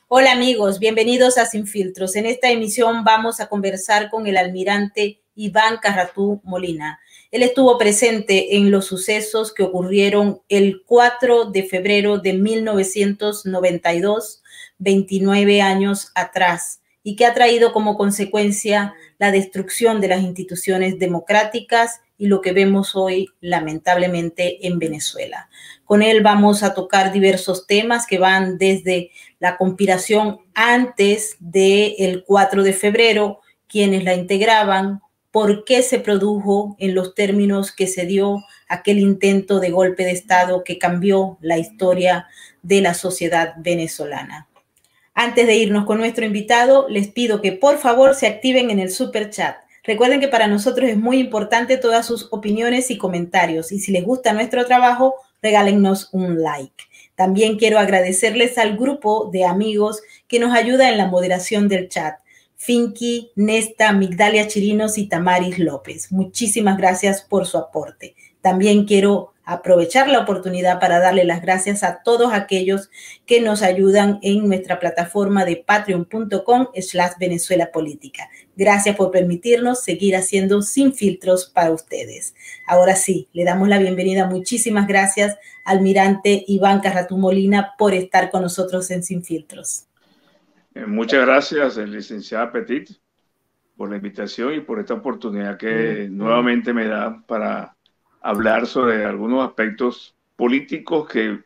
Hola amigos, bienvenidos a Sin Filtros. En esta emisión vamos a conversar con el almirante Iván Carratú Molina. Él estuvo presente en los sucesos que ocurrieron el 4 de febrero de 1992, 29 años atrás, y que ha traído como consecuencia la destrucción de las instituciones democráticas y lo que vemos hoy, lamentablemente, en Venezuela. Con él vamos a tocar diversos temas que van desde la conspiración antes del 4 de febrero, quienes la integraban, por qué se produjo en los términos que se dio aquel intento de golpe de Estado que cambió la historia de la sociedad venezolana. Antes de irnos con nuestro invitado, les pido que por favor se activen en el super chat. Recuerden que para nosotros es muy importante todas sus opiniones y comentarios, y si les gusta nuestro trabajo, regálennos un like. También quiero agradecerles al grupo de amigos que nos ayuda en la moderación del chat. Finky, Nesta, Migdalia Chirinos y Tamaris López. Muchísimas gracias por su aporte. También quiero aprovechar la oportunidad para darle las gracias a todos aquellos que nos ayudan en nuestra plataforma de patreon.com/Venezuela Política. Gracias por permitirnos seguir haciendo Sin Filtros para ustedes. Ahora sí, le damos la bienvenida. Muchísimas gracias, almirante Iván Carratú Molina, por estar con nosotros en Sin Filtros. Muchas gracias, licenciada Petit, por la invitación y por esta oportunidad que nuevamente me da para hablar sobre algunos aspectos políticos que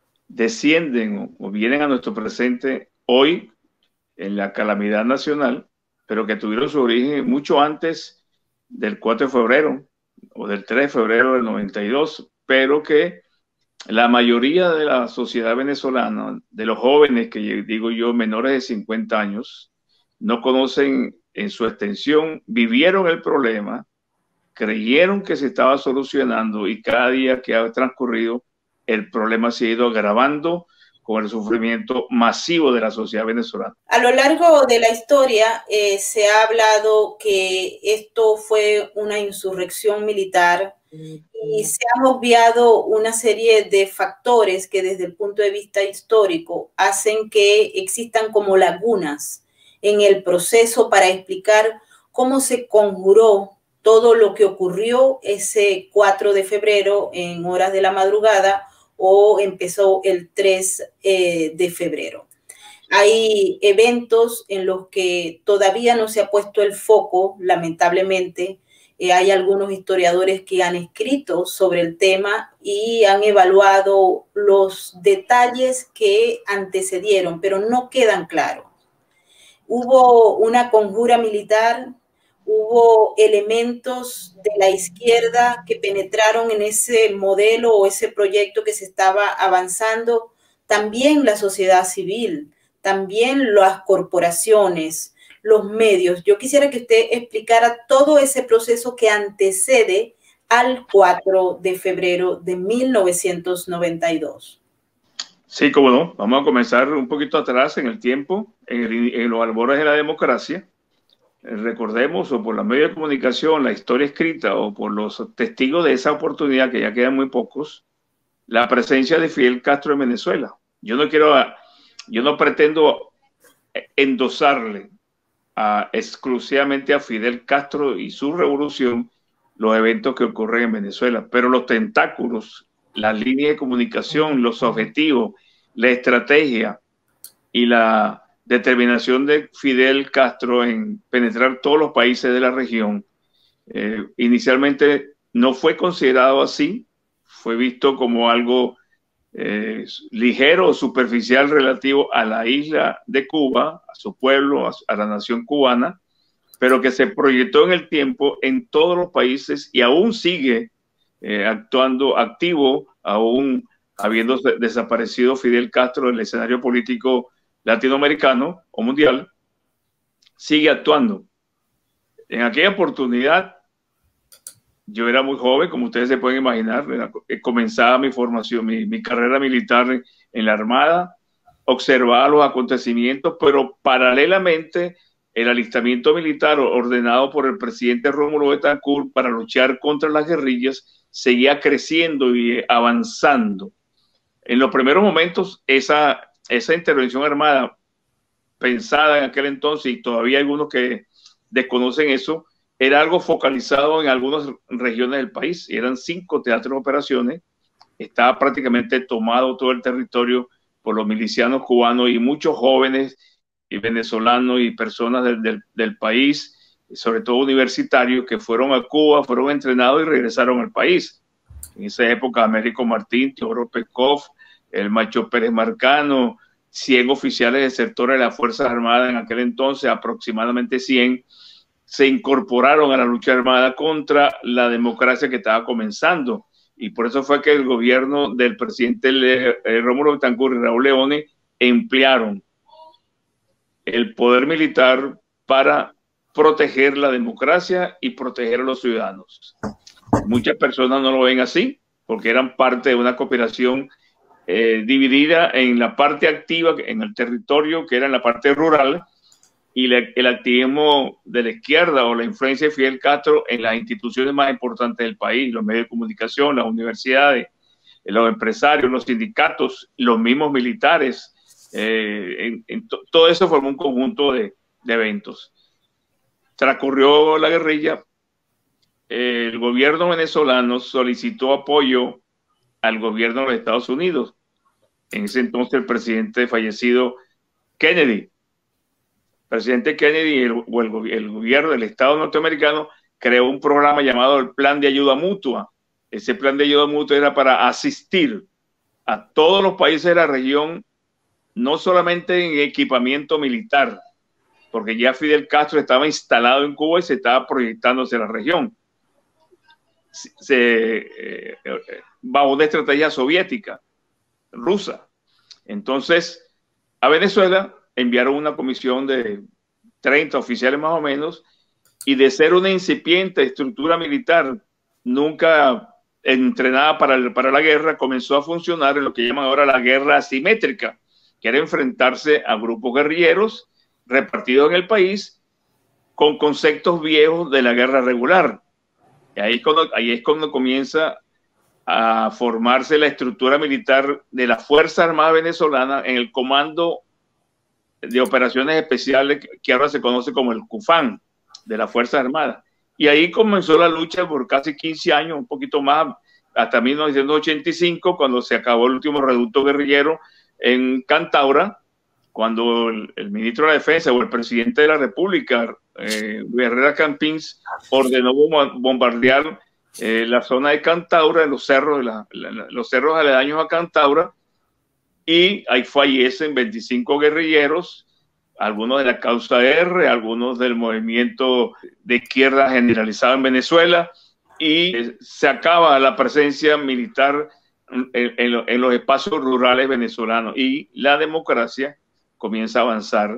descienden o vienen a nuestro presente hoy en la calamidad nacional, pero que tuvieron su origen mucho antes del 4 de febrero o del 3 de febrero del 92, pero que la mayoría de la sociedad venezolana, de los jóvenes, que digo yo, menores de 50 años, no conocen en su extensión, vivieron el problema, creyeron que se estaba solucionando y cada día que ha transcurrido, el problema se ha ido agravando con el sufrimiento masivo de la sociedad venezolana. A lo largo de la historia se ha hablado que esto fue una insurrección militar y se han obviado una serie de factores que desde el punto de vista histórico hacen que existan como lagunas en el proceso para explicar cómo se conjuró todo lo que ocurrió ese 4 de febrero en horas de la madrugada o empezó el 3 de febrero. Hay eventos en los que todavía no se ha puesto el foco, lamentablemente. Hay algunos historiadores que han escrito sobre el tema y han evaluado los detalles que antecedieron, pero no quedan claros. Hubo una conjura militar, hubo elementos de la izquierda que penetraron en ese modelo o ese proyecto que se estaba avanzando, también la sociedad civil, también las corporaciones, los medios. Yo quisiera que usted explicara todo ese proceso que antecede al 4 de febrero de 1992. Sí, cómo no. Vamos a comenzar un poquito atrás en el tiempo, en los albores de la democracia. Recordemos, o por la medio de comunicación, la historia escrita, o por los testigos de esa oportunidad, que ya quedan muy pocos, la presencia de Fidel Castro en Venezuela. Yo no pretendo endosarle exclusivamente a Fidel Castro y su revolución los eventos que ocurren en Venezuela, pero los tentáculos, las líneas de comunicación, los objetivos, la estrategia y la determinación de Fidel Castro en penetrar todos los países de la región, inicialmente no fue considerado así, fue visto como algo ligero o superficial relativo a la isla de Cuba, a su pueblo, a la nación cubana, pero que se proyectó en el tiempo en todos los países y aún sigue actuando activo, aún habiendo desaparecido Fidel Castro del escenario político latinoamericano o mundial, sigue actuando. En aquella oportunidad, yo era muy joven, como ustedes se pueden imaginar, comenzaba mi formación, mi carrera militar en la Armada, observaba los acontecimientos, pero paralelamente el alistamiento militar ordenado por el presidente Rómulo Betancourt para luchar contra las guerrillas seguía creciendo y avanzando. En los primeros momentos, esa intervención armada pensada en aquel entonces, y todavía hay algunos que desconocen eso, era algo focalizado en algunas regiones del país. Eran 5 teatros de operaciones. Estaba prácticamente tomado todo el territorio por los milicianos cubanos y muchos jóvenes y venezolanos y personas del país, sobre todo universitarios, que fueron a Cuba, fueron entrenados y regresaron al país. En esa época, Américo Martín, Teodoro Peskov, el Macho Pérez Marcano, 100 oficiales desertores de las Fuerzas Armadas en aquel entonces, aproximadamente 100, se incorporaron a la lucha armada contra la democracia que estaba comenzando. Y por eso fue que el gobierno del presidente Rómulo Betancourt y Raúl Leone emplearon el poder militar para proteger la democracia y proteger a los ciudadanos. Muchas personas no lo ven así, porque eran parte de una cooperación dividida en la parte activa, en el territorio, que era en la parte rural, y el activismo de la izquierda o la influencia de Fidel Castro en las instituciones más importantes del país, los medios de comunicación, las universidades, los empresarios, los sindicatos, los mismos militares. Todo eso formó un conjunto de eventos. Transcurrió la guerrilla, el gobierno venezolano solicitó apoyo al gobierno de los Estados Unidos. En ese entonces el presidente fallecido Kennedy, presidente Kennedy, el gobierno del Estado norteamericano creó un programa llamado el Plan de Ayuda Mutua. Ese plan de ayuda mutua era para asistir a todos los países de la región, no solamente en equipamiento militar, porque ya Fidel Castro estaba instalado en Cuba y se estaba proyectando hacia la región, bajo una estrategia soviética, rusa. Entonces, a Venezuela enviaron una comisión de 30 oficiales más o menos, y de ser una incipiente estructura militar, nunca entrenada para la guerra, comenzó a funcionar en lo que llaman ahora la guerra asimétrica, que era enfrentarse a grupos guerrilleros repartidos en el país con conceptos viejos de la guerra regular. Y ahí es cuando comienza a formarse la estructura militar de la Fuerza Armada Venezolana en el Comando de Operaciones Especiales, que ahora se conoce como el CUFAN, de la Fuerza Armada. Y ahí comenzó la lucha por casi 15 años, un poquito más, hasta 1985, cuando se acabó el último reducto guerrillero en Cantaura, cuando el ministro de la Defensa o el presidente de la República, Herrera Campins, ordenó bombardear la zona de Cantaura, los cerros aledaños a Cantaura, y ahí fallecen 25 guerrilleros, algunos de la causa R, algunos del movimiento de izquierda generalizado en Venezuela, y se acaba la presencia militar en los espacios rurales venezolanos, y la democracia comienza a avanzar,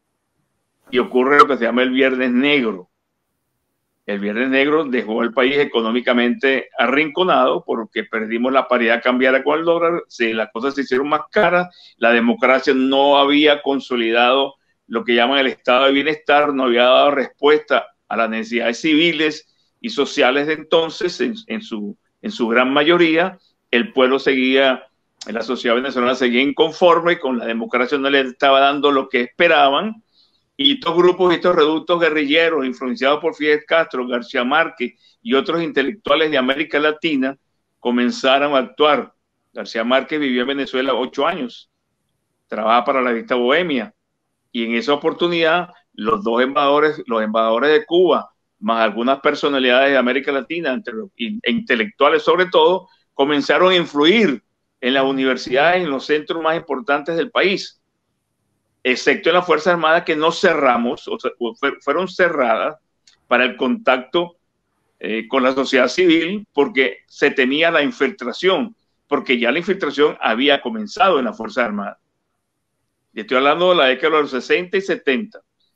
y ocurre lo que se llama el Viernes Negro. El Viernes Negro dejó al país económicamente arrinconado porque perdimos la paridad cambiaria con el dólar, las cosas se hicieron más caras, la democracia no había consolidado lo que llaman el estado de bienestar, no había dado respuesta a las necesidades civiles y sociales de entonces, en su gran mayoría. El pueblo seguía, la sociedad venezolana seguía inconforme, con la democracia no le estaba dando lo que esperaban. Y estos grupos, estos reductos guerrilleros influenciados por Fidel Castro, García Márquez y otros intelectuales de América Latina comenzaron a actuar. García Márquez vivió en Venezuela 8 años, trabajaba para la revista Bohemia, y en esa oportunidad los embajadores de Cuba, más algunas personalidades de América Latina, intelectuales sobre todo, comenzaron a influir en las universidades, en los centros más importantes del país, excepto en las Fuerzas Armadas, que no cerramos, o sea, fueron cerradas para el contacto con la sociedad civil, porque se temía la infiltración, porque ya la infiltración había comenzado en las Fuerzas Armadas. Y estoy hablando de la década de los 60 y 70.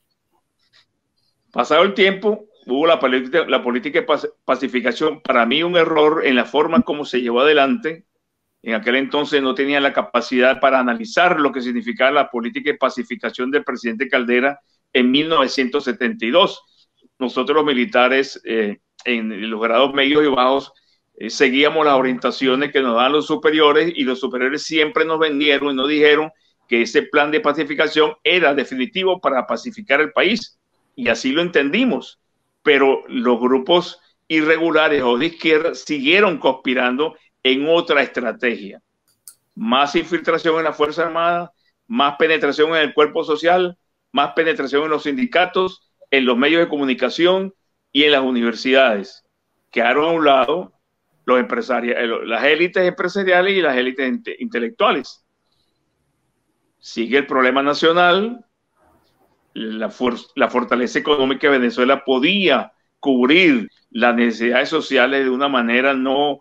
Pasado el tiempo, hubo la política de pacificación. Para mí un error en la forma como se llevó adelante. En aquel entonces no tenían la capacidad para analizar lo que significaba la política de pacificación del presidente Caldera en 1972. Nosotros los militares en los grados medios y bajos seguíamos las orientaciones que nos daban los superiores, y los superiores siempre nos vendieron y nos dijeron que ese plan de pacificación era definitivo para pacificar el país, y así lo entendimos, pero los grupos irregulares o de izquierda siguieron conspirando en otra estrategia. Más infiltración en la Fuerza Armada, más penetración en el cuerpo social, más penetración en los sindicatos, en los medios de comunicación y en las universidades. Quedaron a un lado los empresarios, las élites empresariales y las élites intelectuales. Sigue el problema nacional. La fortaleza económica de Venezuela podía cubrir las necesidades sociales de una manera no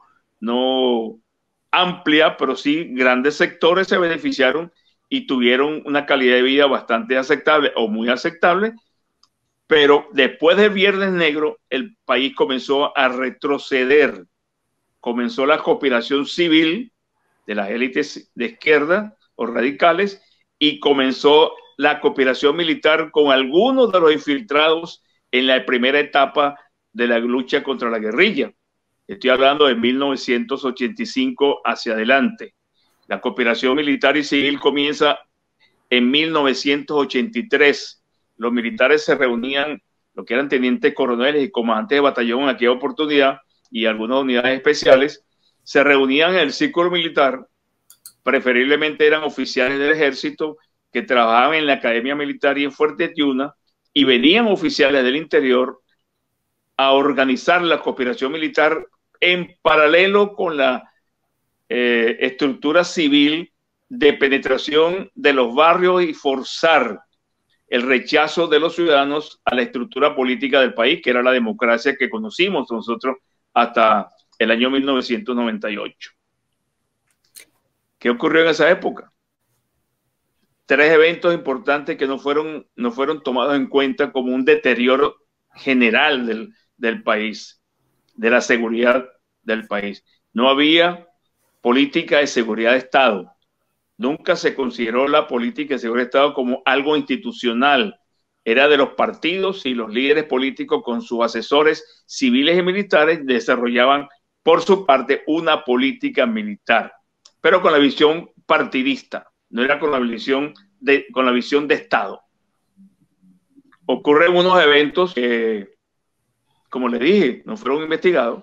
amplia, pero sí grandes sectores se beneficiaron y tuvieron una calidad de vida bastante aceptable o muy aceptable. Pero después del Viernes Negro, el país comenzó a retroceder. Comenzó la conspiración civil de las élites de izquierda o radicales, y comenzó la conspiración militar con algunos de los infiltrados en la primera etapa de la lucha contra la guerrilla. Estoy hablando de 1985 hacia adelante. La conspiración militar y civil comienza en 1983. Los militares se reunían, lo que eran tenientes coroneles y comandantes de batallón en aquella oportunidad, y algunas unidades especiales, se reunían en el círculo militar. Preferiblemente eran oficiales del ejército que trabajaban en la Academia Militar y en Fuerte Tiuna, y venían oficiales del interior a organizar la conspiración militar en paralelo con la estructura civil de penetración de los barrios y forzar el rechazo de los ciudadanos a la estructura política del país, que era la democracia que conocimos nosotros hasta el año 1998. ¿Qué ocurrió en esa época? 3 eventos importantes que no fueron tomados en cuenta como un deterioro general del país, de la seguridad del país. No había política de seguridad de Estado. Nunca se consideró la política de seguridad de Estado como algo institucional. Era de los partidos, y los líderes políticos con sus asesores civiles y militares desarrollaban por su parte una política militar, pero con la visión partidista, no era con la visión de Estado. Ocurren unos eventos que, como les dije, no fueron investigados.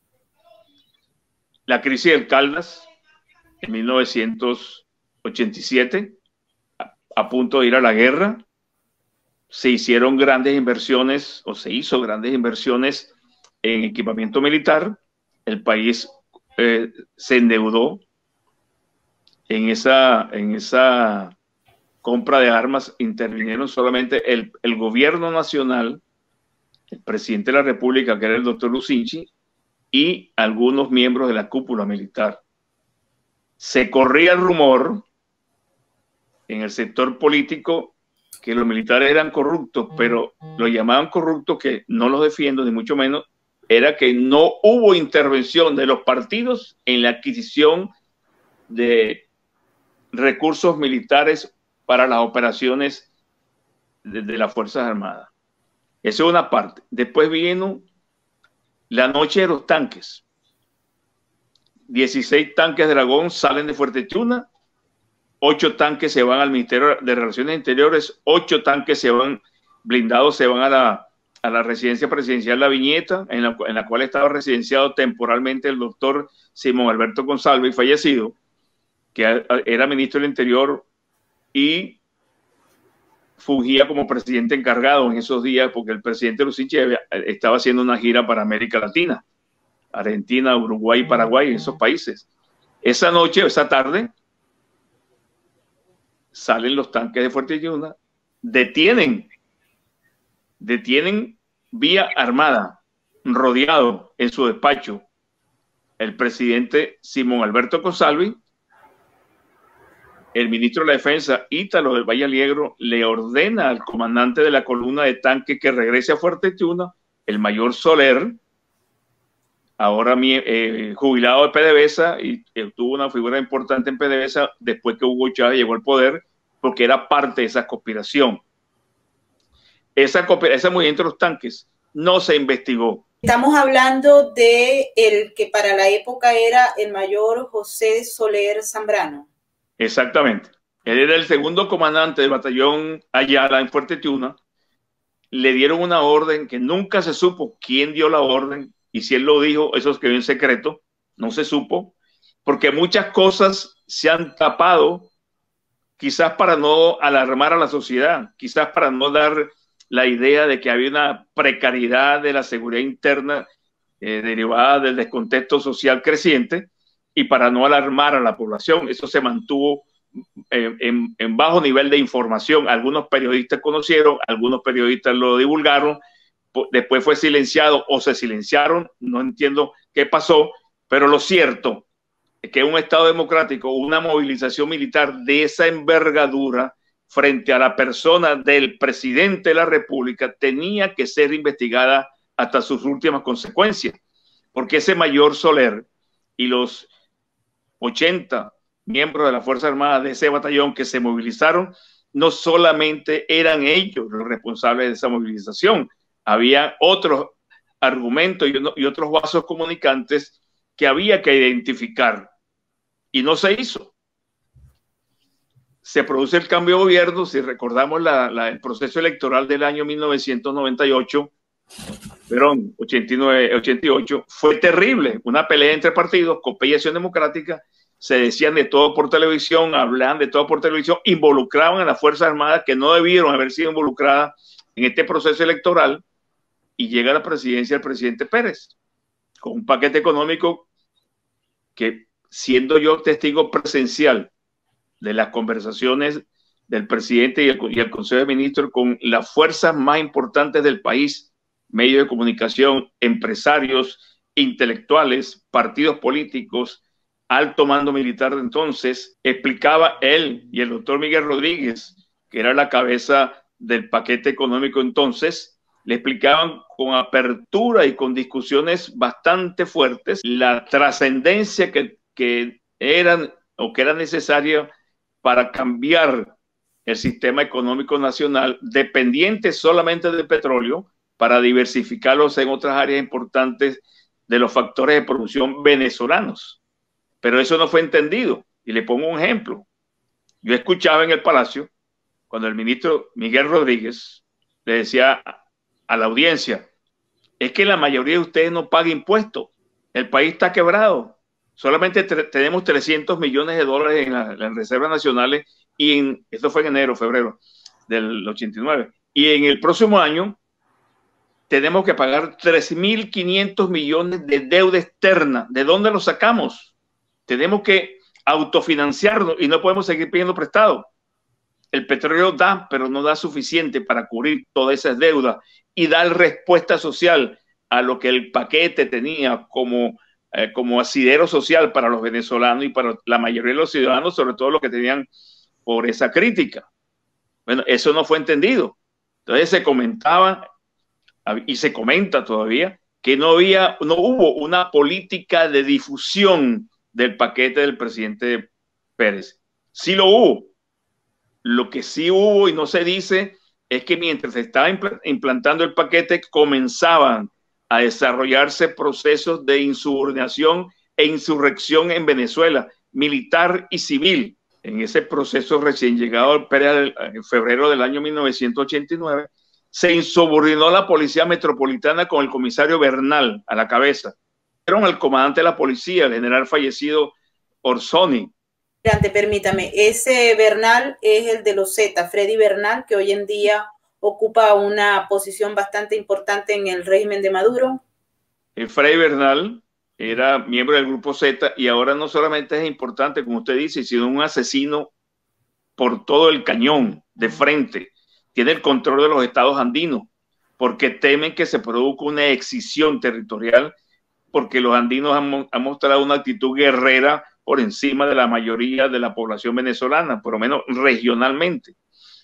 La crisis del Caldas en 1987, a punto de ir a la guerra, se hicieron grandes inversiones, o se hizo grandes inversiones en equipamiento militar. El país se endeudó en esa compra de armas. Intervinieron solamente el gobierno nacional, el presidente de la República, que era el doctor Lucinchi, y algunos miembros de la cúpula militar. Se corría el rumor en el sector político que los militares eran corruptos, pero lo llamaban corruptos, que no los defiendo ni mucho menos, era que no hubo intervención de los partidos en la adquisición de recursos militares para las operaciones de las Fuerzas Armadas. Esa es una parte. Después vino la noche de los tanques. 16 tanques Dragón salen de Fuerte Tiuna, 8 tanques se van al Ministerio de Relaciones Interiores, 8 tanques se van blindados, se van a la residencia presidencial La Viñeta, en la cual estaba residenciado temporalmente el doctor Simón Alberto González, fallecido, que era ministro del Interior y fungía como presidente encargado en esos días, porque el presidente Lucinchi estaba haciendo una gira para América Latina, Argentina, Uruguay y Paraguay, en esos países. Esa noche, esa tarde, salen los tanques de Fuerte Tiuna, detienen vía armada, rodeado en su despacho, el presidente Simón Alberto González. El ministro de la Defensa, Ítalo del Valle Aliegro, le ordena al comandante de la columna de tanques que regrese a Fuerte Tiuna, el mayor Soler, ahora jubilado de PDVSA, y tuvo una figura importante en PDVSA después que Hugo Chávez llegó al poder, porque era parte de esa conspiración. Ese movimiento de los tanques no se investigó. Estamos hablando de el que para la época era el mayor José Soler Zambrano. Exactamente. Él era el segundo comandante del batallón Ayala en Fuerte Tiuna. Le dieron una orden que nunca se supo quién dio la orden, y si él lo dijo, eso quedó en secreto, no se supo, porque muchas cosas se han tapado, quizás para no alarmar a la sociedad, quizás para no dar la idea de que había una precariedad de la seguridad interna derivada del descontexto social creciente, y para no alarmar a la población. Eso se mantuvo en bajo nivel de información. Algunos periodistas conocieron, algunos periodistas lo divulgaron, después fue silenciado o se silenciaron, no entiendo qué pasó, pero lo cierto es que un Estado democrático, una movilización militar de esa envergadura frente a la persona del presidente de la República tenía que ser investigada hasta sus últimas consecuencias, porque ese mayor Soler y los 80 miembros de la Fuerza Armada de ese batallón que se movilizaron, no solamente eran ellos los responsables de esa movilización, había otros argumentos y otros vasos comunicantes que había que identificar, y no se hizo. Se produce el cambio de gobierno, si recordamos el proceso electoral del año 1998, perdón, 88, fue terrible, una pelea entre partidos, COPEI y Acción Democrática, se decían de todo por televisión, hablaban de todo por televisión, involucraban a las Fuerzas Armadas que no debieron haber sido involucradas en este proceso electoral, y llega a la presidencia el presidente Pérez, con un paquete económico que, siendo yo testigo presencial de las conversaciones del presidente y el Consejo de Ministros con las fuerzas más importantes del país, medios de comunicación, empresarios, intelectuales, partidos políticos, alto mando militar de entonces, explicaba él y el doctor Miguel Rodríguez, que era la cabeza del paquete económico entonces, le explicaban con apertura y con discusiones bastante fuertes la trascendencia que era necesaria para cambiar el sistema económico nacional dependiente solamente del petróleo, para diversificarlos en otras áreas importantes de los factores de producción venezolanos. Pero eso no fue entendido. Y le pongo un ejemplo. Yo escuchaba en el Palacio cuando el ministro Miguel Rodríguez le decía a la audiencia: es que la mayoría de ustedes no paga impuestos, el país está quebrado, solamente tenemos 300 millones de dólares en las reservas nacionales, y esto fue en enero, febrero del 89, y en el próximo año tenemos que pagar 3.500 millones de deuda externa. ¿De dónde lo sacamos? Tenemos que autofinanciarnos y no podemos seguir pidiendo prestado. El petróleo da, pero no da suficiente para cubrir todas esas deudas y dar respuesta social a lo que el paquete tenía como asidero social para los venezolanos y para la mayoría de los ciudadanos, sobre todo los que tenían por esa crítica. Bueno, eso no fue entendido. Entonces se comentaba, y se comenta todavía, que no hubo una política de difusión del paquete del presidente Pérez. Sí lo hubo. Lo que sí hubo y no se dice es que mientras se estaba implantando el paquete, comenzaban a desarrollarse procesos de insubordinación e insurrección en Venezuela, militar y civil. En ese proceso recién llegado al Pérez en febrero del año 1989, se insubordinó la Policía Metropolitana con el comisario Bernal a la cabeza. Fueron al comandante de la policía, el general fallecido Orsoni. Permítame, ese Bernal es el de los Z, Freddy Bernal, que hoy en día ocupa una posición bastante importante en el régimen de Maduro. Freddy Bernal era miembro del Grupo Z y ahora no solamente es importante, como usted dice, sino un asesino por todo el cañón de frente. Tiene el control de los estados andinos porque temen que se produzca una excisión territorial, porque los andinos han mostrado una actitud guerrera por encima de la mayoría de la población venezolana, por lo menos regionalmente.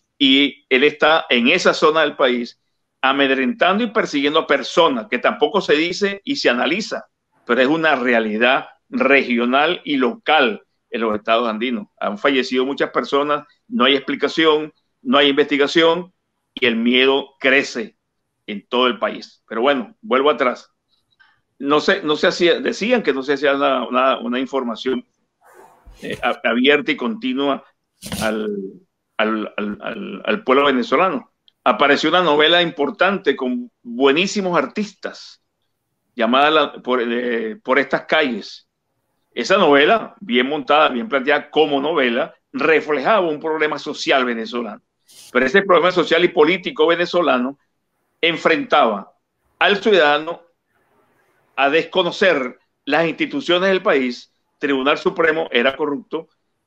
Y él está en esa zona del país amedrentando y persiguiendo a personas, que tampoco se dice y se analiza, pero es una realidad regional y local en los estados andinos. Han fallecido muchas personas, no hay explicación, no hay investigación y el miedo crece en todo el país. Pero bueno, vuelvo atrás. No se hacía, decían que no se hacía una información abierta y continua al, al pueblo venezolano. Apareció una novela importante con buenísimos artistas llamada por estas calles. Esa novela, bien montada, bien planteada como novela, reflejaba un problema social venezolano. Pero ese problema social y político venezolano enfrentaba al ciudadano a desconocer las instituciones del país. Tribunal Supremo era corrupto,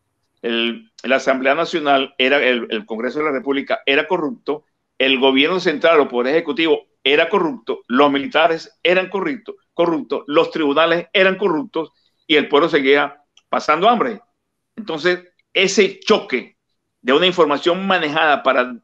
la Asamblea Nacional, el Congreso de la República era corrupto, el gobierno central o poder ejecutivo era corrupto, los militares eran corruptos, los tribunales eran corruptos y el pueblo seguía pasando hambre. Entonces, ese choque de una información manejada para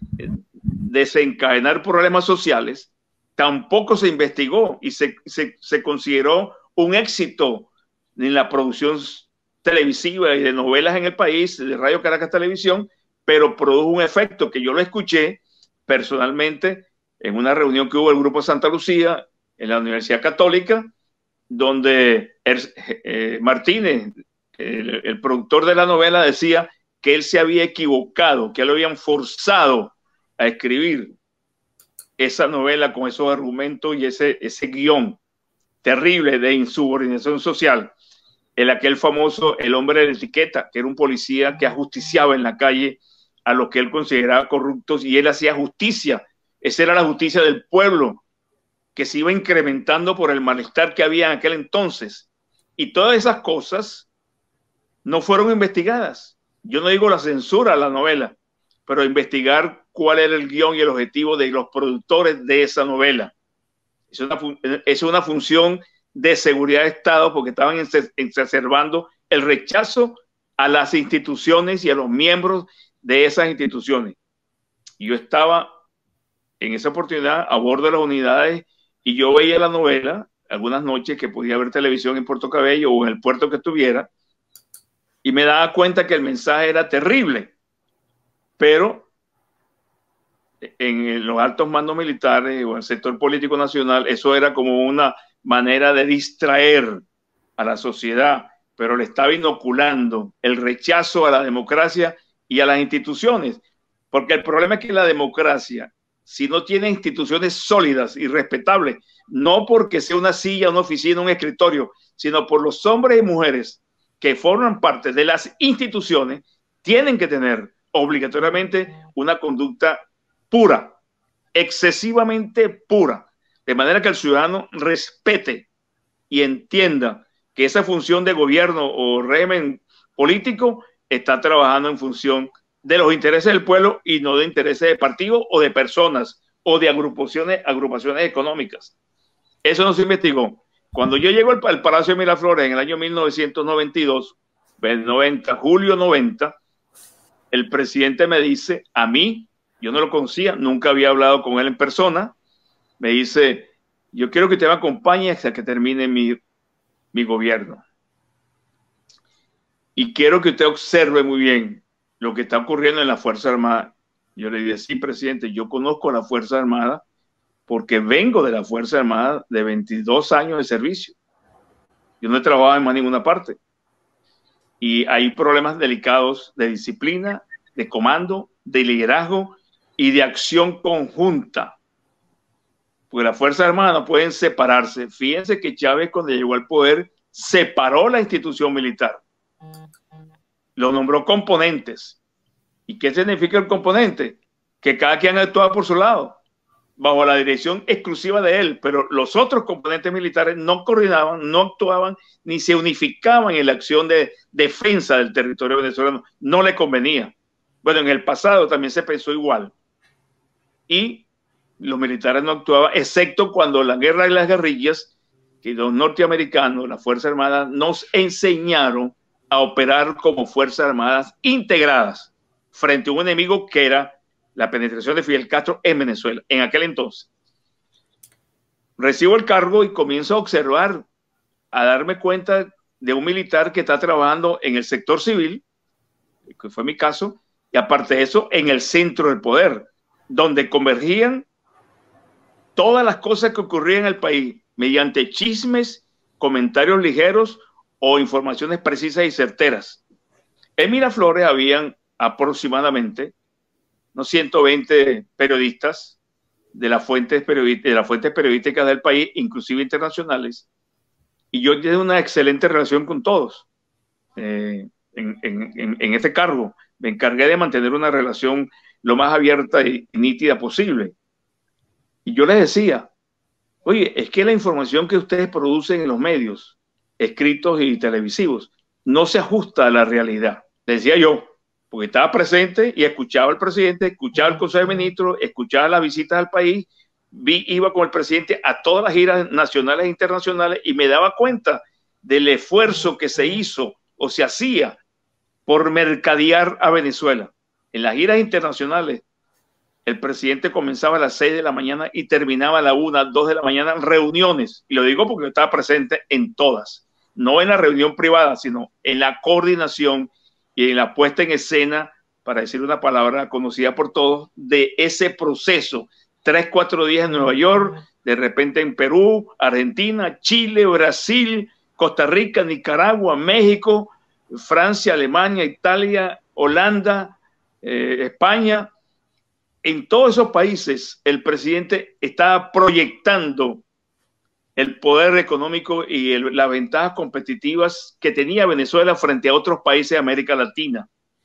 desencadenar problemas sociales tampoco se investigó y se consideró un éxito en la producción televisiva y de novelas en el país, de Radio Caracas Televisión, pero produjo un efecto que yo lo escuché personalmente en una reunión que hubo el Grupo Santa Lucía en la Universidad Católica, donde Martínez, el productor de la novela, decía que él se había equivocado, que lo habían forzado a escribir esa novela con esos argumentos y ese guión terrible de insubordinación social. Aquel famoso El hombre de la etiqueta, que era un policía que ajusticiaba en la calle a los que él consideraba corruptos y él hacía justicia. Esa era la justicia del pueblo, que se iba incrementando por el malestar que había en aquel entonces. Y todas esas cosas no fueron investigadas. Yo no digo la censura a la novela, pero investigar cuál era el guión y el objetivo de los productores de esa novela. Es una función de seguridad de Estado, porque estaban exacerbando el rechazo a las instituciones y a los miembros de esas instituciones. Yo estaba en esa oportunidad a bordo de las unidades y yo veía la novela algunas noches que podía ver televisión en Puerto Cabello o en el puerto que estuviera, y me daba cuenta que el mensaje era terrible, pero en los altos mandos militares o en el sector político nacional eso era como una manera de distraer a la sociedad, pero le estaba inoculando el rechazo a la democracia y a las instituciones, porque el problema es que la democracia, si no tiene instituciones sólidas y respetables, no porque sea una silla, una oficina, un escritorio, sino por los hombres y mujeres que forman parte de las instituciones, tienen que tener obligatoriamente una conducta pura, excesivamente pura, de manera que el ciudadano respete y entienda que esa función de gobierno o régimen político está trabajando en función de los intereses del pueblo y no de intereses de partidos o de personas o de agrupaciones económicas. Eso no se investigó. Cuando yo llego al Palacio de Miraflores en el año 1992, julio 90, el presidente me dice a mí, yo no lo conocía, nunca había hablado con él en persona, me dice, yo quiero que usted me acompañe hasta que termine mi gobierno. Y quiero que usted observe muy bien lo que está ocurriendo en la Fuerza Armada. Yo le dije, sí, presidente, yo conozco la Fuerza Armada porque vengo de la Fuerza Armada de 22 años de servicio. Yo no he trabajado en más ninguna parte. Y hay problemas delicados de disciplina, de comando, de liderazgo y de acción conjunta. Porque las Fuerzas Armadas no pueden separarse. Fíjense que Chávez, cuando llegó al poder, separó la institución militar. Lo nombró componentes. ¿Y qué significa el componente? Que cada quien actuaba por su lado, bajo la dirección exclusiva de él, pero los otros componentes militares no coordinaban, no actuaban, ni se unificaban en la acción de defensa del territorio venezolano. No le convenía. Bueno, en el pasado también se pensó igual. Y los militares no actuaban, excepto cuando la guerra y las guerrillas, que los norteamericanos, la Fuerza Armada, nos enseñaron a operar como Fuerzas Armadas integradas frente a un enemigo que era la penetración de Fidel Castro en Venezuela, en aquel entonces. Recibo el cargo y comienzo a observar, a darme cuenta de un militar que está trabajando en el sector civil, que fue mi caso, y aparte de eso, en el centro del poder, donde convergían todas las cosas que ocurrían en el país, mediante chismes, comentarios ligeros o informaciones precisas y certeras. En Miraflores habían aproximadamente, unos 120 periodistas de las fuentes periodísticas del país, inclusive internacionales, y yo tengo una excelente relación con todos. En este cargo me encargué de mantener una relación lo más abierta y nítida posible. Y yo les decía, oye, es que la información que ustedes producen en los medios, escritos y televisivos, no se ajusta a la realidad. Decía yo, porque estaba presente y escuchaba al presidente, escuchaba al Consejo de Ministros, escuchaba las visitas al país, iba con el presidente a todas las giras nacionales e internacionales y me daba cuenta del esfuerzo que se hizo o se hacía por mercadear a Venezuela. En las giras internacionales, el presidente comenzaba a las 6 de la mañana y terminaba a las 1, 2 de la mañana en reuniones. Y lo digo porque estaba presente en todas, no en la reunión privada, sino en la coordinación y en la puesta en escena, para decir una palabra conocida por todos, de ese proceso. 3, 4 días en Nueva York, de repente en Perú, Argentina, Chile, Brasil, Costa Rica, Nicaragua, México, Francia, Alemania, Italia, Holanda, España. En todos esos países el presidente estaba proyectando el poder económico y las ventajas competitivas que tenía Venezuela frente a otros países de América Latina.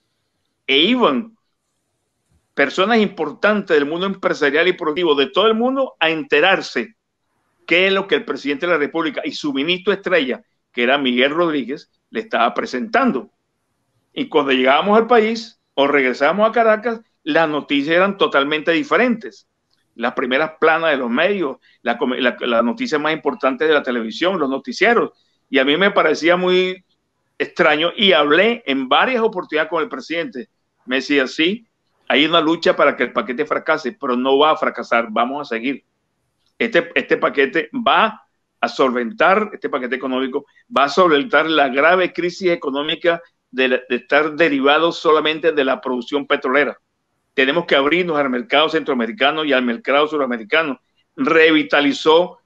E iban personas importantes del mundo empresarial y productivo de todo el mundo a enterarse qué es lo que el presidente de la República y su ministro estrella, que era Miguel Rodríguez, le estaba presentando. Y cuando llegábamos al país o regresábamos a Caracas, las noticias eran totalmente diferentes. Las primeras planas de los medios, las noticias más importantes de la televisión, los noticieros. Y a mí me parecía muy extraño y hablé en varias oportunidades con el presidente. Me decía, sí, hay una lucha para que el paquete fracase, pero no va a fracasar, vamos a seguir. Este paquete va a solventar, este paquete económico va a solventar la grave crisis económica de estar derivado solamente de la producción petrolera. Tenemos que abrirnos al mercado centroamericano y al mercado suramericano. Revitalizó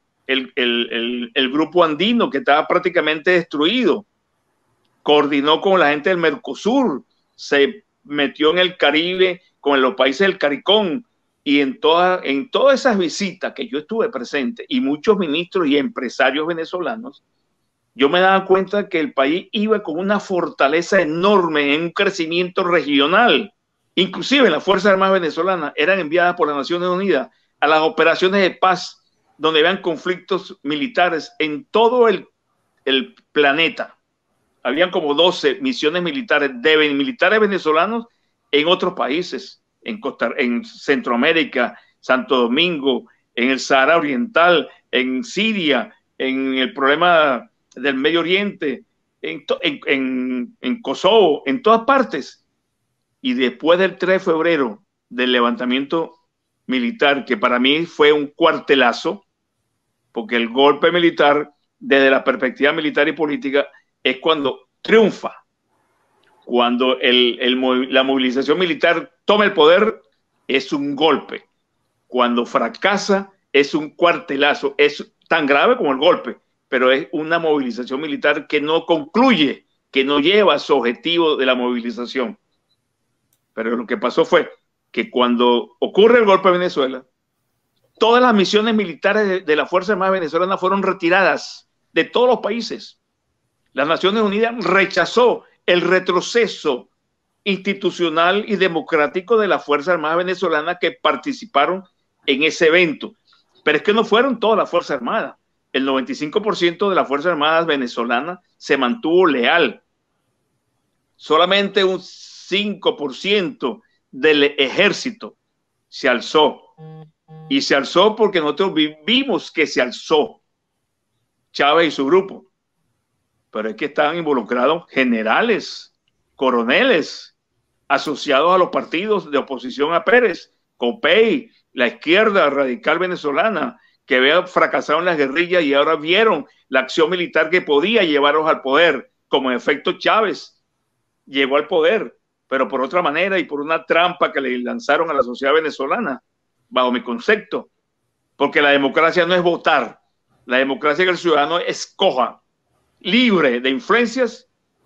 el grupo andino que estaba prácticamente destruido. Coordinó con la gente del Mercosur, se metió en el Caribe con los países del CARICOM, y en todas esas visitas que yo estuve presente y muchos ministros y empresarios venezolanos, yo me daba cuenta que el país iba con una fortaleza enorme en un crecimiento regional. Inclusive las Fuerzas Armadas venezolanas eran enviadas por las Naciones Unidas a las operaciones de paz donde habían conflictos militares en todo el planeta. Habían como 12 misiones militares de militares venezolanos en otros países, en Centroamérica, Santo Domingo, en el Sahara Oriental, en Siria, en el problema del Medio Oriente, en Kosovo, en todas partes. Y después del 3 de febrero, del levantamiento militar, que para mí fue un cuartelazo, porque el golpe militar, desde la perspectiva militar y política, es cuando triunfa. Cuando la movilización militar toma el poder, es un golpe. Cuando fracasa, es un cuartelazo. Es tan grave como el golpe, pero es una movilización militar que no concluye, que no lleva a su objetivo de la movilización. Pero lo que pasó fue que cuando ocurre el golpe de Venezuela, todas las misiones militares de la Fuerza Armada venezolana fueron retiradas de todos los países. Las Naciones Unidas rechazó el retroceso institucional y democrático de la Fuerza Armada venezolana que participaron en ese evento. Pero es que no fueron todas las Fuerzas Armadas. El 95% de las Fuerzas Armadas venezolanas se mantuvo leal. Solamente un 5% del ejército se alzó. Y se alzó porque nosotros vimos que se alzó Chávez y su grupo. Pero es que estaban involucrados generales, coroneles, asociados a los partidos de oposición a Pérez, COPEI, la izquierda radical venezolana, que había fracasado en las guerrillas y ahora vieron la acción militar que podía llevarlos al poder, como en efecto Chávez llegó al poder, pero por otra manera y por una trampa que le lanzaron a la sociedad venezolana, bajo mi concepto, porque la democracia no es votar, la democracia es que el ciudadano escoja, libre de influencias,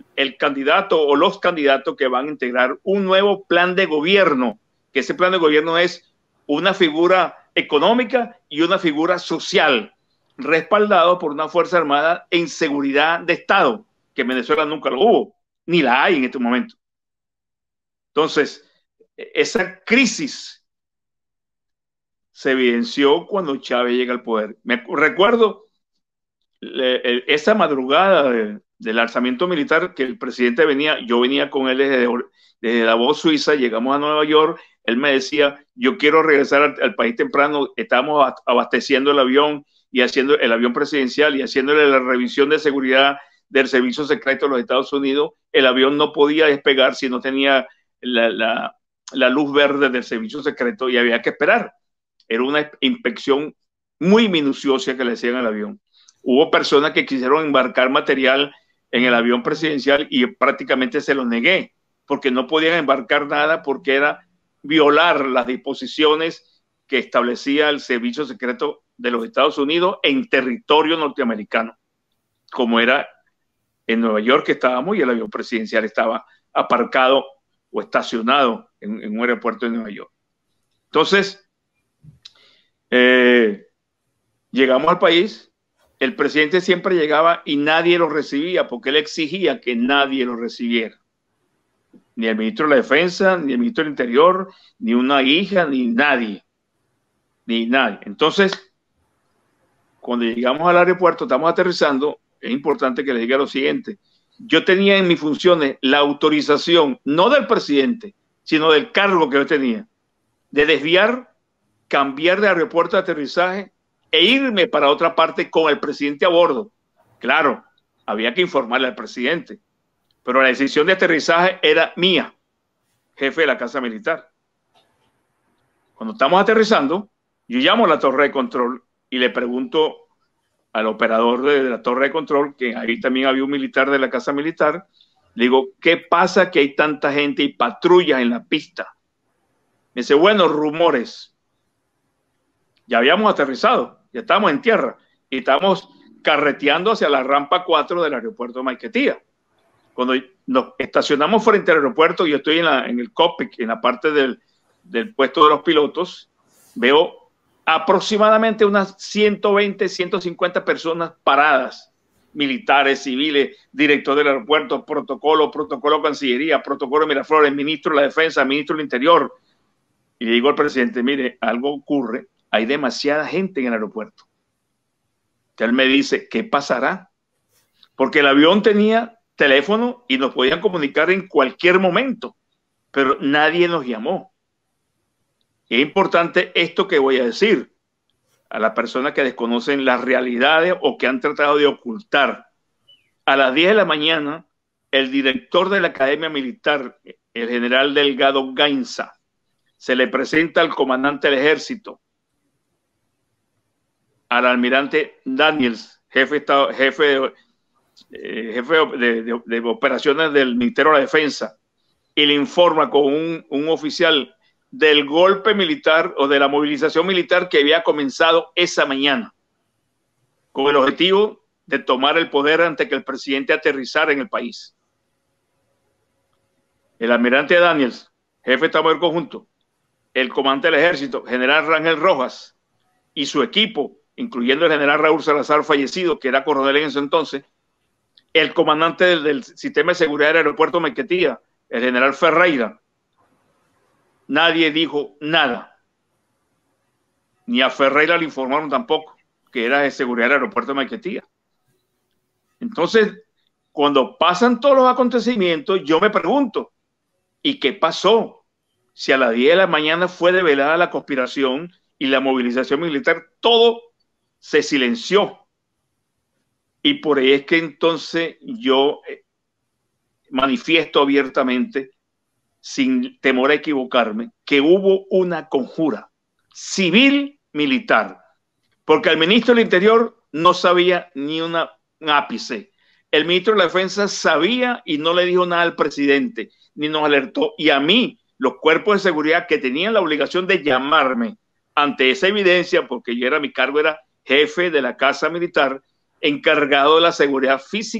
el candidato o los candidatos que van a integrar un nuevo plan de gobierno, que ese plan de gobierno es una figura económica y una figura social, respaldado por una Fuerza Armada en seguridad de Estado, que en Venezuela nunca lo hubo, ni la hay en este momento. Entonces, esa crisis se evidenció cuando Chávez llega al poder. Me recuerdo esa madrugada del alzamiento militar que el presidente venía, yo venía con él desde Davos, Suiza, llegamos a Nueva York, él me decía, yo quiero regresar al país temprano, estábamos abasteciendo el avión y haciendo el avión presidencial y haciéndole la revisión de seguridad del Servicio Secreto de los Estados Unidos. El avión no podía despegar si no tenía la luz verde del Servicio Secreto y había que esperar. Era una inspección muy minuciosa que le hacían al avión. Hubo personas que quisieron embarcar material en el avión presidencial y prácticamente se lo negué, porque no podían embarcar nada porque era violar las disposiciones que establecía el Servicio Secreto de los Estados Unidos en territorio norteamericano, como era en Nueva York que estábamos y el avión presidencial estaba aparcado o estacionado en un aeropuerto de Nueva York. Entonces, llegamos al país, el presidente siempre llegaba y nadie lo recibía porque él exigía que nadie lo recibiera. Ni el ministro de la Defensa, ni el ministro del Interior, ni una hija, ni nadie. Ni nadie. Entonces, cuando llegamos al aeropuerto, estamos aterrizando, es importante que les diga lo siguiente. Yo tenía en mis funciones la autorización, no del presidente, sino del cargo que yo tenía, de desviar, cambiar de aeropuerto de aterrizaje e irme para otra parte con el presidente a bordo. Claro, había que informarle al presidente, pero la decisión de aterrizaje era mía, jefe de la Casa Militar. Cuando estamos aterrizando, yo llamo a la torre de control y le pregunto al operador de la torre de control, que ahí también había un militar de la Casa Militar, le digo, ¿qué pasa que hay tanta gente y patrullas en la pista? Me dice, bueno, rumores. Ya habíamos aterrizado, ya estábamos en tierra y estamos carreteando hacia la rampa 4 del aeropuerto de Maiquetía. Cuando nos estacionamos frente al aeropuerto, yo estoy en el cockpit, en la parte del puesto de los pilotos, veo aproximadamente unas 120, 150 personas paradas, militares, civiles, director del aeropuerto, protocolo Cancillería, protocolo Miraflores, ministro de la Defensa, ministro del Interior. Y le digo al presidente, mire, algo ocurre, hay demasiada gente en el aeropuerto. Que él me dice, ¿qué pasará? Porque el avión tenía teléfono y nos podían comunicar en cualquier momento, pero nadie nos llamó. Es importante esto que voy a decir a las personas que desconocen las realidades o que han tratado de ocultar. A las 10 de la mañana, el director de la Academia Militar, el general Delgado Gainza, se le presenta al comandante del ejército, al almirante Daniels, jefe de operaciones del Ministerio de la Defensa, y le informa con un oficial del golpe militar o de la movilización militar que había comenzado esa mañana, con el objetivo de tomar el poder antes que el presidente aterrizara en el país. El almirante Daniels, jefe de Estado Mayor Conjunto, el comandante del ejército, general Rangel Rojas, y su equipo, incluyendo el general Raúl Salazar, fallecido, que era coronel en ese entonces, el comandante del sistema de seguridad del aeropuerto de Maiquetía, el general Ferreira. Nadie dijo nada. Ni a Ferreira le informaron tampoco, que era de seguridad del aeropuerto de Maiquetía. Entonces, cuando pasan todos los acontecimientos, yo me pregunto, ¿y qué pasó? Si a las 10 de la mañana fue develada la conspiración y la movilización militar, todo se silenció. Y por ahí es que entonces yo manifiesto abiertamente, sin temor a equivocarme, que hubo una conjura civil-militar, porque el ministro del Interior no sabía ni un ápice. El ministro de la Defensa sabía y no le dijo nada al presidente, ni nos alertó. Y a mí, los cuerpos de seguridad que tenían la obligación de llamarme ante esa evidencia, porque mi cargo era jefe de la Casa Militar, encargado de la seguridad física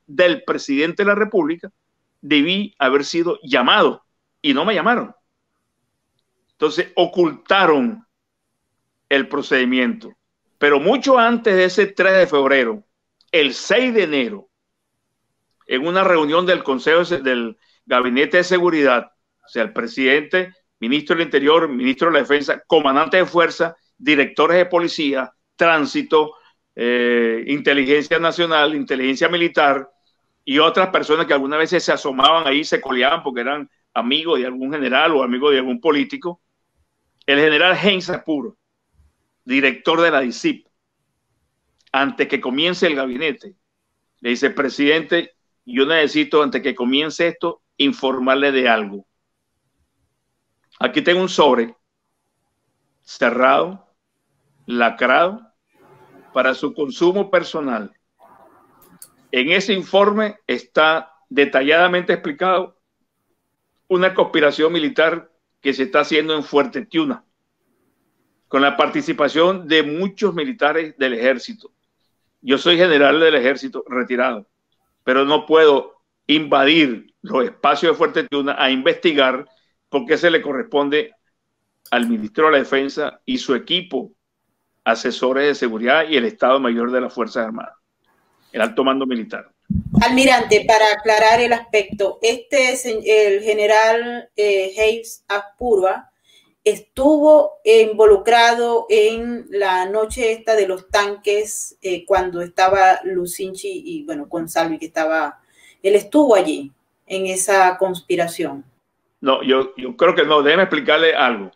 del presidente de la República, debí haber sido llamado y no me llamaron. Entonces ocultaron el procedimiento. Pero mucho antes de ese 3 de febrero, el 6 de enero, en una reunión del Consejo del Gabinete de Seguridad, o sea, el presidente, ministro del Interior, ministro de la Defensa, comandante de fuerza, directores de policía, tránsito, inteligencia nacional, inteligencia militar y otras personas que algunas veces se asomaban ahí, se coleaban porque eran amigos de algún general o amigos de algún político. El general Heinz Apuro, director de la DICIP, antes que comience el gabinete, le dice: presidente, yo necesito, antes que comience esto, informarle de algo. Aquí tengo un sobre cerrado, lacrado, para su consumo personal. En ese informe está detalladamente explicado una conspiración militar que se está haciendo en Fuerte Tiuna, con la participación de muchos militares del ejército. Yo soy general del ejército retirado, pero no puedo invadir los espacios de Fuerte Tiuna a investigar, porque se le corresponde al ministro de la Defensa y su equipo, asesores de seguridad y el Estado Mayor de las Fuerzas Armadas, el alto mando militar. Almirante, para aclarar el aspecto, el general Heinz Apuro estuvo involucrado en la noche esta de los tanques cuando estaba Lucinchi y bueno, Consalvi, que estaba, él estuvo allí en esa conspiración. No, yo creo que no. Déjeme explicarle algo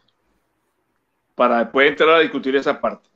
para después entrar a discutir esa parte.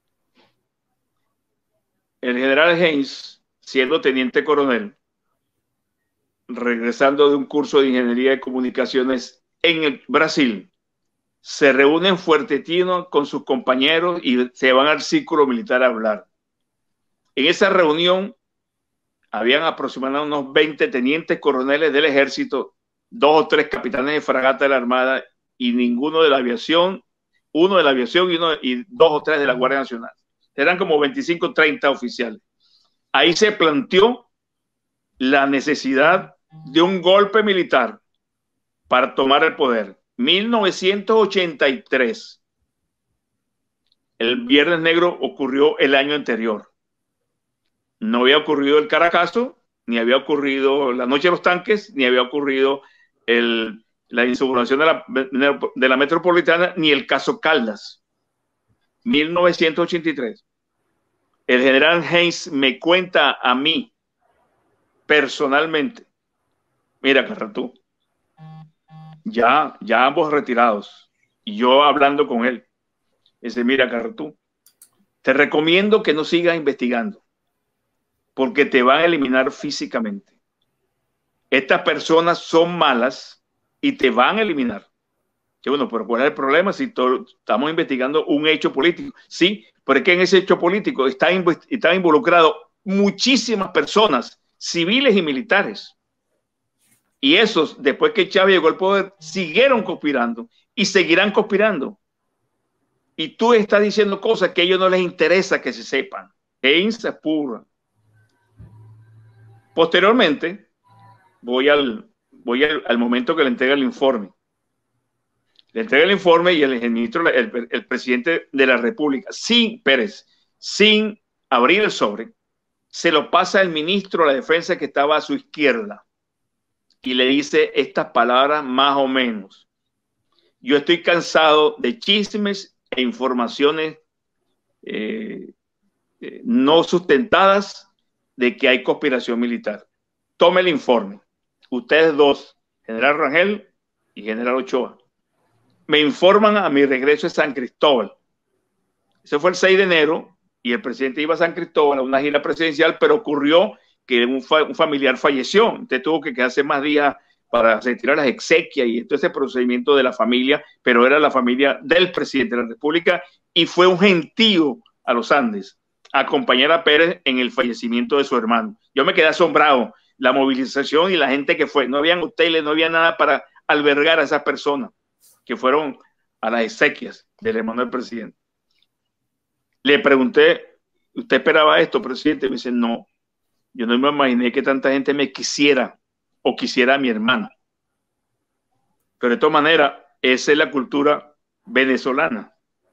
El general Heinz, siendo teniente coronel, regresando de un curso de ingeniería de comunicaciones en el Brasil, se reúne en Fuerte Tiuna con sus compañeros y se van al círculo militar a hablar. En esa reunión habían aproximadamente unos 20 tenientes coroneles del ejército, 2 o 3 capitanes de fragata de la Armada y ninguno de la aviación, uno de la aviación y 2 o 3 de la Guardia Nacional. Eran como 25 o 30 oficiales. Ahí se planteó la necesidad de un golpe militar para tomar el poder. 1983. El Viernes Negro ocurrió el año anterior. No había ocurrido el Caracazo, ni había ocurrido la Noche de los Tanques, ni había ocurrido la insubordinación de la Metropolitana, ni el caso Caldas. 1983. El general Heinz me cuenta a mí personalmente: mira, Carratú, ya ambos retirados, y yo hablando con él, dice: mira, Carratú, te recomiendo que no sigas investigando, porque te van a eliminar físicamente. Estas personas son malas y te van a eliminar. Que bueno, pero ¿cuál es el problema si estamos investigando un hecho político? Sí, pero es que en ese hecho político están involucrados muchísimas personas, civiles y militares. Y esos, después que Chávez llegó al poder, siguieron conspirando y seguirán conspirando. Y tú estás diciendo cosas que a ellos no les interesa que se sepan. Heinz Apuro. Posteriormente, voy al momento que le entrega el informe. Le entrega el informe y el presidente de la República, Pérez, sin abrir el sobre, se lo pasa al ministro de la Defensa que estaba a su izquierda y le dice estas palabras más o menos: yo estoy cansado de chismes e informaciones no sustentadas de que hay conspiración militar. Tome el informe. Ustedes dos, general Rangel y general Ochoa, me informan a mi regreso a San Cristóbal. Ese fue el 6 de enero y el presidente iba a San Cristóbal a una gira presidencial, pero ocurrió que un familiar falleció. Entonces tuvo que quedarse más días para retirar las exequias y todo ese procedimiento de la familia, pero era la familia del presidente de la República y fue un gentío a los Andes a acompañar a Pérez en el fallecimiento de su hermano. Yo me quedé asombrado, la movilización y la gente que fue. No habían hoteles, no había nada para albergar a esas personas que fueron a las exequias del hermano del presidente. Le pregunté: ¿usted esperaba esto, presidente? Me dice: no, yo no me imaginé que tanta gente me quisiera o quisiera a mi hermano. Pero de todas maneras, esa es la cultura venezolana.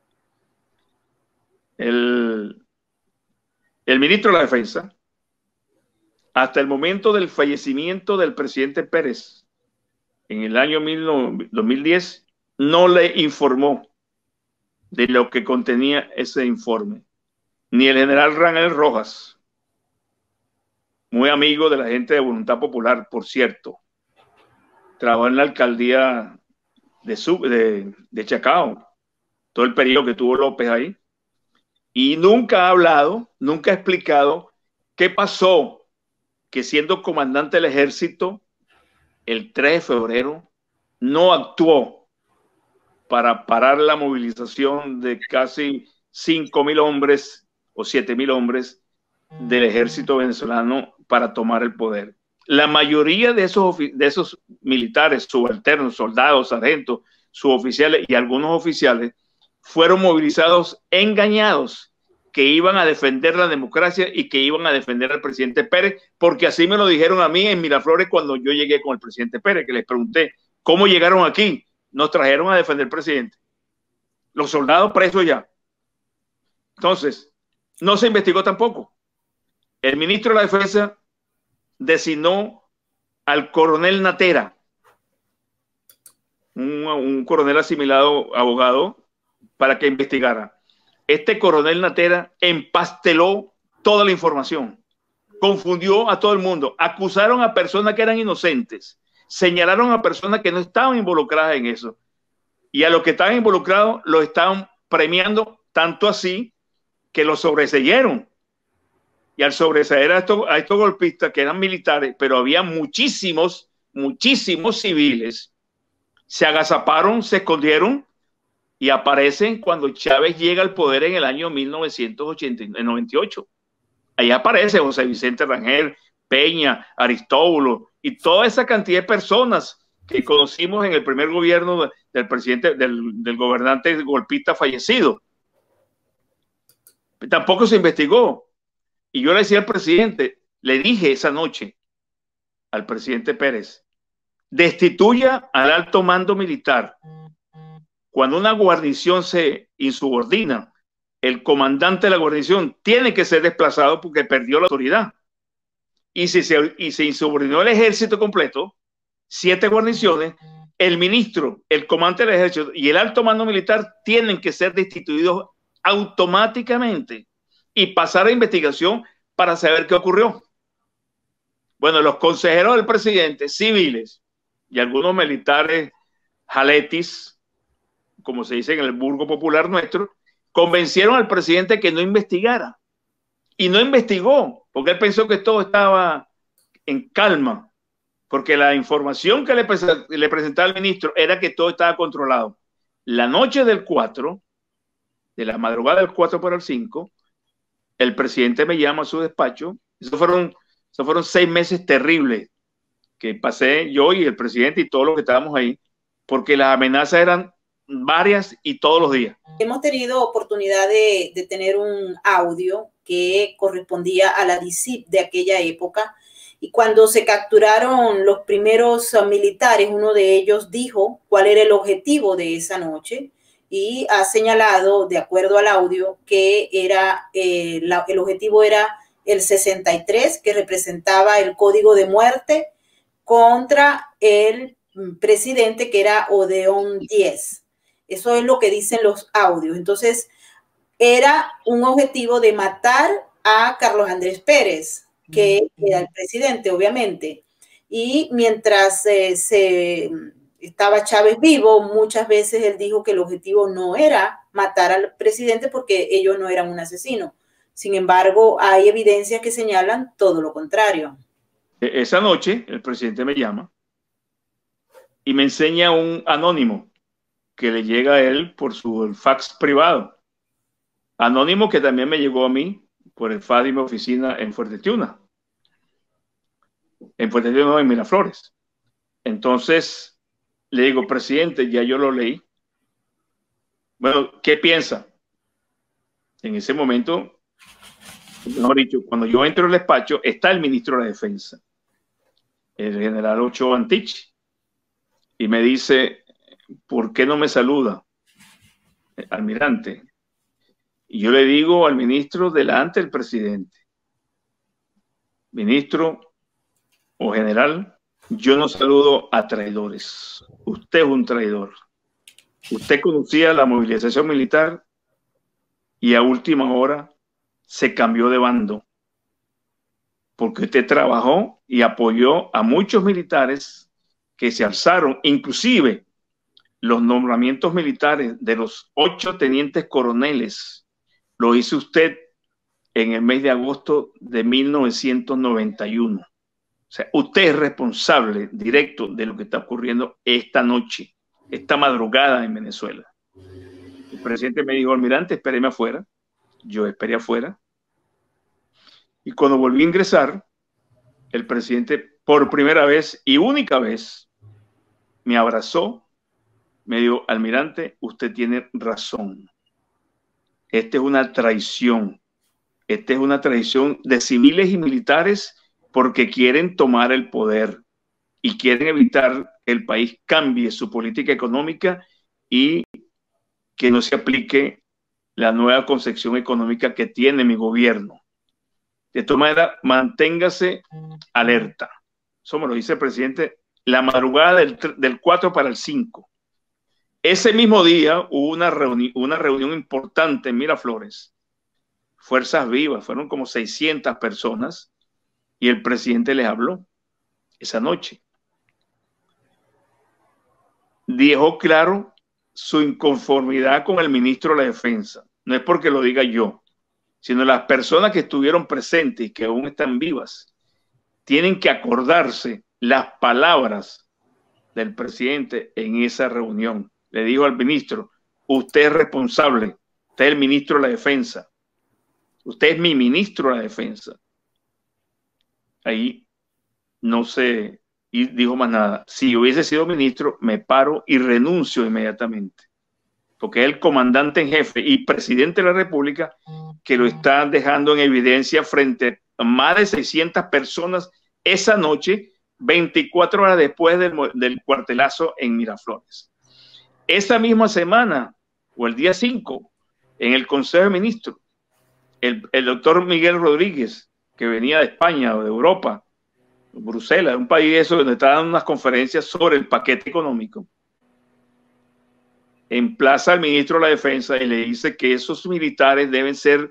El ministro de la Defensa, hasta el momento del fallecimiento del presidente Pérez, en el año 2010, no le informó de lo que contenía ese informe. Ni el general Rangel Rojas, muy amigo de la gente de Voluntad Popular, por cierto, trabajó en la alcaldía de Chacao, todo el periodo que tuvo López ahí, y nunca ha hablado, nunca ha explicado qué pasó, que siendo comandante del ejército, el 3 de febrero, no actuó para parar la movilización de casi 5.000 hombres o 7.000 hombres del ejército venezolano para tomar el poder. La mayoría de esos militares, subalternos, soldados, sargentos, suboficiales y algunos oficiales fueron movilizados engañados, que iban a defender la democracia y que iban a defender al presidente Pérez, porque así me lo dijeron a mí en Miraflores cuando yo llegué con el presidente Pérez, que les pregunté, ¿cómo llegaron aquí? Nos trajeron a defender al presidente. Los soldados presos ya. Entonces, no se investigó tampoco. El ministro de la Defensa designó al coronel Natera, un coronel asimilado abogado, para que investigara. Este coronel Natera empasteló toda la información, confundió a todo el mundo, acusaron a personas que eran inocentes, señalaron a personas que no estaban involucradas en eso, y a los que estaban involucrados los estaban premiando, tanto así que los sobreseyeron. Y al sobreseer a estos golpistas que eran militares, pero había muchísimos civiles, se agazaparon, se escondieron y aparecen cuando Chávez llega al poder en el año 1998. Ahí aparece José Vicente Rangel, Peña, Aristóbulo y toda esa cantidad de personas que conocimos en el primer gobierno del presidente, del gobernante golpista fallecido. Tampoco se investigó. Y yo le decía al presidente, le dije esa noche al presidente Pérez, destituya al alto mando militar. Cuando una guarnición se insubordina, el comandante de la guarnición tiene que ser desplazado porque perdió la autoridad. Y si se insubordinó el ejército completo, 7 guarniciones, el ministro, el comandante del ejército y el alto mando militar tienen que ser destituidos automáticamente y pasar a investigación para saber qué ocurrió. Bueno, los consejeros del presidente, civiles y algunos militares jaletis, como se dice en el burgo popular nuestro, convencieron al presidente que no investigara. Y no investigó, porque él pensó que todo estaba en calma, porque la información que le presentaba el ministro era que todo estaba controlado. La noche del 4, de la madrugada del 4 para el 5, el presidente me llama a su despacho. Esos fueron 6 meses terribles que pasé yo y el presidente y todos los que estábamos ahí, porque las amenazas eran varias y todos los días. Hemos tenido oportunidad de tener un audio que correspondía a la DICIP de aquella época, y cuando se capturaron los primeros militares, uno de ellos dijo cuál era el objetivo de esa noche, y ha señalado, de acuerdo al audio, que era el objetivo era el 63, que representaba el código de muerte contra el presidente, que era Odeón 10. Eso es lo que dicen los audios. Entonces, era un objetivo de matar a Carlos Andrés Pérez, que era el presidente, obviamente. Y mientras estaba Chávez vivo, muchas veces él dijo que el objetivo no era matar al presidente porque ellos no eran un asesino. Sin embargo, hay evidencias que señalan todo lo contrario. Esa noche el presidente me llama y me enseña un anónimo que le llega a él por su fax privado. Anónimo que también me llegó a mí por el fax de mi oficina en Fuerte Tiuna. En Fuerte Tiuna, no, en Miraflores. Entonces le digo, presidente, ya yo lo leí. Bueno, ¿qué piensa? En ese momento mejor dicho, cuando yo entro al despacho, está el ministro de la Defensa, el general Ochoa Antich, y me dice, ¿por qué no me saluda, almirante? Y yo le digo al ministro delante del presidente, ministro o general, yo no saludo a traidores. Usted es un traidor. Usted conocía la movilización militar y a última hora se cambió de bando, porque usted trabajó y apoyó a muchos militares que se alzaron, inclusive los nombramientos militares de los 8 tenientes coroneles, lo hizo usted en el mes de agosto de 1991. O sea, usted es responsable directo de lo que está ocurriendo esta noche, esta madrugada en Venezuela. El presidente me dijo, almirante, espéreme afuera. Yo esperé afuera. Y cuando volví a ingresar, el presidente, por primera vez y única vez, me abrazó, me dijo, almirante, usted tiene razón. Esta es una traición. Esta es una traición de civiles y militares porque quieren tomar el poder y quieren evitar que el país cambie su política económica y que no se aplique la nueva concepción económica que tiene mi gobierno. De todas maneras, manténgase alerta. Eso me lo dice el presidente la madrugada del 4 para el 5. Ese mismo día hubo una reunión importante en Miraflores. Fuerzas Vivas, fueron como 600 personas y el presidente les habló esa noche. Dejó claro su inconformidad con el ministro de la Defensa. No es porque lo diga yo, sino las personas que estuvieron presentes y que aún están vivas tienen que acordarse las palabras del presidente en esa reunión. Le dijo al ministro, usted es responsable, usted es el ministro de la Defensa, usted es mi ministro de la Defensa. Ahí no sé, y dijo más nada. Si yo hubiese sido ministro, me paro y renuncio inmediatamente, porque es el comandante en jefe y presidente de la República que lo está dejando en evidencia frente a más de 600 personas esa noche, 24 horas después del cuartelazo en Miraflores. Esa misma semana, o el día 5, en el Consejo de Ministros, el doctor Miguel Rodríguez, que venía de España o de Europa, Bruselas, un país eso donde está dando unas conferencias sobre el paquete económico, emplaza al ministro de la Defensa y le dice que esos militares deben ser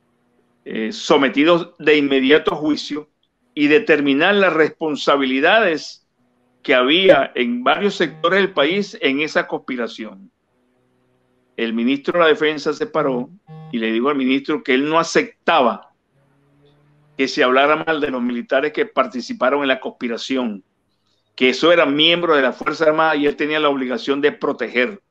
sometidos de inmediato a juicio y determinar las responsabilidades que había en varios sectores del país en esa conspiración. El ministro de la Defensa se paró y le dijo al ministro que él no aceptaba que se hablara mal de los militares que participaron en la conspiración, que eso eran miembros de la Fuerza Armada y él tenía la obligación de proteger.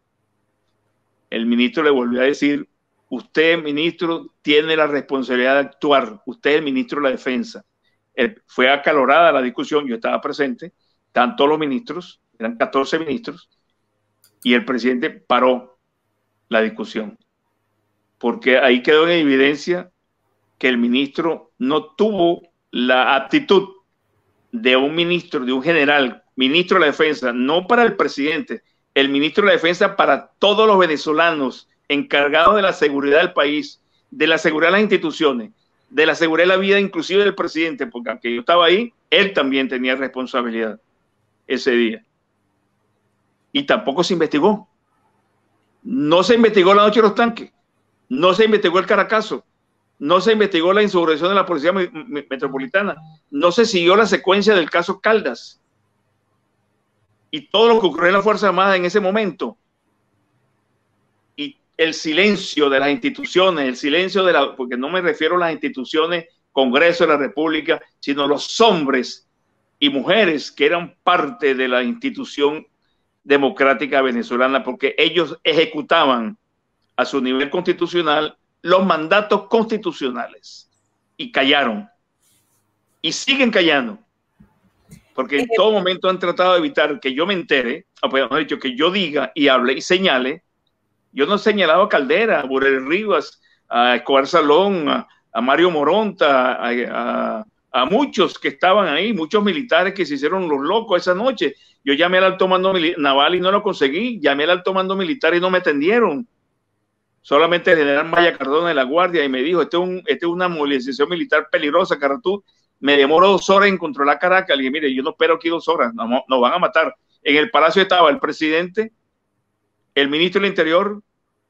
El ministro le volvió a decir, usted, ministro, tiene la responsabilidad de actuar, usted es el ministro de la Defensa. Fue acalorada la discusión, yo estaba presente, estaban todos los ministros, eran 14 ministros, y el presidente paró la discusión, porque ahí quedó en evidencia que el ministro no tuvo la actitud de un ministro, de un general, ministro de la Defensa, no para el presidente, el ministro de la Defensa para todos los venezolanos encargados de la seguridad del país, de la seguridad de las instituciones, de la seguridad de la vida inclusive del presidente, porque aunque yo estaba ahí, él también tenía responsabilidad ese día. Y tampoco se investigó. No se investigó la noche de los tanques, no se investigó el Caracazo, no se investigó la insurrección de la Policía Metropolitana, no se siguió la secuencia del caso Caldas y todo lo que ocurrió en la Fuerza Armada en ese momento. Y el silencio de las instituciones, el silencio de la, porque no me refiero a las instituciones, Congreso de la República, sino los hombres y mujeres que eran parte de la institución democrática venezolana, porque ellos ejecutaban a su nivel constitucional los mandatos constitucionales y callaron y siguen callando, porque en todo momento han tratado de evitar que yo me entere, o mejor dicho, que yo diga y hable y señale. Yo no he señalado a Caldera, a Burel Rivas, a Escobar Salón, a Mario Moronta, a muchos que estaban ahí, muchos militares que se hicieron los locos esa noche. Yo llamé al alto mando naval y no lo conseguí, llamé al alto mando militar y no me atendieron. Solamente el general Maya Cardona de la Guardia y me dijo, este es una movilización militar peligrosa, Caratú. Me demoró 2 horas en controlar Caracas. Le dije, mire, yo no espero aquí 2 horas, nos van a matar. En el palacio estaba el presidente, el ministro del Interior,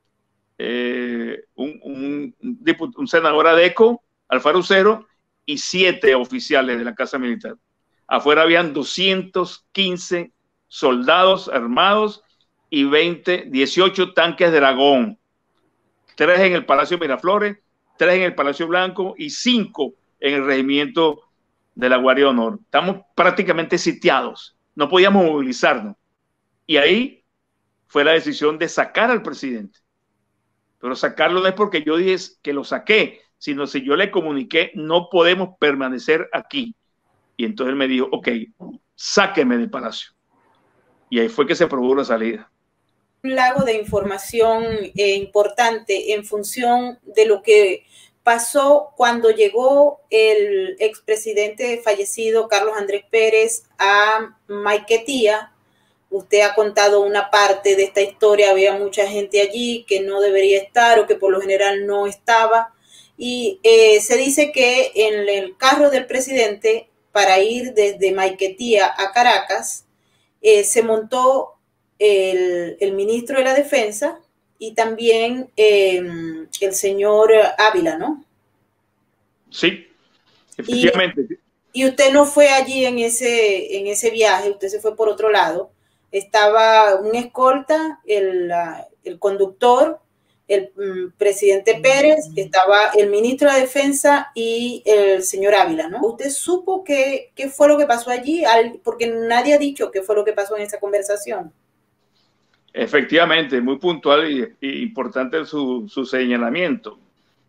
un senador Adeco, Alfaro Cero, y 7 oficiales de la Casa Militar. Afuera habían 215 soldados armados y 18 tanques Dragón. 3 en el Palacio Miraflores, 3 en el Palacio Blanco y 5 en el regimiento de la Guardia de Honor. Estamos prácticamente sitiados, no podíamos movilizarnos. Y ahí fue la decisión de sacar al presidente. Pero sacarlo no es porque yo dije que lo saqué, sino si yo le comuniqué, no podemos permanecer aquí. Y entonces él me dijo, ok, sáqueme del palacio. Y ahí fue que se produjo la salida. Un lago de información importante en función de lo que pasó cuando llegó el expresidente fallecido Carlos Andrés Pérez a Maiquetía. Usted ha contado una parte de esta historia, había mucha gente allí que no debería estar o que por lo general no estaba. Y se dice que en el carro del presidente, para ir desde Maiquetía a Caracas, se montó el ministro de la Defensa y también el señor Ávila, ¿no? Sí, efectivamente. Y usted no fue allí en ese viaje, usted se fue por otro lado. Estaba un escolta, el conductor, el presidente Pérez, estaba el ministro de Defensa y el señor Ávila, ¿no? ¿Usted supo qué fue lo que pasó allí? Porque nadie ha dicho qué fue lo que pasó en esa conversación. Efectivamente, muy puntual y importante su señalamiento.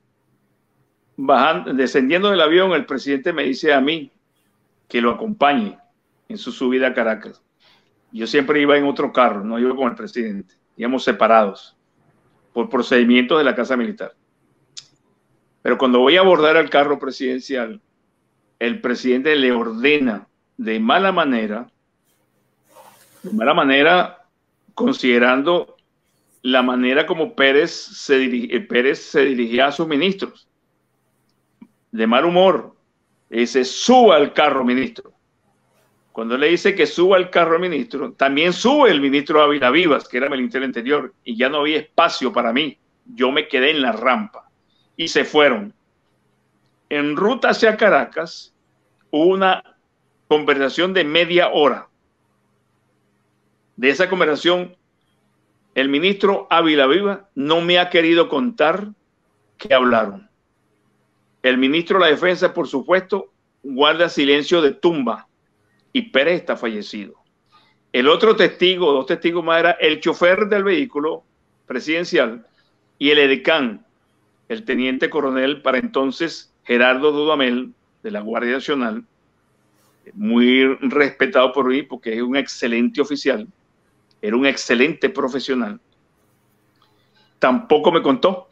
Descendiendo del avión, el presidente me dice a mí que lo acompañe en su subida a Caracas. Yo siempre iba en otro carro, no iba con el presidente. Íbamos separados por procedimientos de la Casa Militar. Pero cuando voy a abordar el carro presidencial, el presidente le ordena de mala manera, considerando la manera como Pérez se dirigía a sus ministros. De mal humor, dice, suba al carro, ministro. Cuando le dice que suba al carro al ministro, también sube el ministro Ávila Vivas, que era el ministro del Interior, y ya no había espacio para mí. Yo me quedé en la rampa y se fueron. En ruta hacia Caracas, hubo una conversación de media hora. De esa conversación, el ministro Ávila Vivas no me ha querido contar qué hablaron. El ministro de la Defensa, por supuesto, guarda silencio de tumba y Pérez está fallecido. El otro testigo, 2 testigos más, era el chofer del vehículo presidencial y el edecán, el teniente coronel para entonces Gerardo Dudamel de la Guardia Nacional, muy respetado por mí porque es un excelente oficial, era un excelente profesional. Tampoco me contó.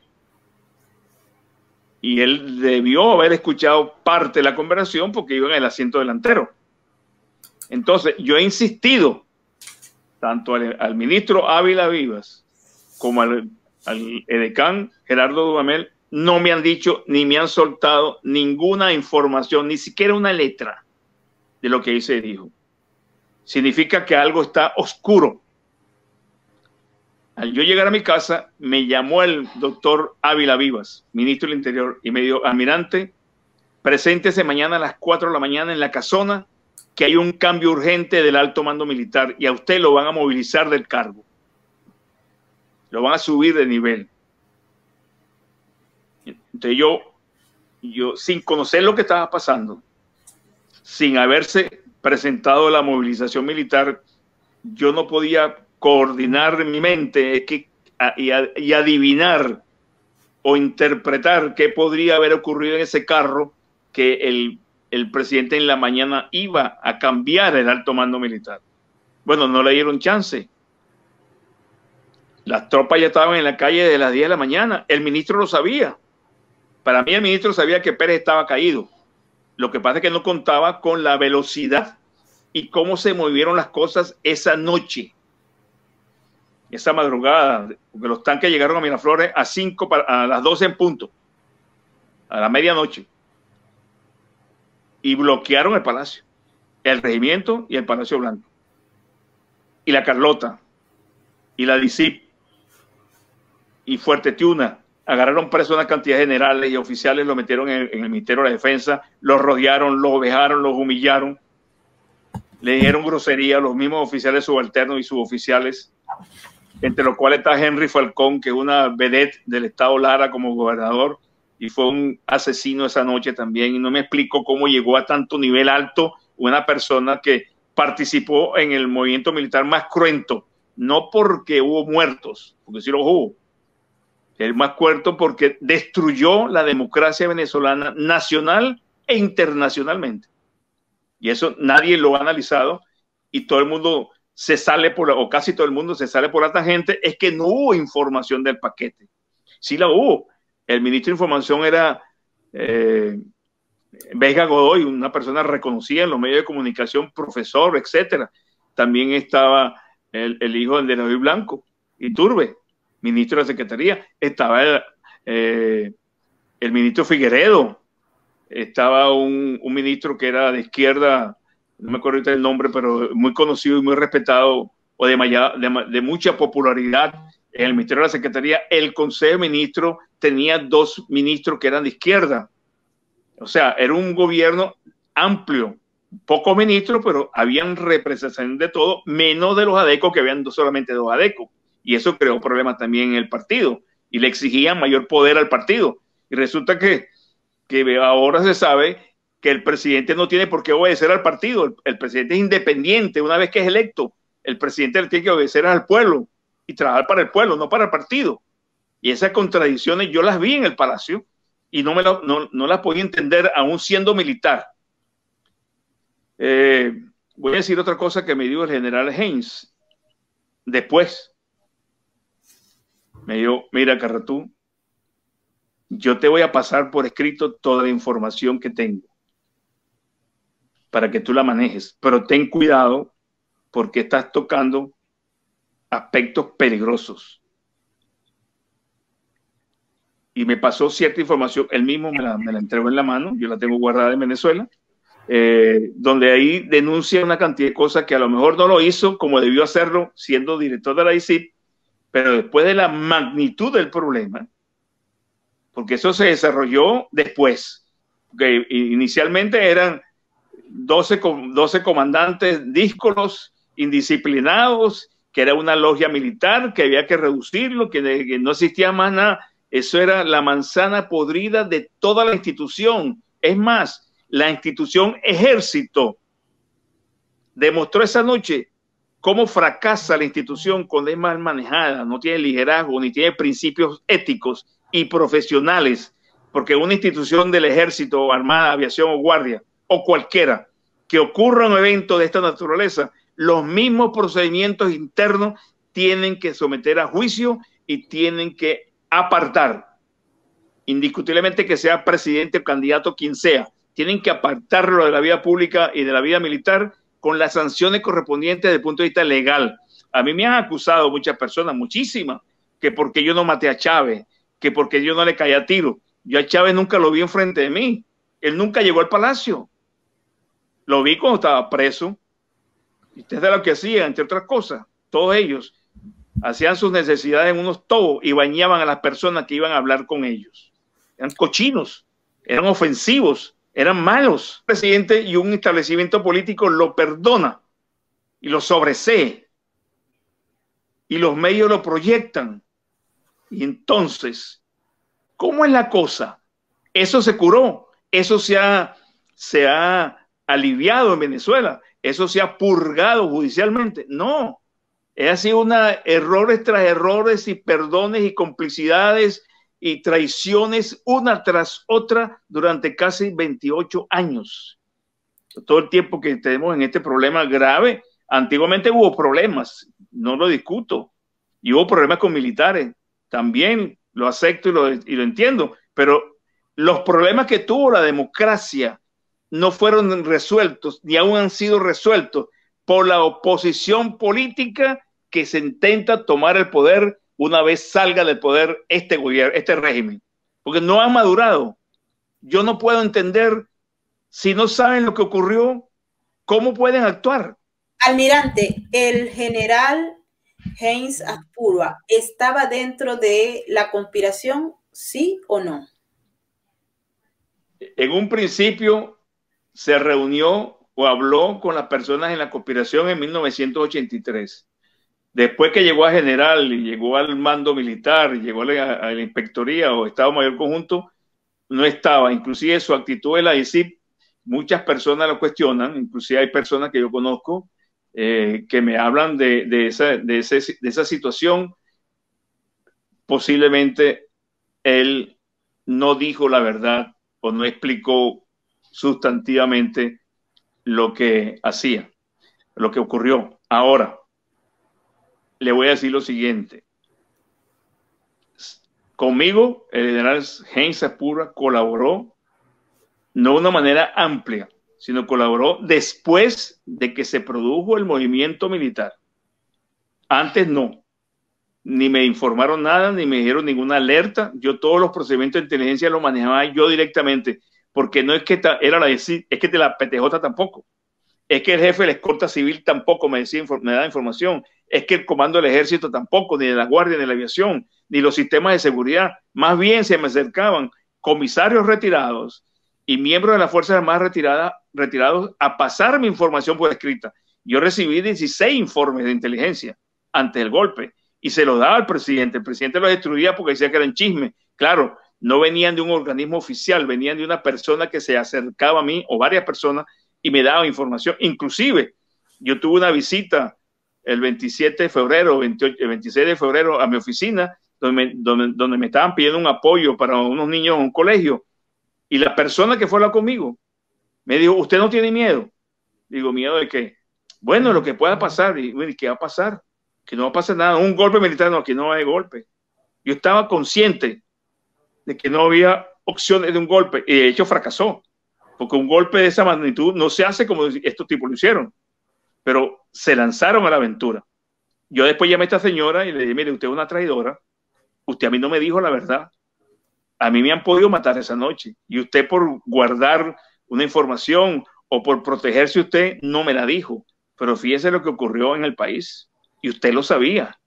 Y él debió haber escuchado parte de la conversación porque iba en el asiento delantero. Entonces, yo he insistido tanto al ministro Ávila Vivas como al edecán Gerardo Dudamel, no me han dicho ni me han soltado ninguna información, ni siquiera una letra de lo que ahí se dijo. Significa que algo está oscuro. Al yo llegar a mi casa, me llamó el doctor Ávila Vivas, ministro del Interior, y me dijo, almirante, preséntese mañana a las 4 de la mañana en la casona, que hay un cambio urgente del alto mando militar y a usted lo van a movilizar del cargo. Lo van a subir de nivel. Entonces yo sin conocer lo que estaba pasando, sin haberse presentado la movilización militar, yo no podía coordinar mi mente y adivinar o interpretar qué podría haber ocurrido en ese carro que el presidente en la mañana iba a cambiar el alto mando militar. Bueno, no le dieron chance. Las tropas ya estaban en la calle de las 10 de la mañana. El ministro lo sabía. Para mí el ministro sabía que Pérez estaba caído. Lo que pasa es que no contaba con la velocidad y cómo se movieron las cosas esa noche, esa madrugada, porque los tanques llegaron a Miraflores a las 12 en punto, a la medianoche, y bloquearon el palacio, el regimiento y el Palacio Blanco, y la Carlota, y la DICIP, y Fuerte Tiuna. Agarraron preso una cantidad de generales y oficiales, lo metieron en el Ministerio de la Defensa, los rodearon, los vejaron, los humillaron, le dijeron grosería a los mismos oficiales subalternos y suboficiales, entre los cuales está Henry Falcón, que es una vedette del estado Lara como gobernador, y fue un asesino esa noche también, y no me explico cómo llegó a tanto nivel alto una persona que participó en el movimiento militar más cruento, no porque hubo muertos, porque sí los hubo, el más cruento porque destruyó la democracia venezolana nacional e internacionalmente. Y eso nadie lo ha analizado y todo el mundo se sale o casi todo el mundo se sale por la tangente, es que no hubo información del paquete. Sí la hubo. El ministro de Información era Vega Godoy, una persona reconocida en los medios de comunicación, profesor, etcétera. También estaba el hijo de David Blanco, Iturbe, ministro de la Secretaría. Estaba el ministro Figueredo. Estaba un ministro que era de izquierda, no me acuerdo ahorita el nombre, pero muy conocido y muy respetado, o de mucha popularidad en el Ministerio de la Secretaría. El Consejo de Ministros tenía 2 ministros que eran de izquierda. O sea, era un gobierno amplio, pocos ministros, pero habían representación de todo, menos de los adecos, que habían solamente 2 adecos. Y eso creó problemas también en el partido y le exigían mayor poder al partido. Y resulta que ahora se sabe que el presidente no tiene por qué obedecer al partido. El presidente es independiente. Una vez que es electo, el presidente le tiene que obedecer al pueblo y trabajar para el pueblo, no para el partido. Y esas contradicciones yo las vi en el Palacio y no las podía entender aún siendo militar. Voy a decir otra cosa que me dijo el general Heinz después. Me dijo: mira, Carratú, yo te voy a pasar por escrito toda la información que tengo para que tú la manejes, pero ten cuidado porque estás tocando aspectos peligrosos. Y me pasó cierta información, él mismo me la entregó en la mano, yo la tengo guardada en Venezuela, donde ahí denuncia una cantidad de cosas que a lo mejor no lo hizo como debió hacerlo siendo director de la DICIP, pero después de la magnitud del problema, porque eso se desarrolló después, que inicialmente eran 12 comandantes díscolos, indisciplinados, que era una logia militar, que había que reducirlo, que no existía más nada. Eso era la manzana podrida de toda la institución. Es más, la institución Ejército demostró esa noche cómo fracasa la institución cuando es mal manejada, no tiene liderazgo, ni tiene principios éticos y profesionales, porque una institución del Ejército, Armada, Aviación o Guardia, o cualquiera, que ocurra un evento de esta naturaleza, los mismos procedimientos internos tienen que someter a juicio y tienen que apartar, indiscutiblemente que sea presidente o candidato quien sea, tienen que apartarlo de la vida pública y de la vida militar con las sanciones correspondientes desde el punto de vista legal. A mí me han acusado muchas personas, muchísimas, que porque yo no maté a Chávez, que porque yo no le caí a tiro. Yo a Chávez nunca lo vi enfrente de mí. Él nunca llegó al palacio. Lo vi cuando estaba preso. Y ustedes lo que hacían, entre otras cosas, todos ellos hacían sus necesidades en unos tobos y bañaban a las personas que iban a hablar con ellos. Eran cochinos, eran ofensivos, eran malos. El presidente y un establecimiento político lo perdona y lo sobresee. Y los medios lo proyectan. Y entonces, ¿cómo es la cosa? Eso se curó, eso se ha aliviado en Venezuela, eso se ha purgado judicialmente. No, ha sido errores tras errores y perdones y complicidades y traiciones una tras otra durante casi 28 años. Todo el tiempo que tenemos en este problema grave. Antiguamente hubo problemas, no lo discuto, y hubo problemas con militares. También lo acepto y lo entiendo, pero los problemas que tuvo la democracia no fueron resueltos, ni aún han sido resueltos por la oposición política que se intenta tomar el poder una vez salga del poder este gobierno, este régimen, porque no ha madurado. Yo no puedo entender, si no saben lo que ocurrió, ¿cómo pueden actuar? Almirante, el general Heinz Asprua, ¿estaba dentro de la conspiración, sí o no? En un principio se reunió o habló con las personas en la conspiración en 1983. Después que llegó a general y llegó al mando militar, llegó a la inspectoría o Estado Mayor Conjunto, no estaba. Inclusive su actitud en la ICIP, muchas personas lo cuestionan, inclusive hay personas que yo conozco que me hablan de esa situación. Posiblemente él no dijo la verdad o no explicó sustantivamente lo que hacía, lo que ocurrió. Ahora, le voy a decir lo siguiente. Conmigo, el general Heinz Asprua colaboró, no de una manera amplia, sino colaboró después de que se produjo el movimiento militar. Antes no. Ni me informaron nada, ni me dieron ninguna alerta. Yo todos los procedimientos de inteligencia los manejaba yo directamente, porque no es que era la es que de la PTJ tampoco. Es que el jefe de la escolta civil tampoco me daba información. Es que el comando del ejército tampoco, ni de la guardia, ni de la aviación, ni los sistemas de seguridad. Más bien se me acercaban comisarios retirados y miembros de las Fuerzas Armadas retirados a pasar mi información por escrita. Yo recibí 16 informes de inteligencia antes del golpe y se los daba al presidente. El presidente los destruía porque decía que eran chismes. Claro, no venían de un organismo oficial, venían de una persona que se acercaba a mí o varias personas y me daba información. Inclusive, yo tuve una visita el 27 de febrero, el 26 de febrero a mi oficina, donde me estaban pidiendo un apoyo para unos niños en un colegio. Y la persona que fue a hablar conmigo me dijo, ¿usted no tiene miedo? Digo, ¿miedo de qué? Bueno, lo que pueda pasar. Y bueno, ¿qué va a pasar? Que no va a pasar nada. Un golpe militar, no, aquí no hay golpe. Yo estaba consciente de que no había opciones de un golpe. Y de hecho fracasó. Porque un golpe de esa magnitud no se hace como estos tipos lo hicieron. Pero se lanzaron a la aventura. Yo después llamé a esta señora y le dije, mire, usted es una traidora. Usted a mí no me dijo la verdad. A mí me han podido matar esa noche. Y usted por guardar una información o por protegerse usted no me la dijo. Pero fíjese lo que ocurrió en el país. Y usted lo sabía.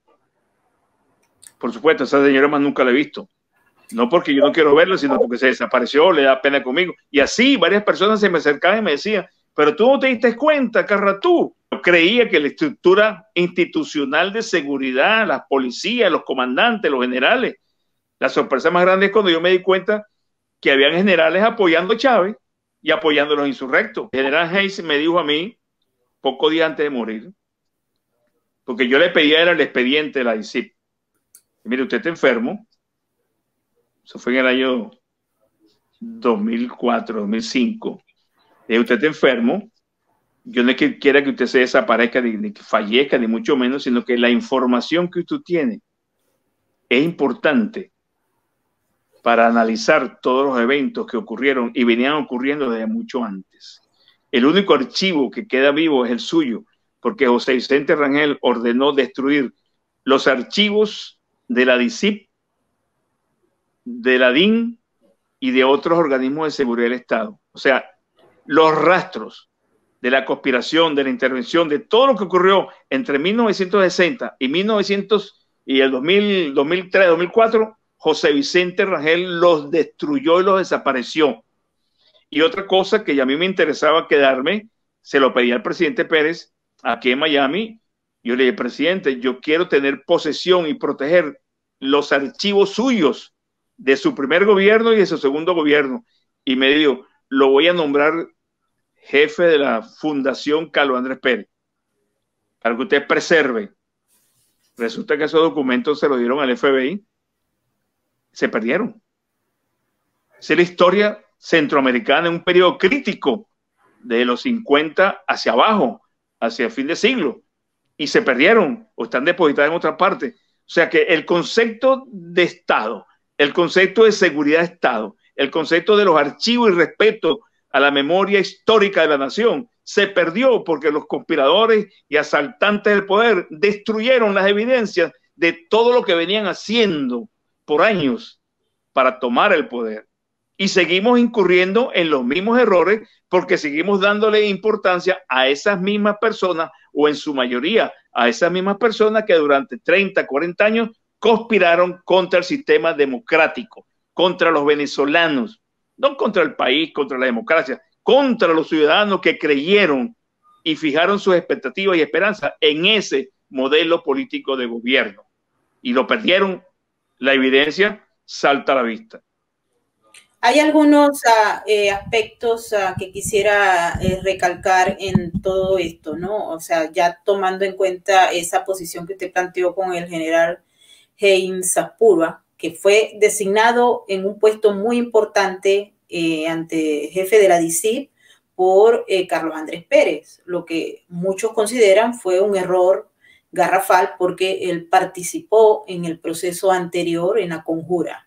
Por supuesto, esa señora más nunca la he visto. No porque yo no quiero verla, sino porque se desapareció, le da pena conmigo. Y así varias personas se me acercaban y me decían, pero tú no te diste cuenta, Carratú. Yo creía que la estructura institucional de seguridad, las policías, los comandantes, los generales, la sorpresa más grande es cuando yo me di cuenta que habían generales apoyando a Chávez y apoyando a los insurrectos. El general Hayes me dijo a mí, pocos días antes de morir, porque yo le pedía era el expediente de la ICIP. Mire, usted está enfermo. Eso fue en el año 2004, 2005. Usted está enfermo. Yo no es que quiera que usted se desaparezca, ni que fallezca, ni mucho menos, sino que la información que usted tiene es importante para analizar todos los eventos que ocurrieron y venían ocurriendo desde mucho antes. El único archivo que queda vivo es el suyo, porque José Vicente Rangel ordenó destruir los archivos de la DICIP, de la DIN y de otros organismos de seguridad del Estado. O sea, los rastros de la conspiración, de la intervención, de todo lo que ocurrió entre 1960 y el 2003, 2004, José Vicente Rangel los destruyó y los desapareció. Y otra cosa que a mí me interesaba quedarme, se lo pedí al presidente Pérez aquí en Miami. Yo le dije, presidente, yo quiero tener posesión y proteger los archivos suyos de su primer gobierno y de su segundo gobierno. Y me dijo, lo voy a nombrar jefe de la Fundación Carlos Andrés Pérez, para que usted preserve. Resulta que esos documentos se los dieron al FBI, se perdieron. Esa es la historia centroamericana en un periodo crítico de los 50 hacia abajo, hacia el fin de siglo, y se perdieron o están depositadas en otra parte. O sea que el concepto de Estado, el concepto de seguridad de Estado, el concepto de los archivos y respeto a la memoria histórica de la nación se perdió porque los conspiradores y asaltantes del poder destruyeron las evidencias de todo lo que venían haciendo por años para tomar el poder. Y seguimos incurriendo en los mismos errores porque seguimos dándole importancia a esas mismas personas, o en su mayoría a esas mismas personas que durante 30, 40 años conspiraron contra el sistema democrático, contra los venezolanos, no contra el país, contra la democracia, contra los ciudadanos que creyeron y fijaron sus expectativas y esperanzas en ese modelo político de gobierno. Y lo perdieron. La evidencia salta a la vista. Hay algunos aspectos que quisiera recalcar en todo esto, ¿no? O sea, ya tomando en cuenta esa posición que usted planteó con el general Hein Sacpurua, que fue designado en un puesto muy importante ante jefe de la DICIP por Carlos Andrés Pérez, lo que muchos consideran fue un error garrafal porque él participó en el proceso anterior en la conjura.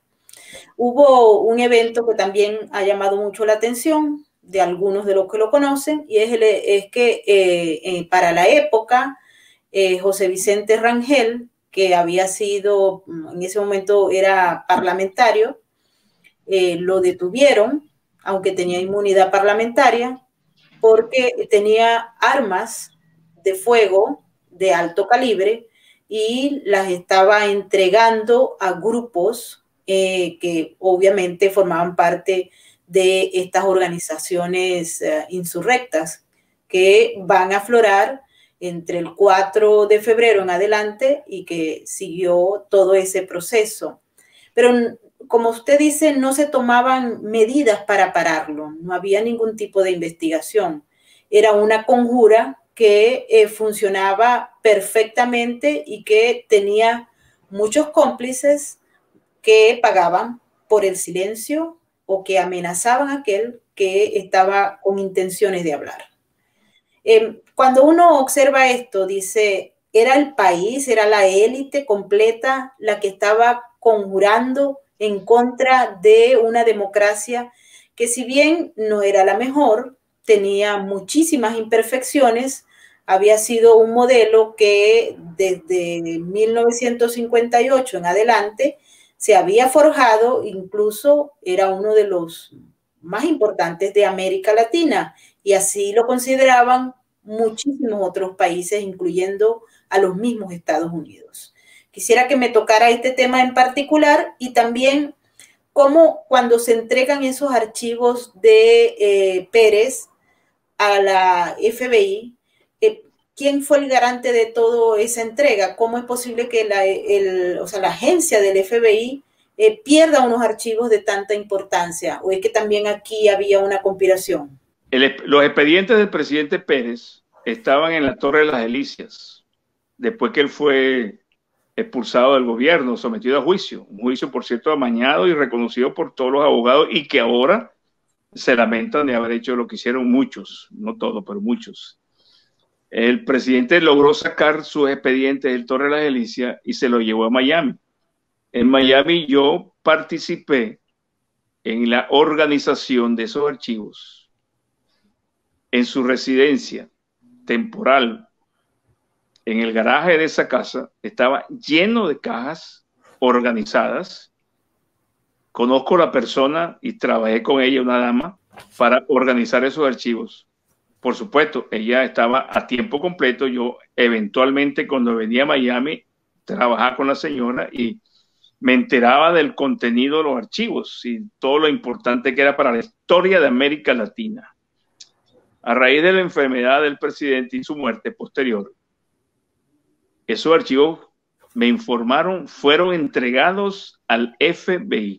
Hubo un evento que también ha llamado mucho la atención de algunos de los que lo conocen, y es que para la época José Vicente Rangel, que había sido, en ese momento era parlamentario, lo detuvieron, aunque tenía inmunidad parlamentaria, porque tenía armas de fuego de alto calibre y las estaba entregando a grupos que obviamente formaban parte de estas organizaciones insurrectas que van a aflorar entre el 4 de febrero en adelante y que siguió todo ese proceso. Pero como usted dice, no se tomaban medidas para pararlo, no había ningún tipo de investigación. Era una conjura que funcionaba perfectamente y que tenía muchos cómplices que pagaban por el silencio o que amenazaban a aquel que estaba con intenciones de hablar. Cuando uno observa esto, dice, ¿era el país, era la élite completa la que estaba conjurando en contra de una democracia que, si bien no era la mejor, tenía muchísimas imperfecciones? Había sido un modelo que desde 1958 en adelante se había forjado, incluso era uno de los más importantes de América Latina, y así lo consideraban muchísimos otros países, incluyendo a los mismos Estados Unidos. Quisiera que me tocara este tema en particular y también cómo cuando se entregan esos archivos de Pérez a la FBI, ¿quién fue el garante de toda esa entrega? ¿Cómo es posible que la agencia del FBI pierda unos archivos de tanta importancia? ¿O es que también aquí había una conspiración? Los expedientes del presidente Pérez estaban en la Torre de las Delicias, después que él fue expulsado del gobierno, sometido a juicio. Un juicio, por cierto, amañado y reconocido por todos los abogados, y que ahora se lamentan de haber hecho lo que hicieron muchos, no todos, pero muchos. El presidente logró sacar sus expedientes del Torre de las Delicias y se lo llevó a Miami. En Miami yo participé en la organización de esos archivos. En su residencia temporal, en el garaje de esa casa, estaba lleno de cajas organizadas. Conozco a la persona y trabajé con ella, una dama, para organizar esos archivos. Por supuesto, ella estaba a tiempo completo. Yo eventualmente, cuando venía a Miami, trabajaba con la señora y me enteraba del contenido de los archivos y todo lo importante que era para la historia de América Latina. A raíz de la enfermedad del presidente y su muerte posterior, esos archivos, me informaron, fueron entregados al FBI.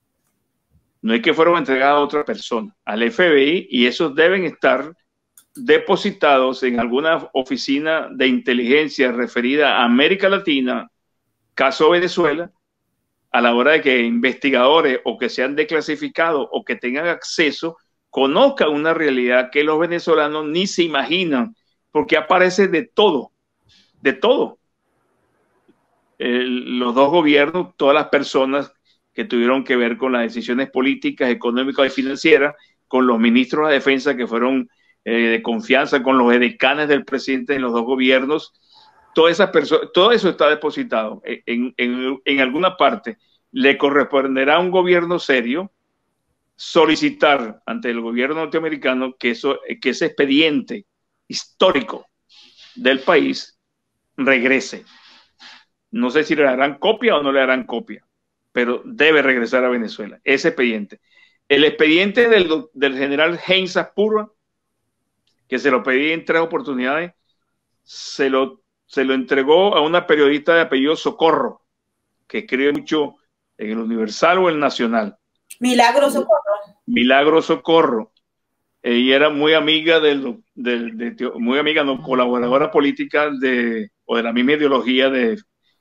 No es que fueron entregados a otra persona, al FBI, y esos deben estar depositados en alguna oficina de inteligencia referida a América Latina, caso Venezuela, a la hora de que investigadores o que sean desclasificados o que tengan acceso, conozcan una realidad que los venezolanos ni se imaginan, porque aparece de todo, de todo. Los dos gobiernos, todas las personas que tuvieron que ver con las decisiones políticas, económicas y financieras, con los ministros de defensa que fueron de confianza, con los edecanes del presidente en los dos gobiernos. Todas esas personas, todo eso está depositado en alguna parte. Le corresponderá a un gobierno serio solicitar ante el gobierno norteamericano que ese expediente histórico del país regrese. No sé si le darán copia o no le darán copia, pero debe regresar a Venezuela, ese expediente. El expediente del general Heinz Aspurua, que se lo pedí en 3 oportunidades, se lo entregó a una periodista de apellido Socorro, que escribe mucho en el Universal o el Nacional. Milagro Socorro. Milagro Socorro. Ella era muy amiga muy amiga, no, colaboradora política o de la misma ideología de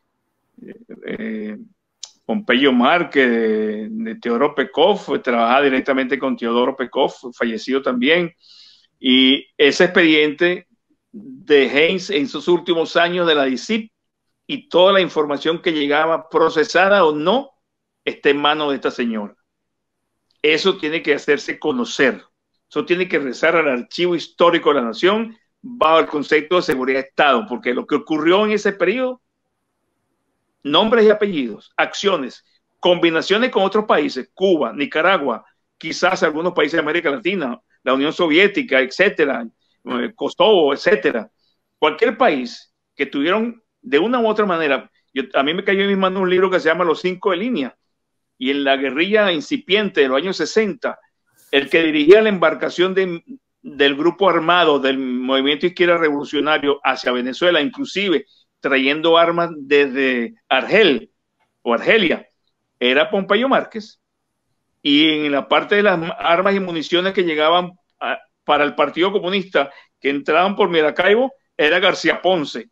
Pompeyo Márquez, de Teodoro Pekov, trabajaba directamente con Teodoro Pekov, fallecido también. Y ese expediente de Heinz en sus últimos años de la DICIP y toda la información que llegaba, procesada o no, está en manos de esta señora. Eso tiene que hacerse conocer. Eso tiene que regresar al archivo histórico de la nación bajo el concepto de seguridad de Estado, porque lo que ocurrió en ese periodo, nombres y apellidos, acciones, combinaciones con otros países, Cuba, Nicaragua, quizás algunos países de América Latina, la Unión Soviética, etcétera, Kosovo, etcétera. Cualquier país que tuvieron de una u otra manera, a mí me cayó en mis manos un libro que se llama Los 5 de línea, y en la guerrilla incipiente de los años 60, el que dirigía la embarcación del grupo armado del movimiento izquierda revolucionario hacia Venezuela, inclusive trayendo armas desde Argel o Argelia, era Pompeyo Márquez. Y en la parte de las armas y municiones que llegaban para el Partido Comunista, que entraban por Maracaibo, era García Ponce.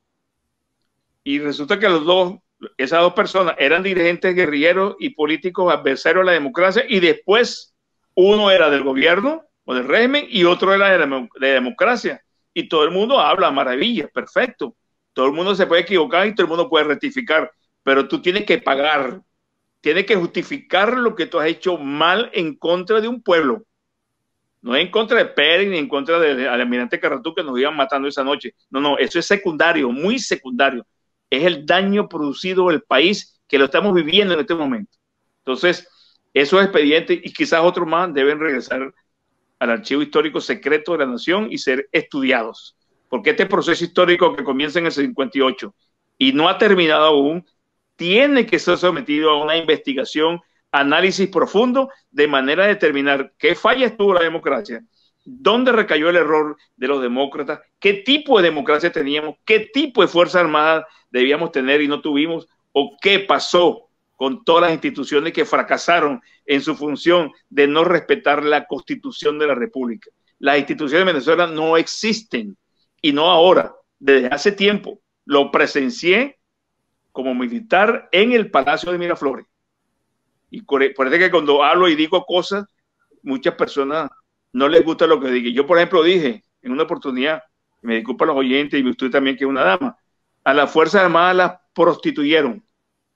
Y resulta que esas dos personas eran dirigentes guerrilleros y políticos adversarios a la democracia, y después uno era del gobierno o del régimen y otro era de la democracia. Y todo el mundo habla maravillas, perfecto. Todo el mundo se puede equivocar y todo el mundo puede rectificar, pero tú tienes que pagar, tienes que justificar lo que tú has hecho mal en contra de un pueblo. No es en contra de Pérez ni en contra del almirante Carratú que nos iban matando esa noche. No, no, eso es secundario, muy secundario. Es el daño producido al país que lo estamos viviendo en este momento. Entonces, esos expedientes y quizás otros más deben regresar al archivo histórico secreto de la nación y ser estudiados. Porque este proceso histórico que comienza en el 58 y no ha terminado aún, tiene que ser sometido a una investigación, análisis profundo, de manera de determinar qué fallas tuvo la democracia, dónde recayó el error de los demócratas, qué tipo de democracia teníamos, qué tipo de fuerza armada debíamos tener y no tuvimos, o qué pasó con todas las instituciones que fracasaron en su función de no respetar la Constitución de la República. Las instituciones de Venezuela no existen, y no ahora, desde hace tiempo. Lo presencié como militar en el Palacio de Miraflores. Y parece que cuando hablo y digo cosas, muchas personas no les gusta lo que digo. Yo, por ejemplo, dije en una oportunidad, me disculpan los oyentes y usted también, que es una dama, a las Fuerzas Armadas las prostituyeron.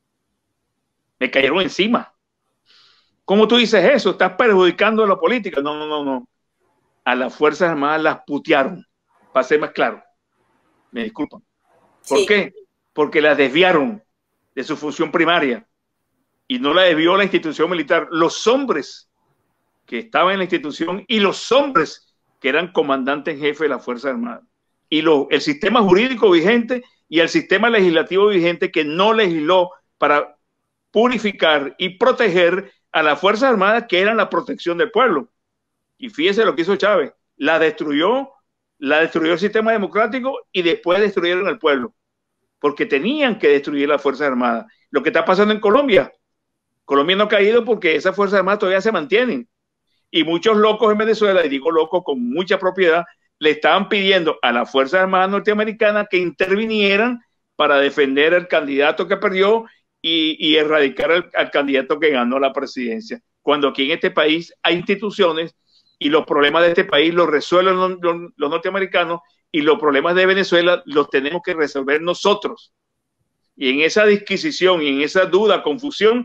Me cayeron encima. ¿Cómo tú dices eso? ¿Estás perjudicando a la política? No, no, no, no. A las Fuerzas Armadas las putearon. Para ser más claro. Me disculpan. ¿Por qué? Porque las desviaron de su función primaria. Y no la desvió la institución militar. Los hombres que estaban en la institución y los hombres que eran comandantes en jefe de las Fuerzas Armadas. Y el sistema jurídico vigente y el sistema legislativo vigente que no legisló para purificar y proteger a las Fuerzas Armadas, que eran la protección del pueblo. Y fíjese lo que hizo Chávez. La destruyó el sistema democrático y después destruyeron al pueblo. Porque tenían que destruir las Fuerzas Armadas. Lo que está pasando en Colombia. Colombia no ha caído porque esas Fuerzas Armadas todavía se mantienen. Y muchos locos en Venezuela, y digo locos con mucha propiedad, le estaban pidiendo a las Fuerzas Armadas norteamericanas que intervinieran para defender al candidato que perdió y erradicar al candidato que ganó la presidencia. Cuando aquí en este país hay instituciones y los problemas de este país los resuelven los norteamericanos y los problemas de Venezuela los tenemos que resolver nosotros. Y en esa disquisición y en esa duda, confusión,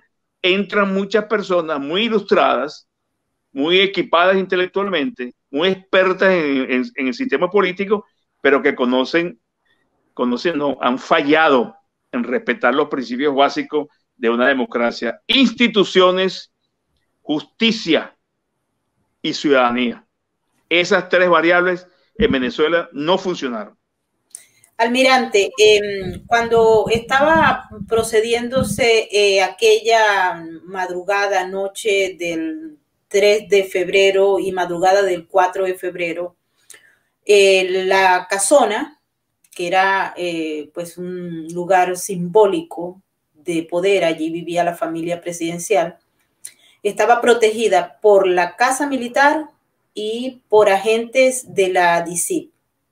entran muchas personas muy ilustradas, muy equipadas intelectualmente, muy expertas en el sistema político, pero que no, han fallado en respetar los principios básicos de una democracia, instituciones, justicia y ciudadanía. Esas tres variables en Venezuela no funcionaron. Almirante, cuando estaba procediéndose aquella madrugada, noche del 3 de febrero y madrugada del 4 de febrero, la casona, que era pues un lugar simbólico de poder, allí vivía la familia presidencial, estaba protegida por la Casa Militar y por agentes de la DICIP.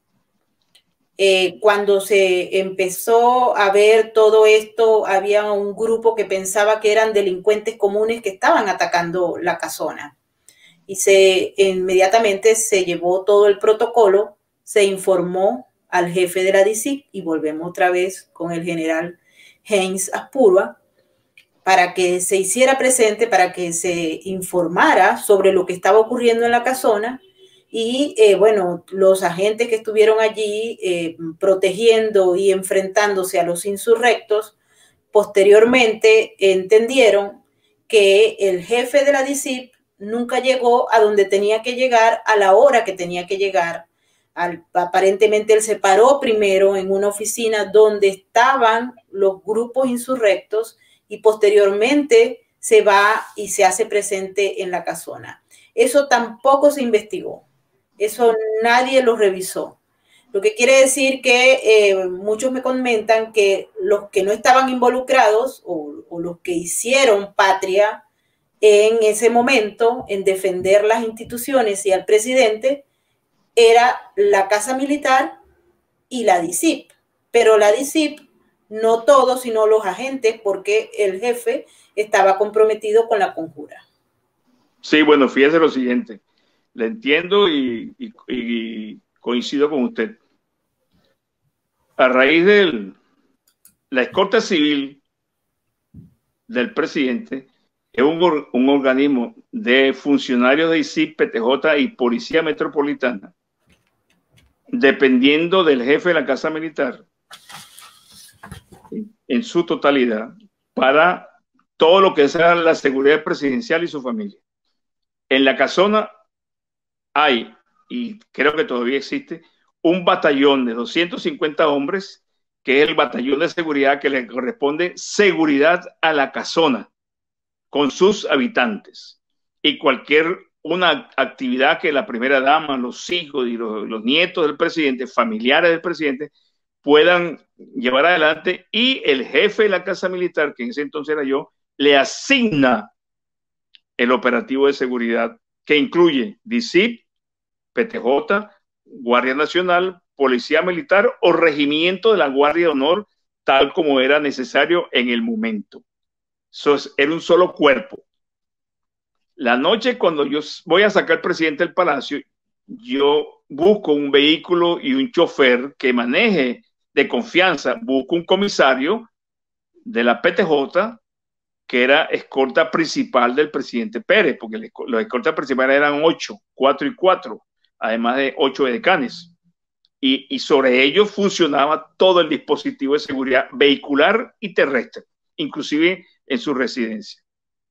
Cuando se empezó a ver todo esto, había un grupo que pensaba que eran delincuentes comunes que estaban atacando la casona. Y inmediatamente se llevó todo el protocolo, se informó al jefe de la DICIP y volvemos otra vez con el general Heinz Aspurua para que se hiciera presente, para que se informara sobre lo que estaba ocurriendo en la casona. Y bueno, los agentes que estuvieron allí protegiendo y enfrentándose a los insurrectos, posteriormente entendieron que el jefe de la DICIP nunca llegó a donde tenía que llegar a la hora que tenía que llegar. Aparentemente él se paró primero en una oficina donde estaban los grupos insurrectos y posteriormente se va y se hace presente en la casona. Eso tampoco se investigó. Eso nadie lo revisó. Lo que quiere decir que muchos me comentan que los que no estaban involucrados o los que hicieron patria en ese momento en defender las instituciones y al presidente era la Casa Militar y la DICIP. Pero la DICIP, no todos, sino los agentes, porque el jefe estaba comprometido con la conjura. Sí, bueno, fíjese lo siguiente. Le entiendo y coincido con usted. A raíz de la escolta civil del presidente, es un organismo de funcionarios de DICIP, PTJ y Policía Metropolitana, dependiendo del jefe de la Casa Militar, en su totalidad, para todo lo que sea la seguridad presidencial y su familia. En la casona hay, y creo que todavía existe, un batallón de 250 hombres, que es el batallón de seguridad que le corresponde seguridad a la casona, con sus habitantes. Y una actividad que la primera dama, los hijos y los nietos del presidente, familiares del presidente, puedan llevar adelante, y el jefe de la Casa Militar, que en ese entonces era yo, le asigna el operativo de seguridad, que incluye DICIP, PTJ, Guardia Nacional, Policía Militar o Regimiento de la Guardia de Honor, tal como era necesario en el momento. Era un solo cuerpo. La noche, cuando yo voy a sacar al presidente del palacio, yo busco un vehículo y un chofer que maneje de confianza. Busco un comisario de la PTJ, que era escolta principal del presidente Pérez, porque los escoltas principales eran 8, 4 y 4, además de 8 edecanes. Y sobre ellos funcionaba todo el dispositivo de seguridad vehicular y terrestre, inclusive en su residencia.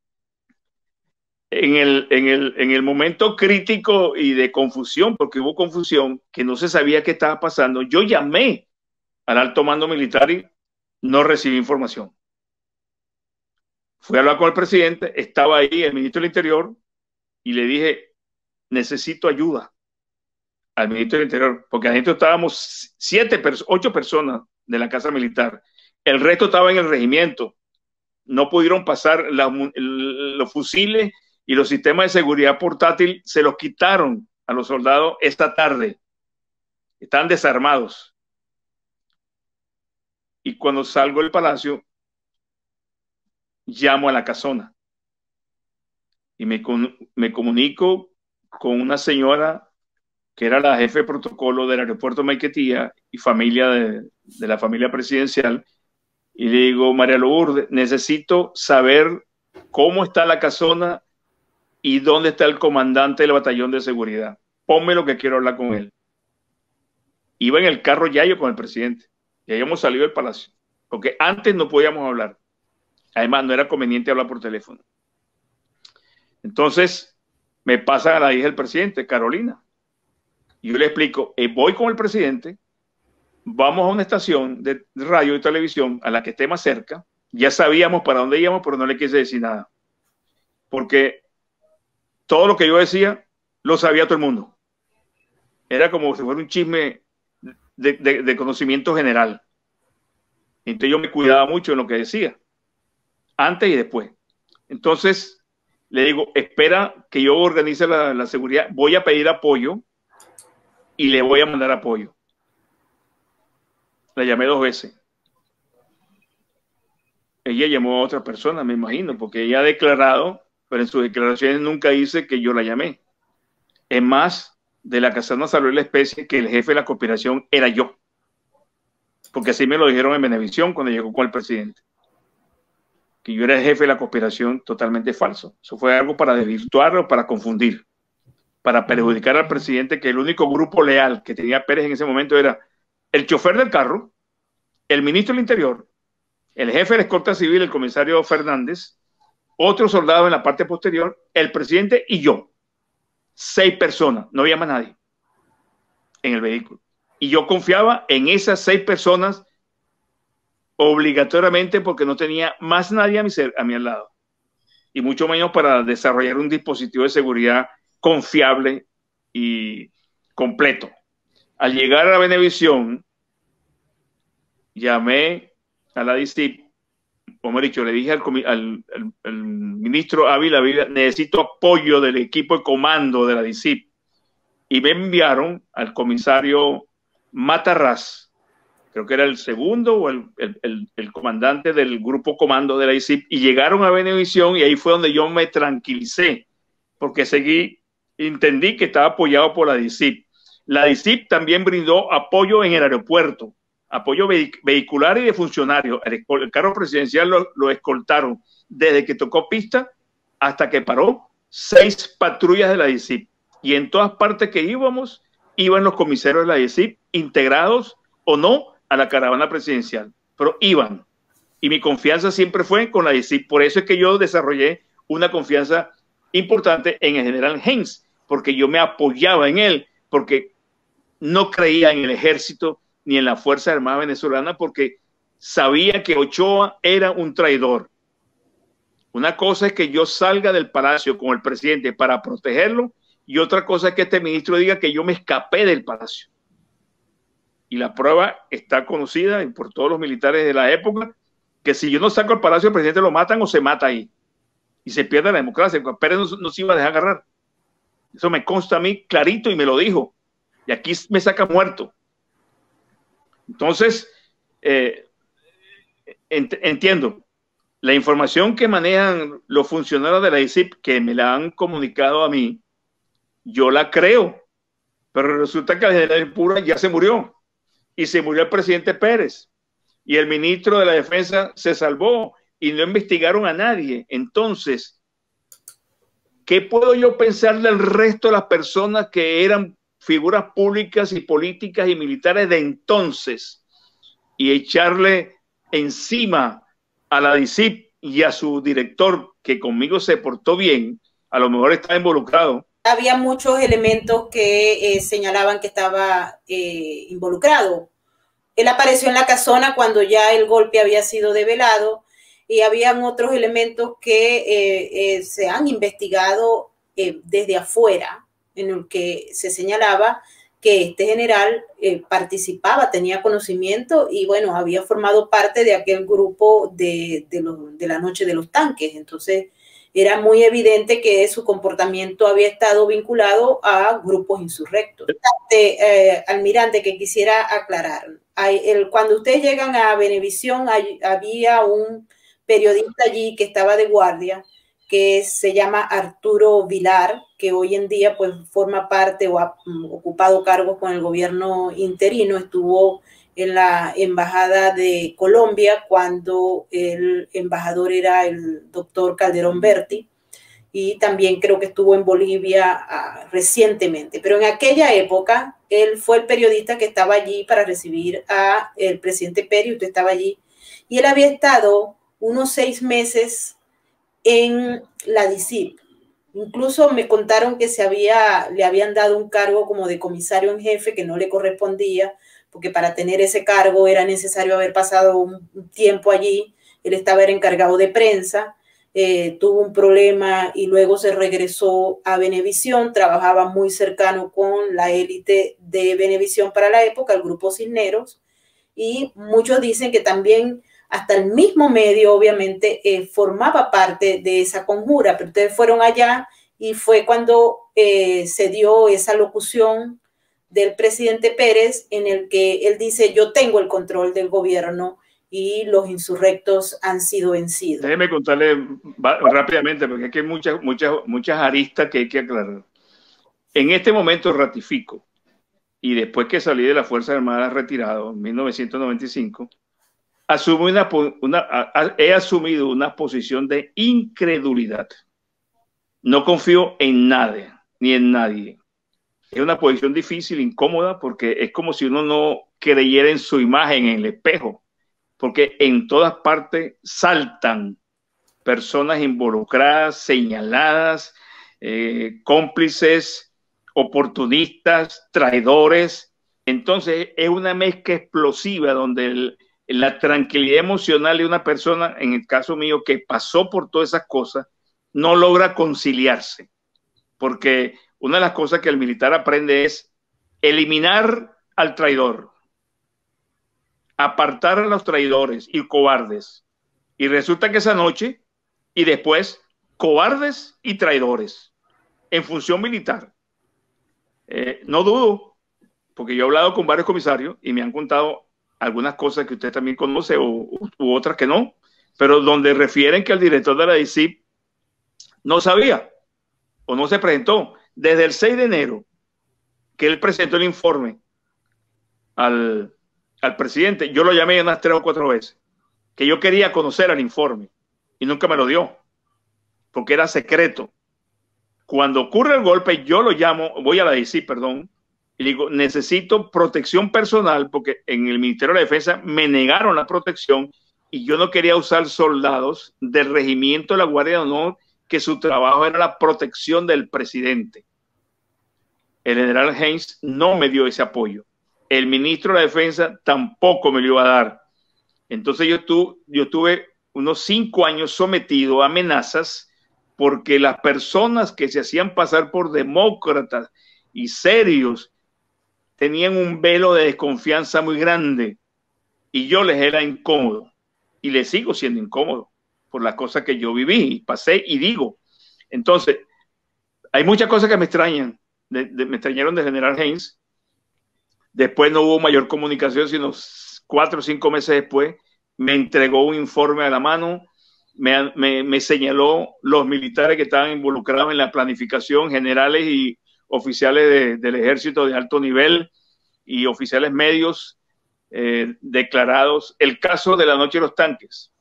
En el momento crítico y de confusión, porque hubo confusión, que no se sabía qué estaba pasando, yo llamé al alto mando militar y no recibí información. Fui a hablar con el presidente, estaba ahí el ministro del Interior, y le dije, necesito ayuda al ministro del Interior, porque adentro estábamos 8 personas de la Casa Militar. El resto estaba en el regimiento. No pudieron pasar los fusiles y los sistemas de seguridad portátil, se los quitaron a los soldados esta tarde. Están desarmados. Y cuando salgo del palacio, llamo a la casona y me comunico con una señora que era la jefe de protocolo del aeropuerto Maiquetía y familia de la familia presidencial, y le digo, María Lourdes, necesito saber cómo está la casona y dónde está el comandante del batallón de seguridad. Ponme lo que quiero hablar con él. Iba en el carro Yayo con el presidente. Ya habíamos salido del palacio. Porque antes no podíamos hablar. Además, no era conveniente hablar por teléfono. Entonces, me pasa a la hija del presidente, Carolina. Y yo le explico, voy con el presidente, vamos a una estación de radio y televisión a la que esté más cerca. Ya sabíamos para dónde íbamos, pero no le quise decir nada. Porque todo lo que yo decía, lo sabía todo el mundo. Era como si fuera un chisme de conocimiento general. Entonces yo me cuidaba mucho en lo que decía, antes y después. Entonces le digo, espera que yo organice la seguridad, voy a pedir apoyo y le voy a mandar apoyo. La llamé 2 veces. Ella llamó a otra persona, me imagino, porque ella ha declarado, pero en sus declaraciones nunca dice que yo la llamé. Es más, de la casona salió la especie que el jefe de la conspiración era yo. Porque así me lo dijeron en Venevisión cuando llegó con el presidente. Que yo era el jefe de la conspiración, totalmente falso. Eso fue algo para desvirtuar o para confundir, para perjudicar al presidente, que el único grupo leal que tenía Pérez en ese momento era el chofer del carro, el ministro del Interior, el jefe de la escolta civil, el comisario Fernández, otro soldado en la parte posterior, el presidente y yo. 6 personas, no había más nadie en el vehículo. Y yo confiaba en esas 6 personas obligatoriamente porque no tenía más nadie a mi lado. Y mucho menos para desarrollar un dispositivo de seguridad confiable y completo. Al llegar a la Venevisión, llamé a la DICIP, o mejor dicho, le dije al ministro Ávila, necesito apoyo del equipo de comando de la DICIP. Y me enviaron al comisario Matarrás, creo que era el segundo o el comandante del grupo comando de la DICIP, y llegaron a Venevisión y ahí fue donde yo me tranquilicé, porque entendí que estaba apoyado por la DICIP. La DICIP también brindó apoyo en el aeropuerto, apoyo vehicular y de funcionarios. El carro presidencial lo escoltaron desde que tocó pista hasta que paró 6 patrullas de la DICIP. Y en todas partes que íbamos, iban los comisarios de la DICIP, integrados o no a la caravana presidencial, pero iban. Y mi confianza siempre fue con la DICIP. Por eso es que yo desarrollé una confianza importante en el general Heinz, porque yo me apoyaba en él, porque no creía en el ejército ni en la Fuerza Armada Venezolana, porque sabía que Ochoa era un traidor. Una cosa es que yo salga del palacio con el presidente para protegerlo, y otra cosa es que este ministro diga que yo me escapé del palacio. Y la prueba está conocida por todos los militares de la época, que si yo no saco al palacio, el presidente lo matan o se mata ahí. Y se pierde la democracia. Pérez no se iba a dejar agarrar. Eso me consta a mí clarito y me lo dijo. Y aquí me saca muerto. Entonces, entiendo. La información que manejan los funcionarios de la DICIP, que me la han comunicado a mí, yo la creo. Pero resulta que el general Pura ya se murió. Y se murió el presidente Pérez. Y el ministro de la Defensa se salvó. Y no investigaron a nadie. Entonces, ¿qué puedo yo pensar del resto de las personas que eran figuras públicas y políticas y militares de entonces? Y echarle encima a la DICIP y a su director, que conmigo se portó bien, a lo mejor está involucrado. Había muchos elementos que señalaban que estaba involucrado. Él apareció en la casona cuando ya el golpe había sido develado, y habían otros elementos que se han investigado desde afuera, en el que se señalaba que este general participaba, tenía conocimiento y, bueno, había formado parte de aquel grupo de la noche de los tanques. Entonces, era muy evidente que su comportamiento había estado vinculado a grupos insurrectos. Almirante, que quisiera aclarar, cuando ustedes llegan a Venevisión, había un periodista allí que estaba de guardia, que se llama Arturo Vilar, que hoy en día pues forma parte o ha ocupado cargos con el gobierno interino, estuvo en la embajada de Colombia cuando el embajador era el doctor Calderón Berti, y también creo que estuvo en Bolivia recientemente. Pero en aquella época él fue el periodista que estaba allí para recibir al presidente Pérez, usted estaba allí, y él había estado unos 6 meses en la DICIP. Incluso me contaron que le habían dado un cargo como de comisario en jefe que no le correspondía, porque para tener ese cargo era necesario haber pasado un tiempo allí. Él estaba encargado de prensa, tuvo un problema y luego se regresó a Venevisión. Trabajaba muy cercano con la élite de Venevisión para la época, el grupo Cisneros, y muchos dicen que también hasta el mismo medio, obviamente, formaba parte de esa conjura, pero ustedes fueron allá y fue cuando se dio esa locución del presidente Pérez en el que él dice: yo tengo el control del gobierno y los insurrectos han sido vencidos. Déjeme contarle rápidamente, porque aquí hay muchas aristas que hay que aclarar. En este momento ratifico, y después que salí de las Fuerzas Armadas retirado en 1995, he asumido una posición de incredulidad. No confío en nadie, ni en nadie. Es una posición difícil, incómoda, porque es como si uno no creyera en su imagen en el espejo, porque en todas partes saltan personas involucradas, señaladas, cómplices, oportunistas, traidores. Entonces es una mezcla explosiva donde la tranquilidad emocional de una persona, en el caso mío, que pasó por todas esas cosas, no logra conciliarse, porque una de las cosas que el militar aprende es eliminar al traidor, apartar a los traidores y cobardes. Y resulta que esa noche y después cobardes y traidores en función militar. No dudo, porque yo he hablado con varios comisarios y me han contado algunas cosas que usted también conoce u otras que no, pero donde refieren que el director de la DICIP no sabía o no se presentó. Desde el 6 de enero que él presentó el informe al presidente, yo lo llamé unas 3 o 4 veces, que yo quería conocer el informe y nunca me lo dio, porque era secreto. Cuando ocurre el golpe, yo lo llamo, voy a la DICIP, perdón, y digo: necesito protección personal, porque en el Ministerio de la Defensa me negaron la protección y yo no quería usar soldados del regimiento de la Guardia de Honor, que su trabajo era la protección del presidente. El general Heinz no me dio ese apoyo. El ministro de la Defensa tampoco me lo iba a dar. Entonces yo tuve unos 5 años sometido a amenazas, porque las personas que se hacían pasar por demócratas y serios tenían un velo de desconfianza muy grande y yo les era incómodo y les sigo siendo incómodo por las cosas que yo viví, pasé y digo. Entonces, hay muchas cosas que me extrañan. Me extrañaron de general Heinz. Después no hubo mayor comunicación, sino 4 o 5 meses después me entregó un informe a la mano, me señaló los militares que estaban involucrados en la planificación, generales y oficiales del ejército de alto nivel y oficiales medios declarados. El caso de la noche de los tanques.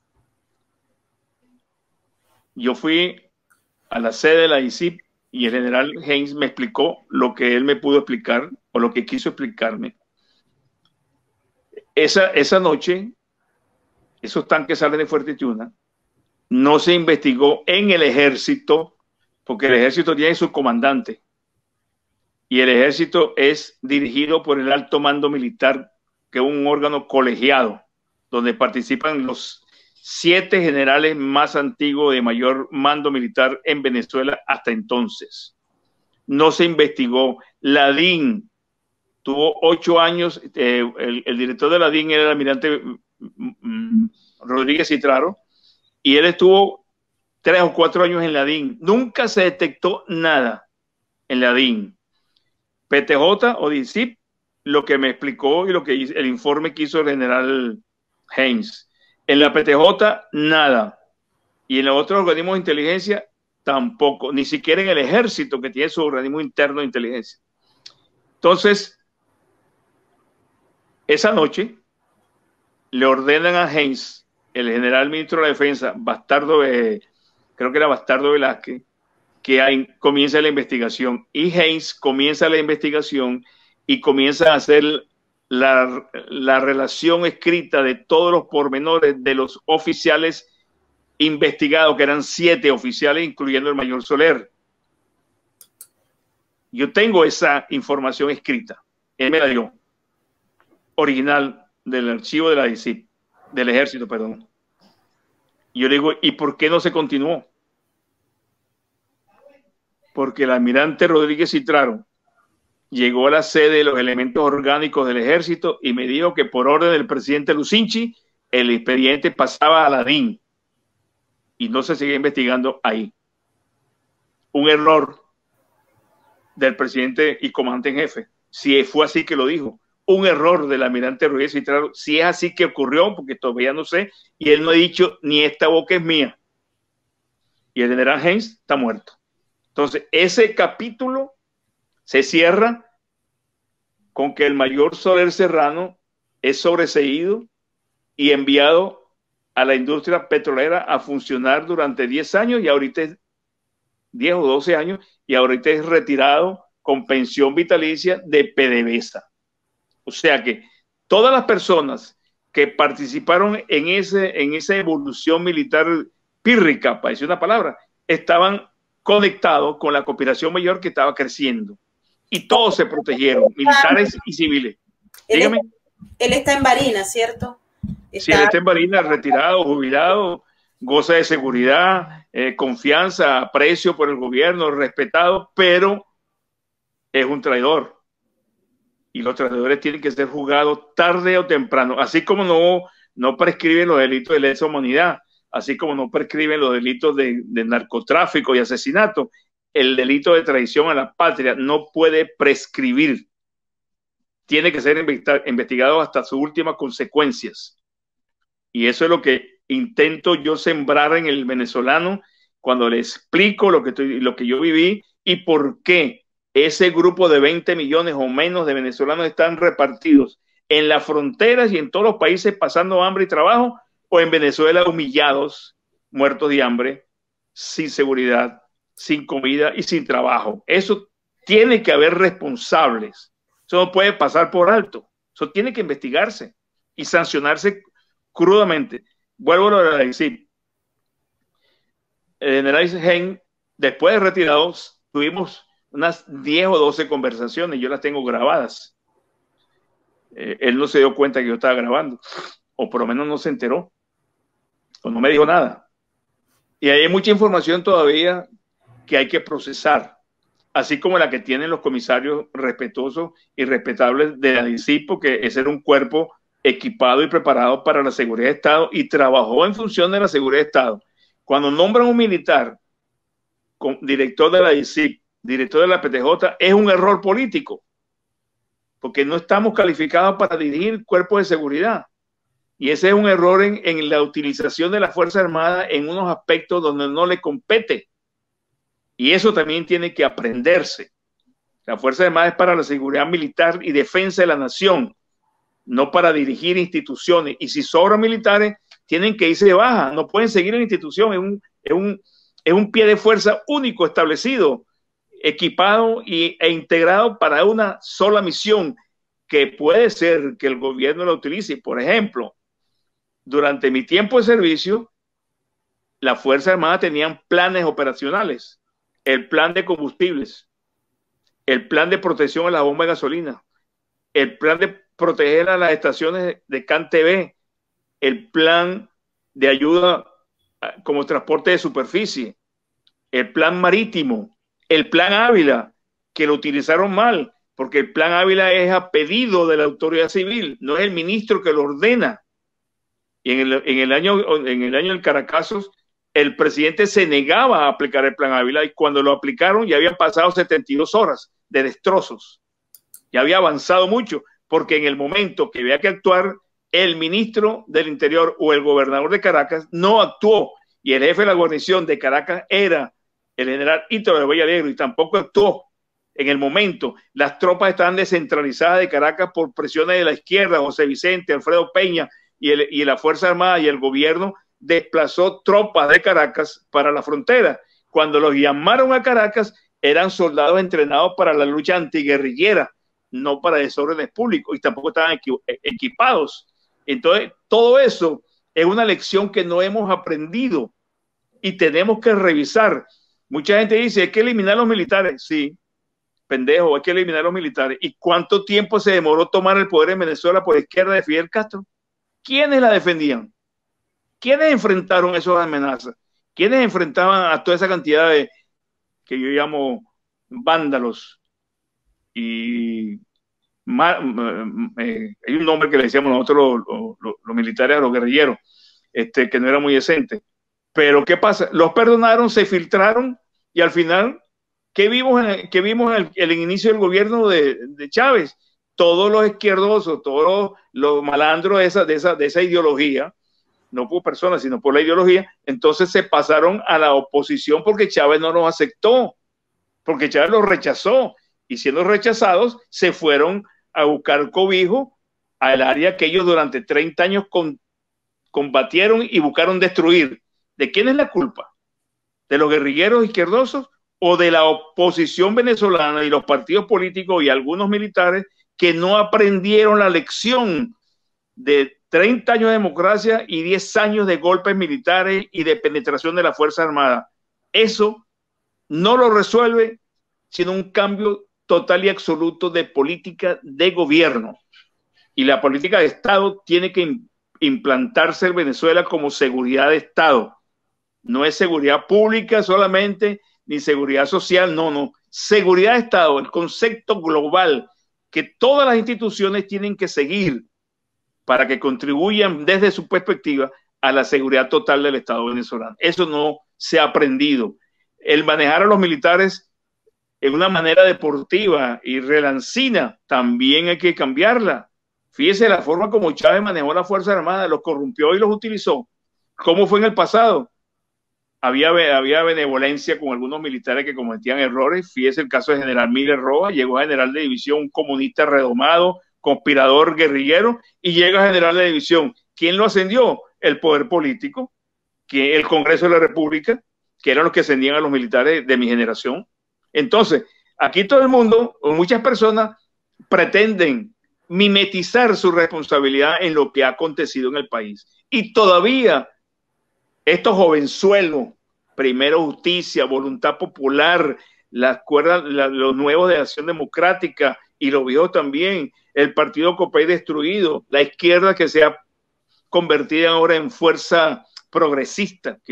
Yo fui a la sede de la DICIP y el general Heinz me explicó lo que él me pudo explicar o lo que quiso explicarme. Esa noche, esos tanques salen de Fuerte Tiuna. No se investigó en el ejército, porque el ejército tiene su comandante y el ejército es dirigido por el alto mando militar, que es un órgano colegiado donde participan los 7 generales más antiguos de mayor mando militar en Venezuela hasta entonces. No se investigó. La DIN tuvo 8 años, el director de la DIN era el almirante Rodríguez Citraro, y él estuvo 3 o 4 años en la DIN. Nunca se detectó nada en la DIN. PTJ o DICIP, lo que me explicó y lo que el informe que hizo el general Heinz. En la PTJ, nada. Y en los otros organismos de inteligencia, tampoco. Ni siquiera en el ejército, que tiene su organismo interno de inteligencia. Entonces, esa noche, le ordenan a Heinz, el general ministro de la Defensa, creo que era Bastardo Velázquez, que comienza la investigación. Y Heinz comienza la investigación y comienza a hacer la relación escrita de todos los pormenores de los oficiales investigados, que eran 7 oficiales, incluyendo el mayor Soler. Yo tengo esa información escrita. Él me la dio. Original del archivo de la DICIP, del ejército, perdón. Y yo le digo, ¿y por qué no se continuó? Porque el almirante Rodríguez Citraro llegó a la sede de los elementos orgánicos del ejército y me dijo que por orden del presidente Lucinchi el expediente pasaba a la DIN y no se seguía investigando ahí. Un error del presidente y comandante en jefe, si fue así que lo dijo. Un error del almirante Rodríguez Citraro, si es así que ocurrió, porque todavía no sé, y él no ha dicho ni esta boca es mía. Y el general Heinz está muerto. Entonces, ese capítulo se cierra con que el mayor Soler Serrano es sobreseído y enviado a la industria petrolera a funcionar durante 10 años y ahorita es 10 o 12 años y ahorita es retirado con pensión vitalicia de PDVSA. O sea que todas las personas que participaron en esa evolución militar pírrica, para decir una palabra, estaban conectados con la cooperación mayor que estaba creciendo. Y todos se protegieron, militares y civiles. Dígame. Él está en Barinas, ¿cierto? Sí, él está en Barinas, retirado, jubilado, goza de seguridad, confianza, aprecio por el gobierno, respetado, pero es un traidor. Y los traidores tienen que ser juzgados tarde o temprano, así como no prescriben los delitos de lesa humanidad, así como no prescriben los delitos de narcotráfico y asesinato. El delito de traición a la patria no puede prescribir. Tiene que ser investigado hasta sus últimas consecuencias. Y eso es lo que intento yo sembrar en el venezolano cuando le explico lo que yo viví y por qué ese grupo de 20 millones o menos de venezolanos están repartidos en las fronteras y en todos los países pasando hambre y trabajo, o en Venezuela humillados, muertos de hambre, sin seguridad, sin comida y sin trabajo. Eso tiene que haber responsables. Eso no puede pasar por alto. Eso tiene que investigarse y sancionarse crudamente. Vuelvo a la DICIP. El general Heinz, después de retirados, tuvimos unas 10 o 12 conversaciones. Yo las tengo grabadas. Él no se dio cuenta que yo estaba grabando, o por lo menos no se enteró, o no me dijo nada. Y hay mucha información todavía que hay que procesar, así como la que tienen los comisarios respetuosos y respetables de la DICIP, porque ese era un cuerpo equipado y preparado para la seguridad de Estado y trabajó en función de la seguridad de Estado. Cuando nombran un militar director de la DICIP, director de la PTJ, es un error político, porque no estamos calificados para dirigir cuerpos de seguridad. Y ese es un error en la utilización de la Fuerza Armada en unos aspectos donde no le compete. Y eso también tiene que aprenderse. La Fuerza Armada es para la seguridad militar y defensa de la nación, no para dirigir instituciones. Y si sobran militares, tienen que irse de baja. No pueden seguir en la institución. Es un pie de fuerza único establecido, equipado e integrado para una sola misión, que puede ser que el gobierno la utilice. Por ejemplo, durante mi tiempo de servicio, la Fuerza Armada tenían planes operacionales, el plan de combustibles, el plan de protección a la bomba de gasolina, el plan de proteger a las estaciones de CanTV, el plan de ayuda como transporte de superficie, el plan marítimo, el plan Ávila, que lo utilizaron mal, porque el plan Ávila es a pedido de la autoridad civil, no es el ministro que lo ordena. Y en el año del Caracazos, el presidente se negaba a aplicar el plan Ávila, y cuando lo aplicaron ya habían pasado 72 horas de destrozos. Ya había avanzado mucho, porque en el momento que había que actuar, el ministro del Interior o el gobernador de Caracas no actuó, y el jefe de la guarnición de Caracas era el general Ítalo de Vallalegro, y tampoco actuó en el momento. Las tropas estaban descentralizadas de Caracas por presiones de la izquierda, José Vicente, Alfredo Peña, y la Fuerza Armada y el gobierno desplazó tropas de Caracas para la frontera. Cuando los llamaron a Caracas, eran soldados entrenados para la lucha antiguerrillera, no para desórdenes públicos, y tampoco estaban equipados. Entonces, todo eso es una lección que no hemos aprendido y tenemos que revisar. Mucha gente dice, hay que eliminar a los militares. Sí, pendejo, hay que eliminar a los militares. ¿Y cuánto tiempo se demoró tomar el poder en Venezuela por la izquierda de Fidel Castro? ¿Quiénes la defendían? ¿Quiénes enfrentaron esas amenazas? ¿Quiénes enfrentaban a toda esa cantidad de, que yo llamo, vándalos? Y hay un nombre que le decíamos nosotros los militares a los guerrilleros, que no era muy decente. Pero ¿qué pasa? Los perdonaron, se filtraron y al final, ¿qué vimos en el inicio del gobierno de Chávez? Todos los izquierdosos, todos los malandros de esa ideología, no por personas, sino por la ideología, entonces se pasaron a la oposición porque Chávez no los aceptó, porque Chávez los rechazó, y siendo rechazados, se fueron a buscar cobijo al área que ellos durante 30 años combatieron y buscaron destruir. ¿De quién es la culpa? ¿De los guerrilleros izquierdosos o de la oposición venezolana y los partidos políticos y algunos militares que no aprendieron la lección de 30 años de democracia y 10 años de golpes militares y de penetración de la Fuerza Armada? Eso no lo resuelve sino un cambio total y absoluto de política de gobierno. Y la política de Estado tiene que implantarse en Venezuela como seguridad de Estado. No es seguridad pública solamente, ni seguridad social, no. Seguridad de Estado, el concepto global que todas las instituciones tienen que seguir para que contribuyan desde su perspectiva a la seguridad total del Estado venezolano. Eso no se ha aprendido. El manejar a los militares en una manera deportiva y relancina también hay que cambiarla. Fíjese la forma como Chávez manejó la Fuerza Armada, los corrompió y los utilizó. ¿Cómo fue en el pasado? Había benevolencia con algunos militares que cometían errores. Fíjese el caso de General Miller Rojas, llegó a general de división, un comunista redomado, conspirador, guerrillero, y llega a general de división. ¿Quién lo ascendió? El poder político, que el Congreso de la República, que eran los que ascendían a los militares de mi generación. Entonces, aquí todo el mundo, o muchas personas, pretenden mimetizar su responsabilidad en lo que ha acontecido en el país. Y todavía estos jovenzuelos, primero justicia, voluntad popular, los nuevos de Acción Democrática y los viejos también, el partido Copey destruido, la izquierda que se ha convertido ahora en fuerza progresista, que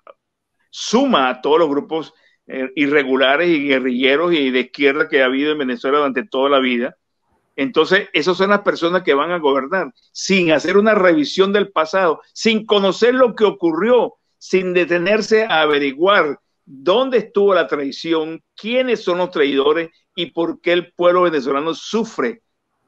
suma a todos los grupos irregulares y guerrilleros y de izquierda que ha habido en Venezuela durante toda la vida. Entonces, esas son las personas que van a gobernar sin hacer una revisión del pasado, sin conocer lo que ocurrió, sin detenerse a averiguar dónde estuvo la traición, quiénes son los traidores y por qué el pueblo venezolano sufre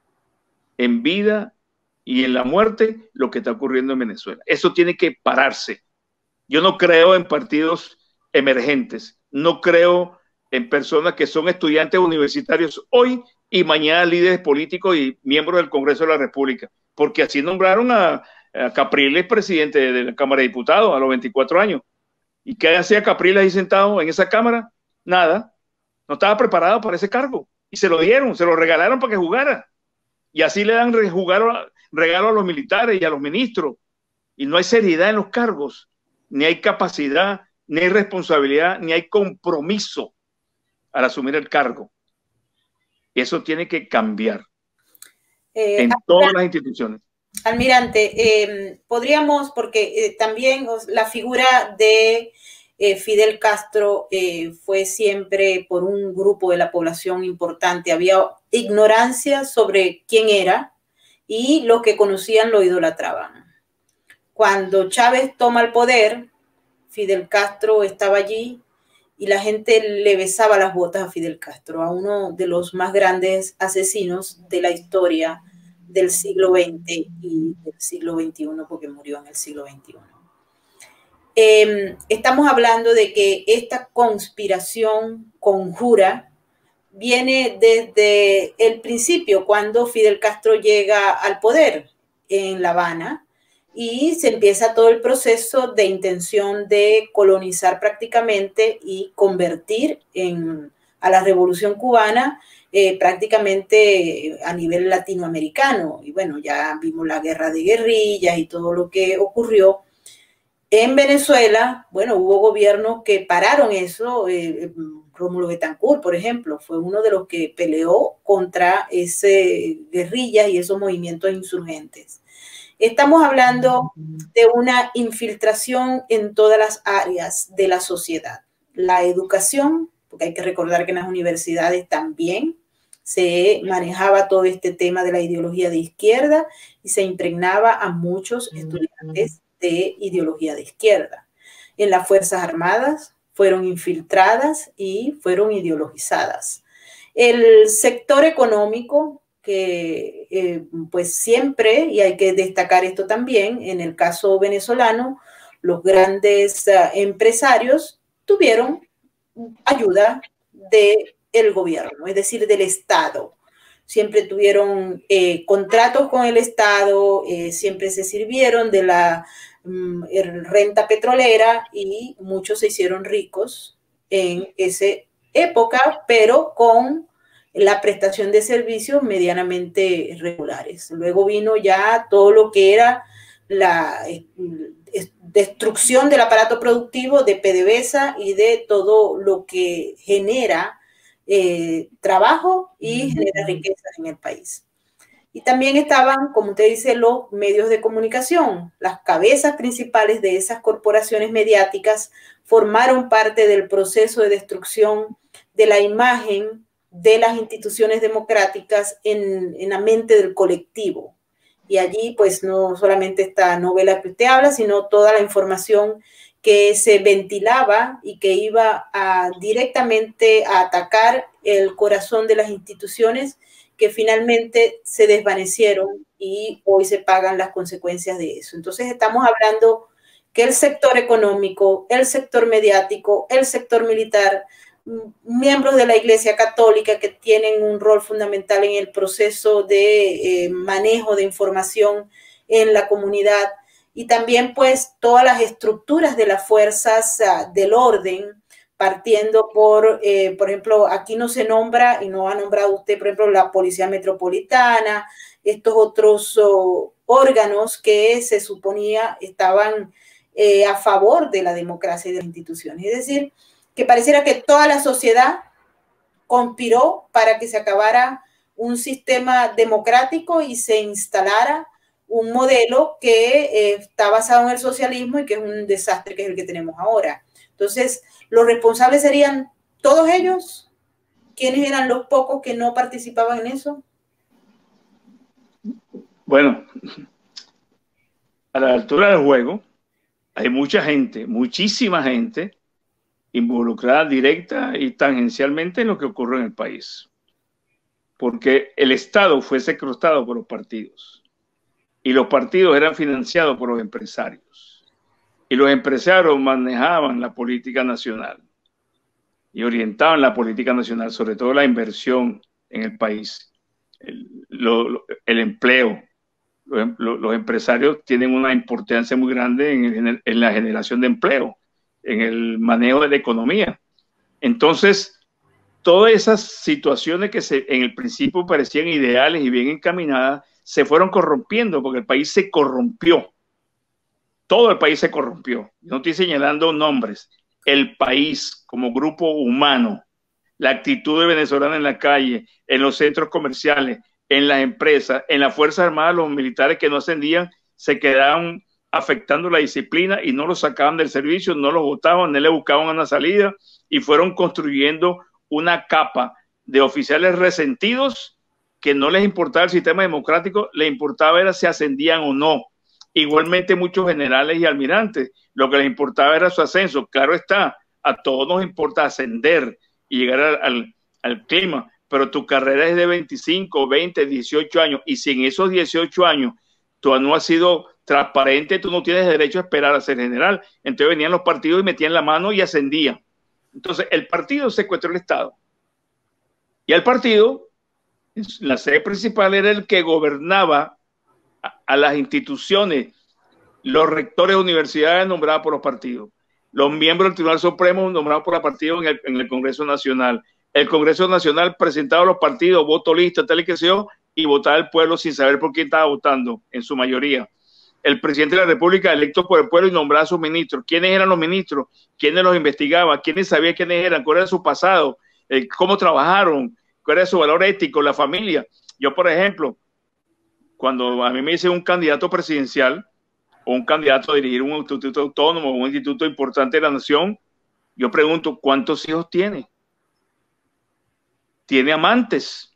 en vida y en la muerte lo que está ocurriendo en Venezuela. Eso tiene que pararse. Yo no creo en partidos emergentes, no creo en personas que son estudiantes universitarios hoy y mañana líderes políticos y miembros del Congreso de la República, porque así nombraron a Capriles presidente de la Cámara de Diputados a los 24 años. ¿Y qué hacía Capriles ahí sentado en esa Cámara? Nada, no estaba preparado para ese cargo y se lo dieron, se lo regalaron para que jugara. Y así le dan regalo a los militares y a los ministros. Y no hay seriedad en los cargos, ni hay capacidad, ni hay responsabilidad, ni hay compromiso al asumir el cargo. Eso tiene que cambiar en todas las instituciones. Almirante, podríamos, porque también la figura de Fidel Castro fue siempre por un grupo de la población importante. Había ignorancia sobre quién era y los que conocían lo idolatraban. Cuando Chávez toma el poder, Fidel Castro estaba allí y la gente le besaba las botas a Fidel Castro, a uno de los más grandes asesinos de la historia del siglo XX y del siglo XXI, porque murió en el siglo XXI. Estamos hablando de que esta conspiración conjura viene desde el principio, cuando Fidel Castro llega al poder en La Habana. y se empieza todo el proceso de intención de colonizar prácticamente y convertir a la Revolución Cubana prácticamente a nivel latinoamericano. Y bueno, ya vimos la guerra de guerrillas y todo lo que ocurrió. En Venezuela, bueno, hubo gobiernos que pararon eso. Rómulo Betancourt, por ejemplo, fue uno de los que peleó contra ese guerrillas y esos movimientos insurgentes. Estamos hablando de una infiltración en todas las áreas de la sociedad. La educación, porque hay que recordar que en las universidades también se manejaba todo este tema de la ideología de izquierda y se impregnaba a muchos estudiantes de ideología de izquierda. En las Fuerzas Armadas fueron infiltradas y fueron ideologizadas. El sector económico, que pues siempre, y hay que destacar esto también, en el caso venezolano, los grandes empresarios tuvieron ayuda del gobierno, es decir, del Estado. Siempre tuvieron contratos con el Estado, siempre se sirvieron de la renta petrolera y muchos se hicieron ricos en esa época, pero con la prestación de servicios medianamente regulares. Luego vino ya todo lo que era la destrucción del aparato productivo de PDVSA y de todo lo que genera trabajo y genera riquezas en el país. Y también estaban, como usted dice, los medios de comunicación. Las cabezas principales de esas corporaciones mediáticas formaron parte del proceso de destrucción de la imagen de las instituciones democráticas en la mente del colectivo. Y allí, pues, no solamente esta novela que usted habla, sino toda la información que se ventilaba y que iba directamente a atacar el corazón de las instituciones, que finalmente se desvanecieron y hoy se pagan las consecuencias de eso. Entonces estamos hablando que el sector económico, el sector mediático, el sector militar, miembros de la Iglesia Católica que tienen un rol fundamental en el proceso de manejo de información en la comunidad, y también pues todas las estructuras de las fuerzas del orden, partiendo por ejemplo, aquí no se nombra, y no ha nombrado usted, por ejemplo, la Policía Metropolitana, estos otros órganos que se suponía estaban a favor de la democracia y de las instituciones. Es decir, que pareciera que toda la sociedad conspiró para que se acabara un sistema democrático y se instalara un modelo que está basado en el socialismo y que es un desastre, que es el que tenemos ahora. Entonces, los responsables serían todos ellos. ¿Quiénes eran los pocos que no participaban en eso? Bueno, a la altura del juego hay mucha gente, muchísima gente involucrada directa y tangencialmente en lo que ocurre en el país. Porque el Estado fue secuestrado por los partidos y los partidos eran financiados por los empresarios. Y los empresarios manejaban la política nacional y orientaban la política nacional, sobre todo la inversión en el país, el empleo. Los empresarios tienen una importancia muy grande en la generación de empleo, en el manejo de la economía. Entonces, todas esas situaciones que en el principio parecían ideales y bien encaminadas, se fueron corrompiendo porque el país se corrompió. Todo el país se corrompió. No estoy señalando nombres. El país como grupo humano, la actitud de venezolanos en la calle, en los centros comerciales, en las empresas, en las Fuerzas Armadas, los militares que no ascendían se quedaban afectando la disciplina y no los sacaban del servicio, no los votaban, no le buscaban una salida y fueron construyendo una capa de oficiales resentidos que no les importaba el sistema democrático, les importaba era si ascendían o no. Igualmente muchos generales y almirantes, lo que les importaba era su ascenso. Claro está, a todos nos importa ascender y llegar al clima, pero tu carrera es de 25, 20, 18 años, y si en esos 18 años tú no has sido transparente, tú no tienes derecho a esperar a ser general. Entonces venían los partidos y metían la mano y ascendían. Entonces el partido secuestró el Estado. Y el partido, la sede principal, era el que gobernaba a las instituciones los rectores de universidades nombrados por los partidos, los miembros del Tribunal Supremo nombrados por los partidos en el Congreso Nacional, el Congreso Nacional presentado a los partidos, voto lista, tal y que sea, y votar el pueblo sin saber por quién estaba votando, en su mayoría. El presidente de la República electo por el pueblo y nombraba a sus ministros. ¿Quiénes eran los ministros? ¿Quiénes los investigaban? ¿Quiénes sabían quiénes eran? ¿Cuál era su pasado? ¿Cómo trabajaron? ¿Cuál era su valor ético? La familia. Yo, por ejemplo, cuando a mí me dice un candidato presidencial o un candidato a dirigir un instituto autónomo o un instituto importante de la nación, yo pregunto, ¿cuántos hijos tiene? ¿Tiene amantes?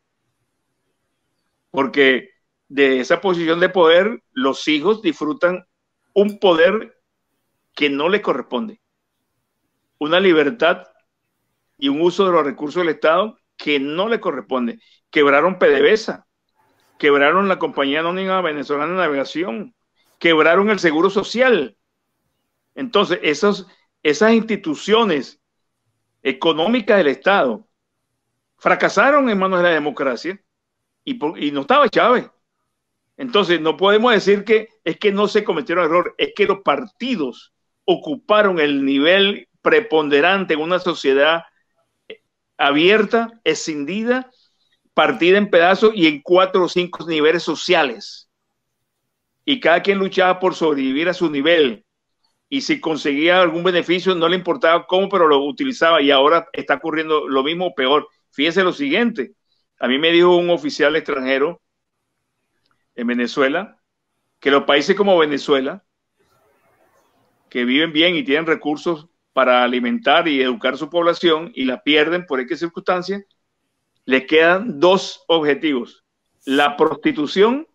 Porque de esa posición de poder, los hijos disfrutan un poder que no les corresponde, una libertad y un uso de los recursos del Estado que no le corresponde. Quebraron PDVSA, quebraron la Compañía Anónima Venezolana de Navegación, quebraron el Seguro Social. Entonces, esas instituciones económicas del Estado fracasaron en manos de la democracia y no estaba Chávez. Entonces, no podemos decir que es que no se cometieron errores, es que los partidos ocuparon el nivel preponderante en una sociedad abierta, escindida, partida en pedazos y en 4 o 5 niveles sociales. Y cada quien luchaba por sobrevivir a su nivel. Y si conseguía algún beneficio, no le importaba cómo, pero lo utilizaba. Y ahora está ocurriendo lo mismo o peor. Fíjense lo siguiente. A mí me dijo un oficial extranjero en Venezuela que los países como Venezuela, que viven bien y tienen recursos para alimentar y educar a su población y la pierden por X circunstancias, les quedan 2 objetivos: la prostitución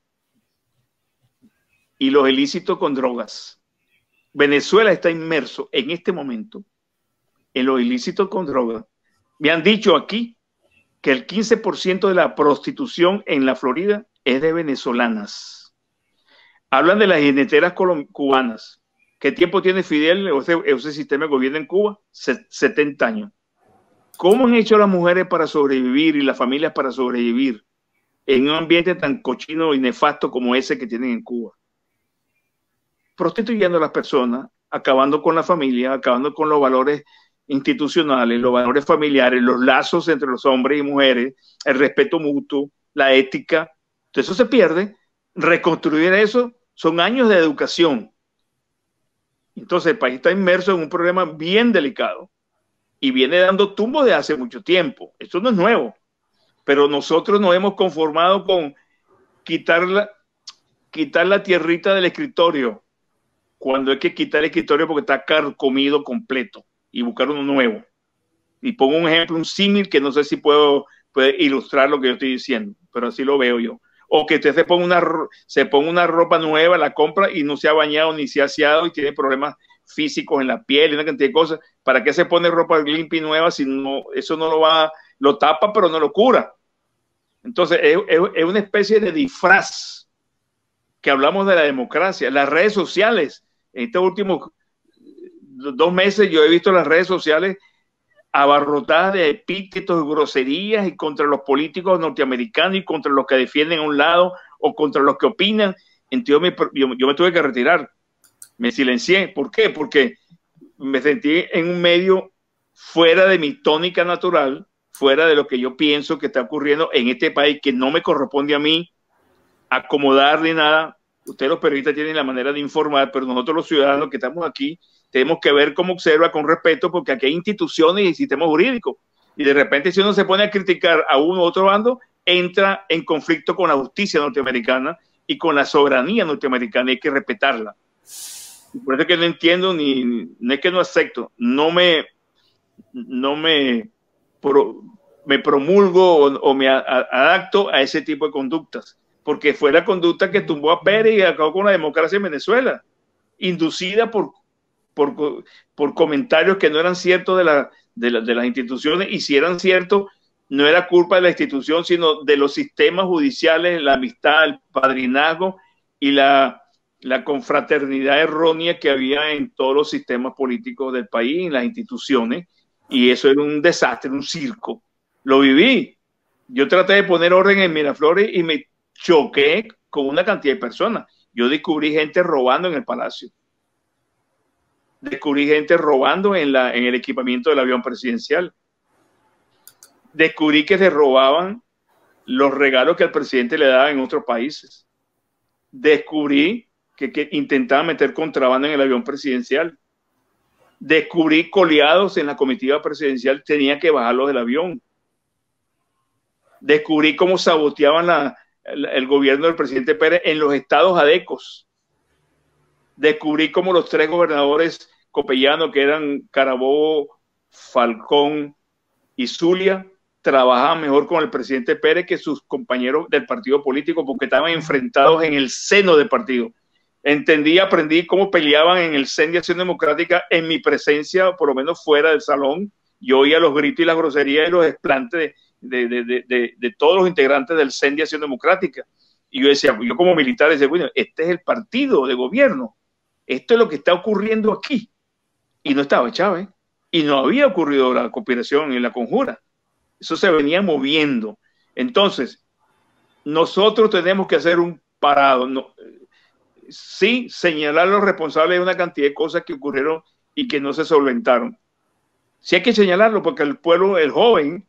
y los ilícitos con drogas. Venezuela está inmerso en este momento en los ilícitos con drogas. Me han dicho aquí que el 15% de la prostitución en la Florida es de venezolanas. Hablan de las jineteras cubanas. ¿Qué tiempo tiene Fidel o ese sistema de gobierno en Cuba? 70 años. ¿Cómo han hecho las mujeres para sobrevivir y las familias para sobrevivir en un ambiente tan cochino y nefasto como ese que tienen en Cuba? Prostituyendo a las personas, acabando con la familia, acabando con los valores institucionales, los valores familiares, los lazos entre los hombres y mujeres, el respeto mutuo, la ética. Entonces eso se pierde. Reconstruir eso son años de educación. Entonces el país está inmerso en un problema bien delicado y viene dando tumbos de hace mucho tiempo. Esto no es nuevo, pero nosotros nos hemos conformado con quitar la tierrita del escritorio, cuando hay que quitar el escritorio porque está carcomido completo y buscar uno nuevo. Y pongo un ejemplo, un símil que no sé si puede ilustrar lo que yo estoy diciendo, pero así lo veo yo. O que usted se ponga una ropa nueva, la compra y no se ha bañado ni se ha aseado y tiene problemas físicos en la piel y una cantidad de cosas. ¿Para qué se pone ropa limpia y nueva si no, eso no lo tapa, pero no lo cura? Entonces es una especie de disfraz que hablamos de la democracia. Las redes sociales, en estos últimos 2 meses yo he visto las redes sociales abarrotadas de epítetos y groserías y contra los políticos norteamericanos y contra los que defienden a un lado o contra los que opinan. Entonces yo me tuve que retirar, me silencié. ¿Por qué? Porque me sentí en un medio fuera de mi tónica natural, fuera de lo que yo pienso que está ocurriendo en este país, que no me corresponde a mí acomodar ni nada. Ustedes los periodistas tienen la manera de informar, pero nosotros los ciudadanos que estamos aquí tenemos que ver cómo observa con respeto, porque aquí hay instituciones y sistemas jurídicos. Y de repente, si uno se pone a criticar a uno u otro bando, entra en conflicto con la justicia norteamericana y con la soberanía norteamericana. Y hay que respetarla. Y por eso es que no entiendo, no es que no acepto, me promulgo o me adapto a ese tipo de conductas. Porque fue la conducta que tumbó a Pérez y acabó con la democracia en Venezuela, inducida por comentarios que no eran ciertos de las instituciones, y si eran ciertos, no era culpa de la institución, sino de los sistemas judiciales, la amistad, el padrinazgo y la confraternidad errónea que había en todos los sistemas políticos del país, en las instituciones, y eso era un desastre, un circo. Lo viví. Yo traté de poner orden en Miraflores y me choqué con una cantidad de personas. Yo descubrí gente robando en el Palacio. Descubrí gente robando en el equipamiento del avión presidencial. Descubrí que se robaban los regalos que el presidente le daba en otros países. Descubrí que intentaban meter contrabando en el avión presidencial. Descubrí coleados en la comitiva presidencial, tenía que bajarlos del avión. Descubrí cómo saboteaban el gobierno del presidente Pérez en los estados adecos. Descubrí cómo los 3 gobernadores copellanos, que eran Carabobo, Falcón y Zulia, trabajaban mejor con el presidente Pérez que sus compañeros del partido político, porque estaban enfrentados en el seno del partido. Entendí, aprendí cómo peleaban en el CEN de Acción Democrática en mi presencia, por lo menos fuera del salón. Yo oía los gritos y las groserías y los desplantes de todos los integrantes del CEN de Acción Democrática. Y yo decía, yo como militar decía, bueno, este es el partido de gobierno. Esto es lo que está ocurriendo aquí. Y no estaba Chávez. Y no había ocurrido la conspiración y la conjura. Eso se venía moviendo. Entonces, nosotros tenemos que hacer un parado. Sí, señalar a los responsables de una cantidad de cosas que ocurrieron y que no se solventaron. Sí hay que señalarlo porque el pueblo joven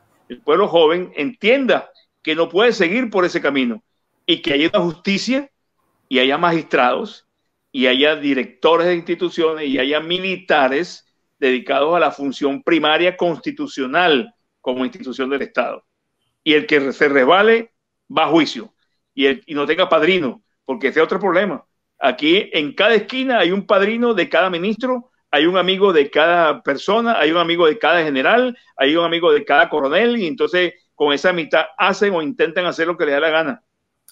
entienda que no puede seguir por ese camino y que haya una justicia y haya magistrados y haya directores de instituciones y haya militares dedicados a la función primaria constitucional como institución del Estado. Y el que se resbale va a juicio y no tenga padrino, porque ese es otro problema. Aquí en cada esquina hay un padrino de cada ministro, hay un amigo de cada persona, hay un amigo de cada general, hay un amigo de cada coronel, y entonces con esa mitad hacen o intentan hacer lo que les da la gana.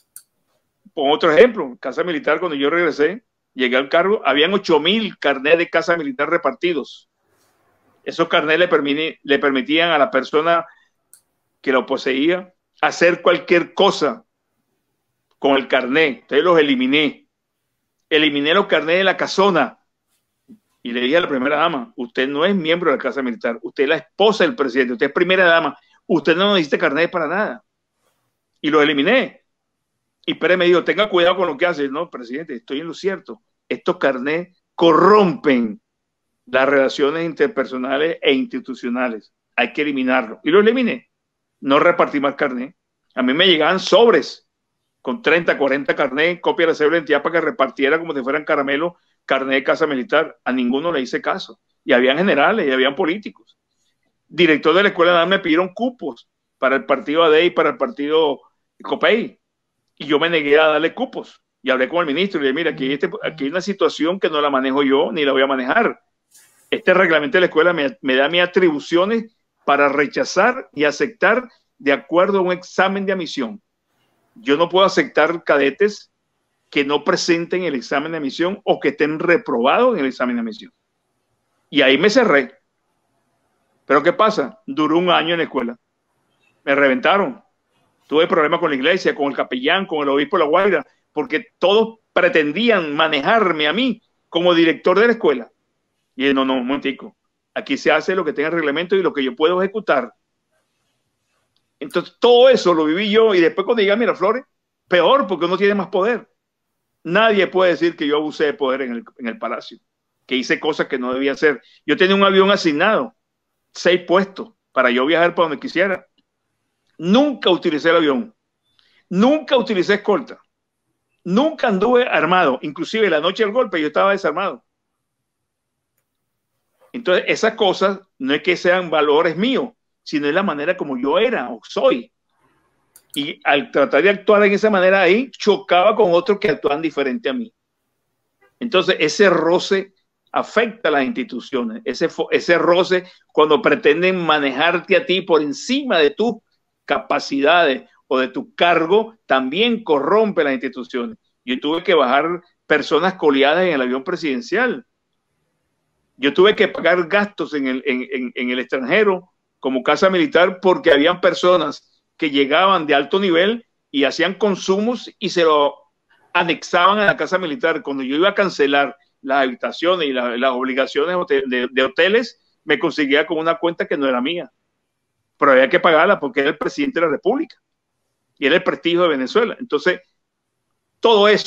Por otro ejemplo, Casa Militar, cuando yo regresé, llegué al cargo, habían 8,000 carnets de Casa Militar repartidos. Esos carnets le permitían a la persona que lo poseía hacer cualquier cosa con el carnet. Entonces los eliminé. Eliminé los carnets de la casona. Y le dije a la primera dama, usted no es miembro de la Casa Militar, usted es la esposa del presidente, usted es primera dama, usted no necesita carnet para nada. Y los eliminé. Y Pérez me dijo, tenga cuidado con lo que hace. No, presidente, estoy en lo cierto. Estos carnets corrompen las relaciones interpersonales e institucionales. Hay que eliminarlo. Y lo eliminé. No repartí más carnet. A mí me llegaban sobres con 30, 40 carnet, copia de la cédula de identidad para que repartiera como si fueran caramelo, carnet de Casa Militar. A ninguno le hice caso. Y habían generales y habían políticos. Director de la escuela nada me pidieron cupos para el partido AD y para el partido COPEI. Y yo me negué a darle cupos. Y hablé con el ministro y le dije, mira, aquí hay una situación que no la manejo yo ni la voy a manejar. Este reglamento de la escuela me da mis atribuciones para rechazar y aceptar de acuerdo a un examen de admisión. Yo no puedo aceptar cadetes que no presenten el examen de admisión o que estén reprobados en el examen de admisión. Y ahí me cerré. Pero ¿qué pasa? Duró un año en la escuela. Me reventaron. Tuve problemas con la iglesia, con el capellán, con el obispo de La Guaira, porque todos pretendían manejarme a mí como director de la escuela. Y no, un momentico. Aquí se hace lo que tenga reglamento y lo que yo puedo ejecutar. Entonces, todo eso lo viví yo. Y después cuando llegué a Miraflores, peor, porque uno tiene más poder. Nadie puede decir que yo abusé de poder en el Palacio, que hice cosas que no debía hacer. Yo tenía un avión asignado, 6 puestos, para yo viajar para donde quisiera. Nunca utilicé el avión. Nunca utilicé escolta. Nunca anduve armado. Inclusive la noche del golpe yo estaba desarmado. Entonces, esas cosas no es que sean valores míos, sino es la manera como yo era o soy. Y al tratar de actuar en esa manera ahí, chocaba con otros que actuaban diferente a mí. Entonces, ese roce afecta a las instituciones. Ese roce, cuando pretenden manejarte a ti por encima de tus capacidades o de tu cargo, también corrompe las instituciones. Yo tuve que bajar personas coleadas en el avión presidencial. Yo tuve que pagar gastos en el extranjero como Casa Militar porque habían personas que llegaban de alto nivel y hacían consumos y se lo anexaban a la Casa Militar. Cuando yo iba a cancelar las habitaciones y las obligaciones de hoteles, me conseguía con una cuenta que no era mía. Pero había que pagarla porque era el presidente de la República y era el prestigio de Venezuela. Entonces, todo eso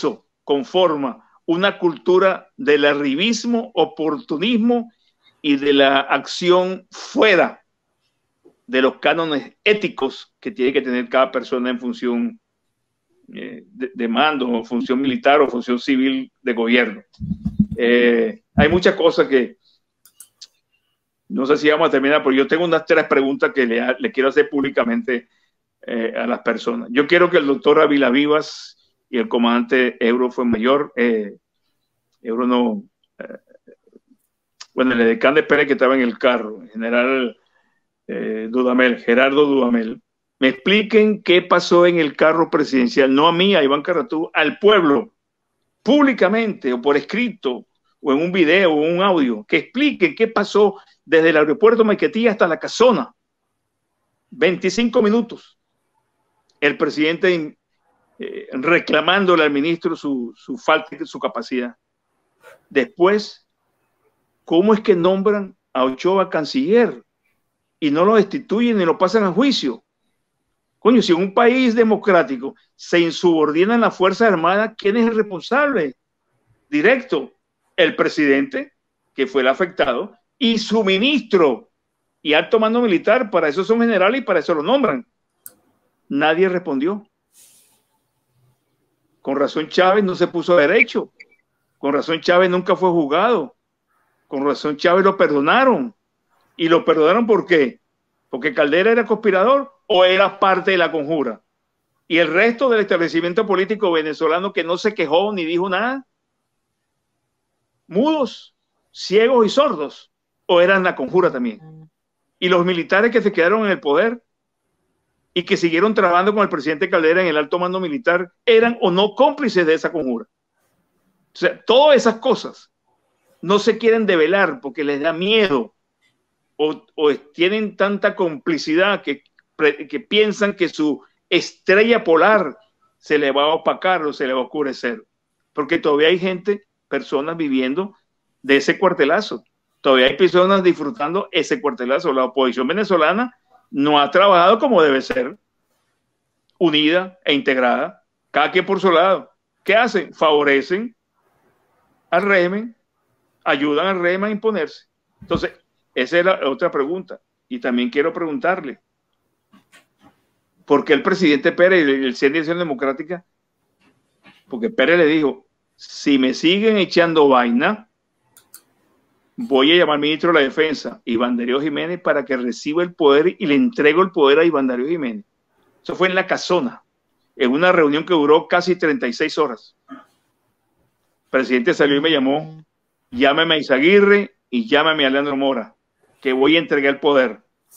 conforma una cultura del arribismo, oportunismo y de la acción fuera de los cánones éticos que tiene que tener cada persona en función de mando, o función militar o función civil de gobierno. Hay muchas cosas que no sé si vamos a terminar, pero yo tengo unas 3 preguntas que le quiero hacer públicamente a las personas. Yo quiero que el doctor Ávila Vivas y el comandante Euro Fuenmayor, Euro no, bueno, el edecán de Pérez que estaba en el carro, el general Dudamel, Gerardo Dudamel, me expliquen qué pasó en el carro presidencial, no a mí, a Iván Carratú, al pueblo, públicamente o por escrito, o en un video o un audio, que expliquen qué pasó desde el aeropuerto Maiquetía hasta la Casona. 25 minutos. El presidente reclamándole al ministro su falta de su capacidad. Después, ¿cómo es que nombran a Ochoa canciller y no lo destituyen ni lo pasan a juicio? Coño, si en un país democrático se insubordinan las Fuerzas Armadas, ¿quién es el responsable? Directo, el presidente, que fue el afectado, y su ministro y alto mando militar. Para eso son generales y para eso lo nombran. Nadie respondió. Con razón Chávez no se puso a derecho. Con razón Chávez nunca fue juzgado. Con razón Chávez lo perdonaron. ¿Y lo perdonaron por qué? ¿Porque Caldera era conspirador o era parte de la conjura? Y el resto del establecimiento político venezolano que no se quejó ni dijo nada, mudos, ciegos y sordos, o eran la conjura también. Y los militares que se quedaron en el poder y que siguieron trabajando con el presidente Caldera en el alto mando militar, ¿eran o no cómplices de esa conjura? O sea, todas esas cosas no se quieren develar porque les da miedo o tienen tanta complicidad que piensan que su estrella polar se le va a opacar o se le va a oscurecer. Porque todavía hay gente, personas viviendo de ese cuartelazo. Todavía hay personas disfrutando ese cuartelazo. La oposición venezolana no ha trabajado como debe ser, unida e integrada, cada quien por su lado. ¿Qué hacen? Favorecen al régimen, ayudan al régimen a imponerse. Entonces, esa es la otra pregunta. Y también quiero preguntarle, ¿por qué el presidente Pérez y el Centro de Acción Democrática? Porque Pérez le dijo, si me siguen echando vaina, voy a llamar al ministro de la Defensa, Iván Darío Jiménez, para que reciba el poder y le entrego el poder a Iván Darío Jiménez. Eso fue en la Casona, en una reunión que duró casi 36 horas. El presidente salió y me llamó, llámame a Izaguirre y llámame a Leandro Mora, que voy a entregar el poder.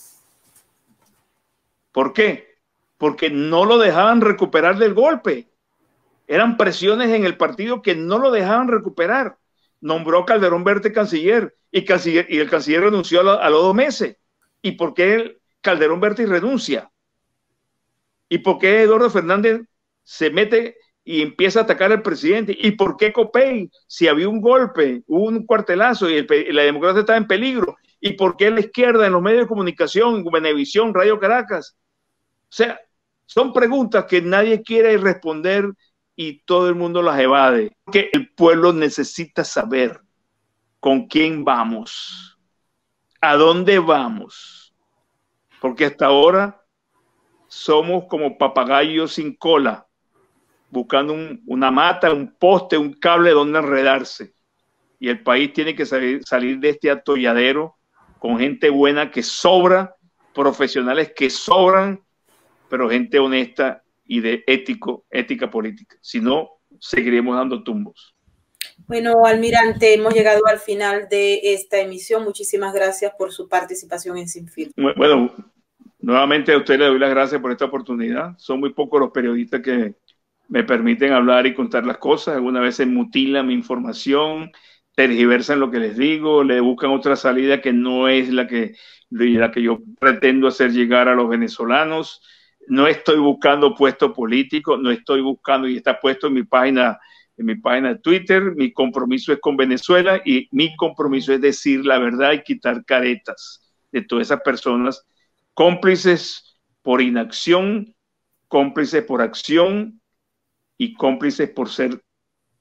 ¿Por qué? Porque no lo dejaban recuperar del golpe. Eran presiones en el partido que no lo dejaban recuperar. Nombró a Calderón Berti canciller y el canciller renunció a los 2 meses. ¿Y por qué Calderón Berti renuncia? ¿Y por qué Eduardo Fernández se mete y empieza a atacar al presidente? ¿Y por qué Copey, si había un golpe, hubo un cuartelazo y la democracia estaba en peligro? ¿Y por qué la izquierda en los medios de comunicación, Venevisión, Radio Caracas? O sea, son preguntas que nadie quiere responder y todo el mundo las evade. Porque el pueblo necesita saber con quién vamos, a dónde vamos. Porque hasta ahora somos como papagayos sin cola, buscando una mata, un poste, un cable donde enredarse. Y el país tiene que salir de este atolladero con gente buena que sobra, profesionales que sobran, pero gente honesta y de ética política. Si no, seguiremos dando tumbos. Bueno, almirante, hemos llegado al final de esta emisión. Muchísimas gracias por su participación en Sin Filtro. Bueno, nuevamente a usted le doy las gracias por esta oportunidad. Son muy pocos los periodistas que me permiten hablar y contar las cosas. Algunas veces mutilan mi información, tergiversan lo que les digo, le buscan otra salida que no es la que yo pretendo hacer llegar a los venezolanos. No estoy buscando puesto político, no estoy buscando, y está puesto en mi página de Twitter, mi compromiso es con Venezuela y mi compromiso es decir la verdad y quitar caretas de todas esas personas cómplices por inacción, cómplices por acción y cómplices por ser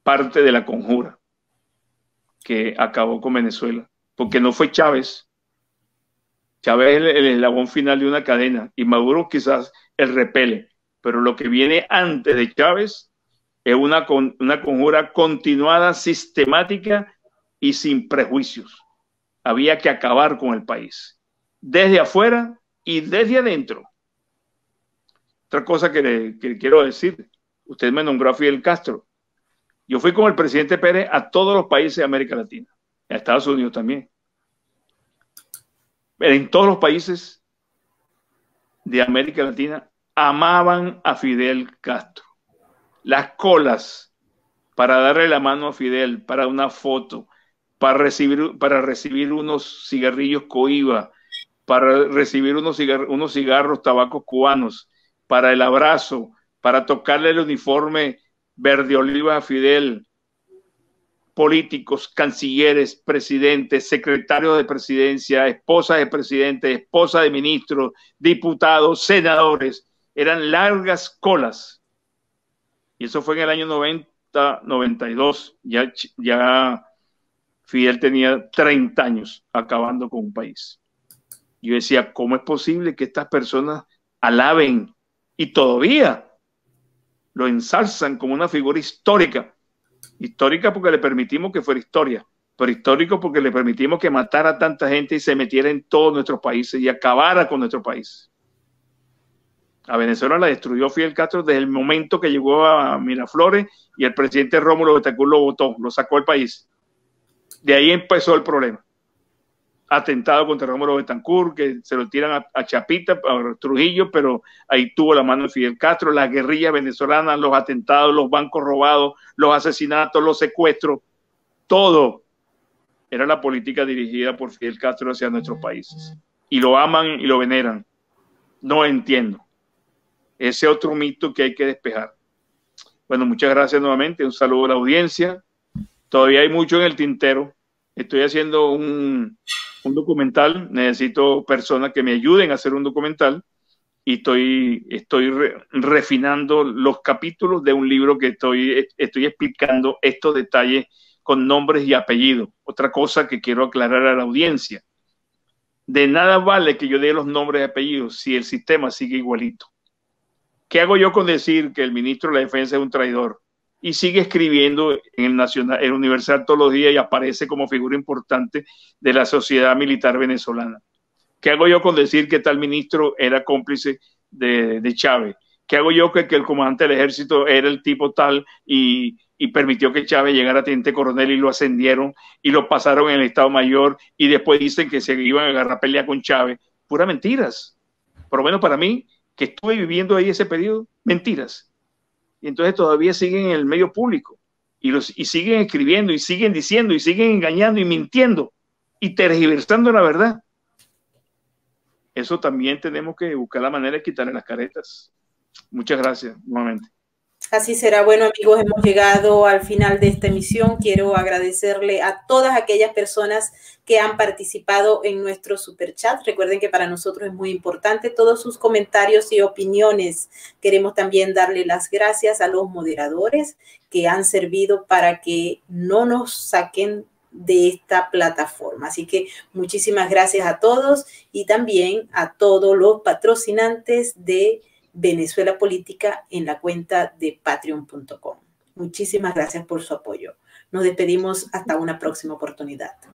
parte de la conjura que acabó con Venezuela, porque no fue Chávez. Chávez es el eslabón final de una cadena y Maduro quizás el repele, pero lo que viene antes de Chávez es una conjura continuada, sistemática y sin prejuicios. Había que acabar con el país, desde afuera y desde adentro. Otra cosa que quiero decir, usted me nombró a Fidel Castro. Yo fui con el presidente Pérez a todos los países de América Latina, a Estados Unidos también. Pero en todos los países de América Latina amaban a Fidel Castro. Las colas para darle la mano a Fidel, para una foto, para recibir unos cigarrillos Cohiba, para recibir unos cigarros tabacos cubanos, para el abrazo, para tocarle el uniforme verde oliva a Fidel, políticos, cancilleres, presidentes, secretarios de presidencia, esposas de presidentes, esposas de ministros, diputados, senadores, eran largas colas. Y eso fue en el año 90, 92, ya Fidel tenía 30 años acabando con un país. Yo decía, ¿cómo es posible que estas personas alaben y todavía lo ensalzan como una figura histórica? Histórica porque le permitimos que fuera historia, pero histórico porque le permitimos que matara a tanta gente y se metiera en todos nuestros países y acabara con nuestro país. A Venezuela la destruyó Fidel Castro desde el momento que llegó a Miraflores y el presidente Rómulo Betancourt lo votó, lo sacó del país. De ahí empezó el problema. Atentado contra Rómulo Betancourt, que se lo tiran a Chapita, a Trujillo, pero ahí tuvo la mano de Fidel Castro, las guerrillas venezolanas, los atentados, los bancos robados, los asesinatos, los secuestros, todo era la política dirigida por Fidel Castro hacia nuestros países. Y lo aman y lo veneran. No entiendo. Ese otro mito que hay que despejar. Bueno, muchas gracias nuevamente. Un saludo a la audiencia. Todavía hay mucho en el tintero. Estoy haciendo un documental, necesito personas que me ayuden a hacer un documental y estoy refinando los capítulos de un libro que estoy explicando estos detalles con nombres y apellidos. Otra cosa que quiero aclarar a la audiencia, de nada vale que yo dé los nombres y apellidos si el sistema sigue igualito. ¿Qué hago yo con decir que el ministro de la Defensa es un traidor? Y sigue escribiendo en el Nacional, el Universal todos los días y aparece como figura importante de la sociedad militar venezolana. ¿Qué hago yo con decir que tal ministro era cómplice de Chávez? ¿Qué hago yo que el comandante del ejército era el tipo tal y permitió que Chávez llegara a teniente coronel y lo ascendieron y lo pasaron en el Estado Mayor y después dicen que se iban a agarrar pelea con Chávez? Puras mentiras. Por lo menos para mí, que estuve viviendo ahí ese periodo, mentiras. Y entonces todavía siguen en el medio público y siguen escribiendo y siguen diciendo y siguen engañando y mintiendo y tergiversando la verdad. Eso también tenemos que buscar la manera de quitarle las caretas. Muchas gracias nuevamente. Así será. Bueno, amigos, hemos llegado al final de esta emisión. Quiero agradecerle a todas aquellas personas que han participado en nuestro superchat. Recuerden que para nosotros es muy importante todos sus comentarios y opiniones. Queremos también darle las gracias a los moderadores que han servido para que no nos saquen de esta plataforma. Así que muchísimas gracias a todos y también a todos los patrocinantes de Venezuela Política en la cuenta de patreon.com. Muchísimas gracias por su apoyo. Nos despedimos hasta una próxima oportunidad.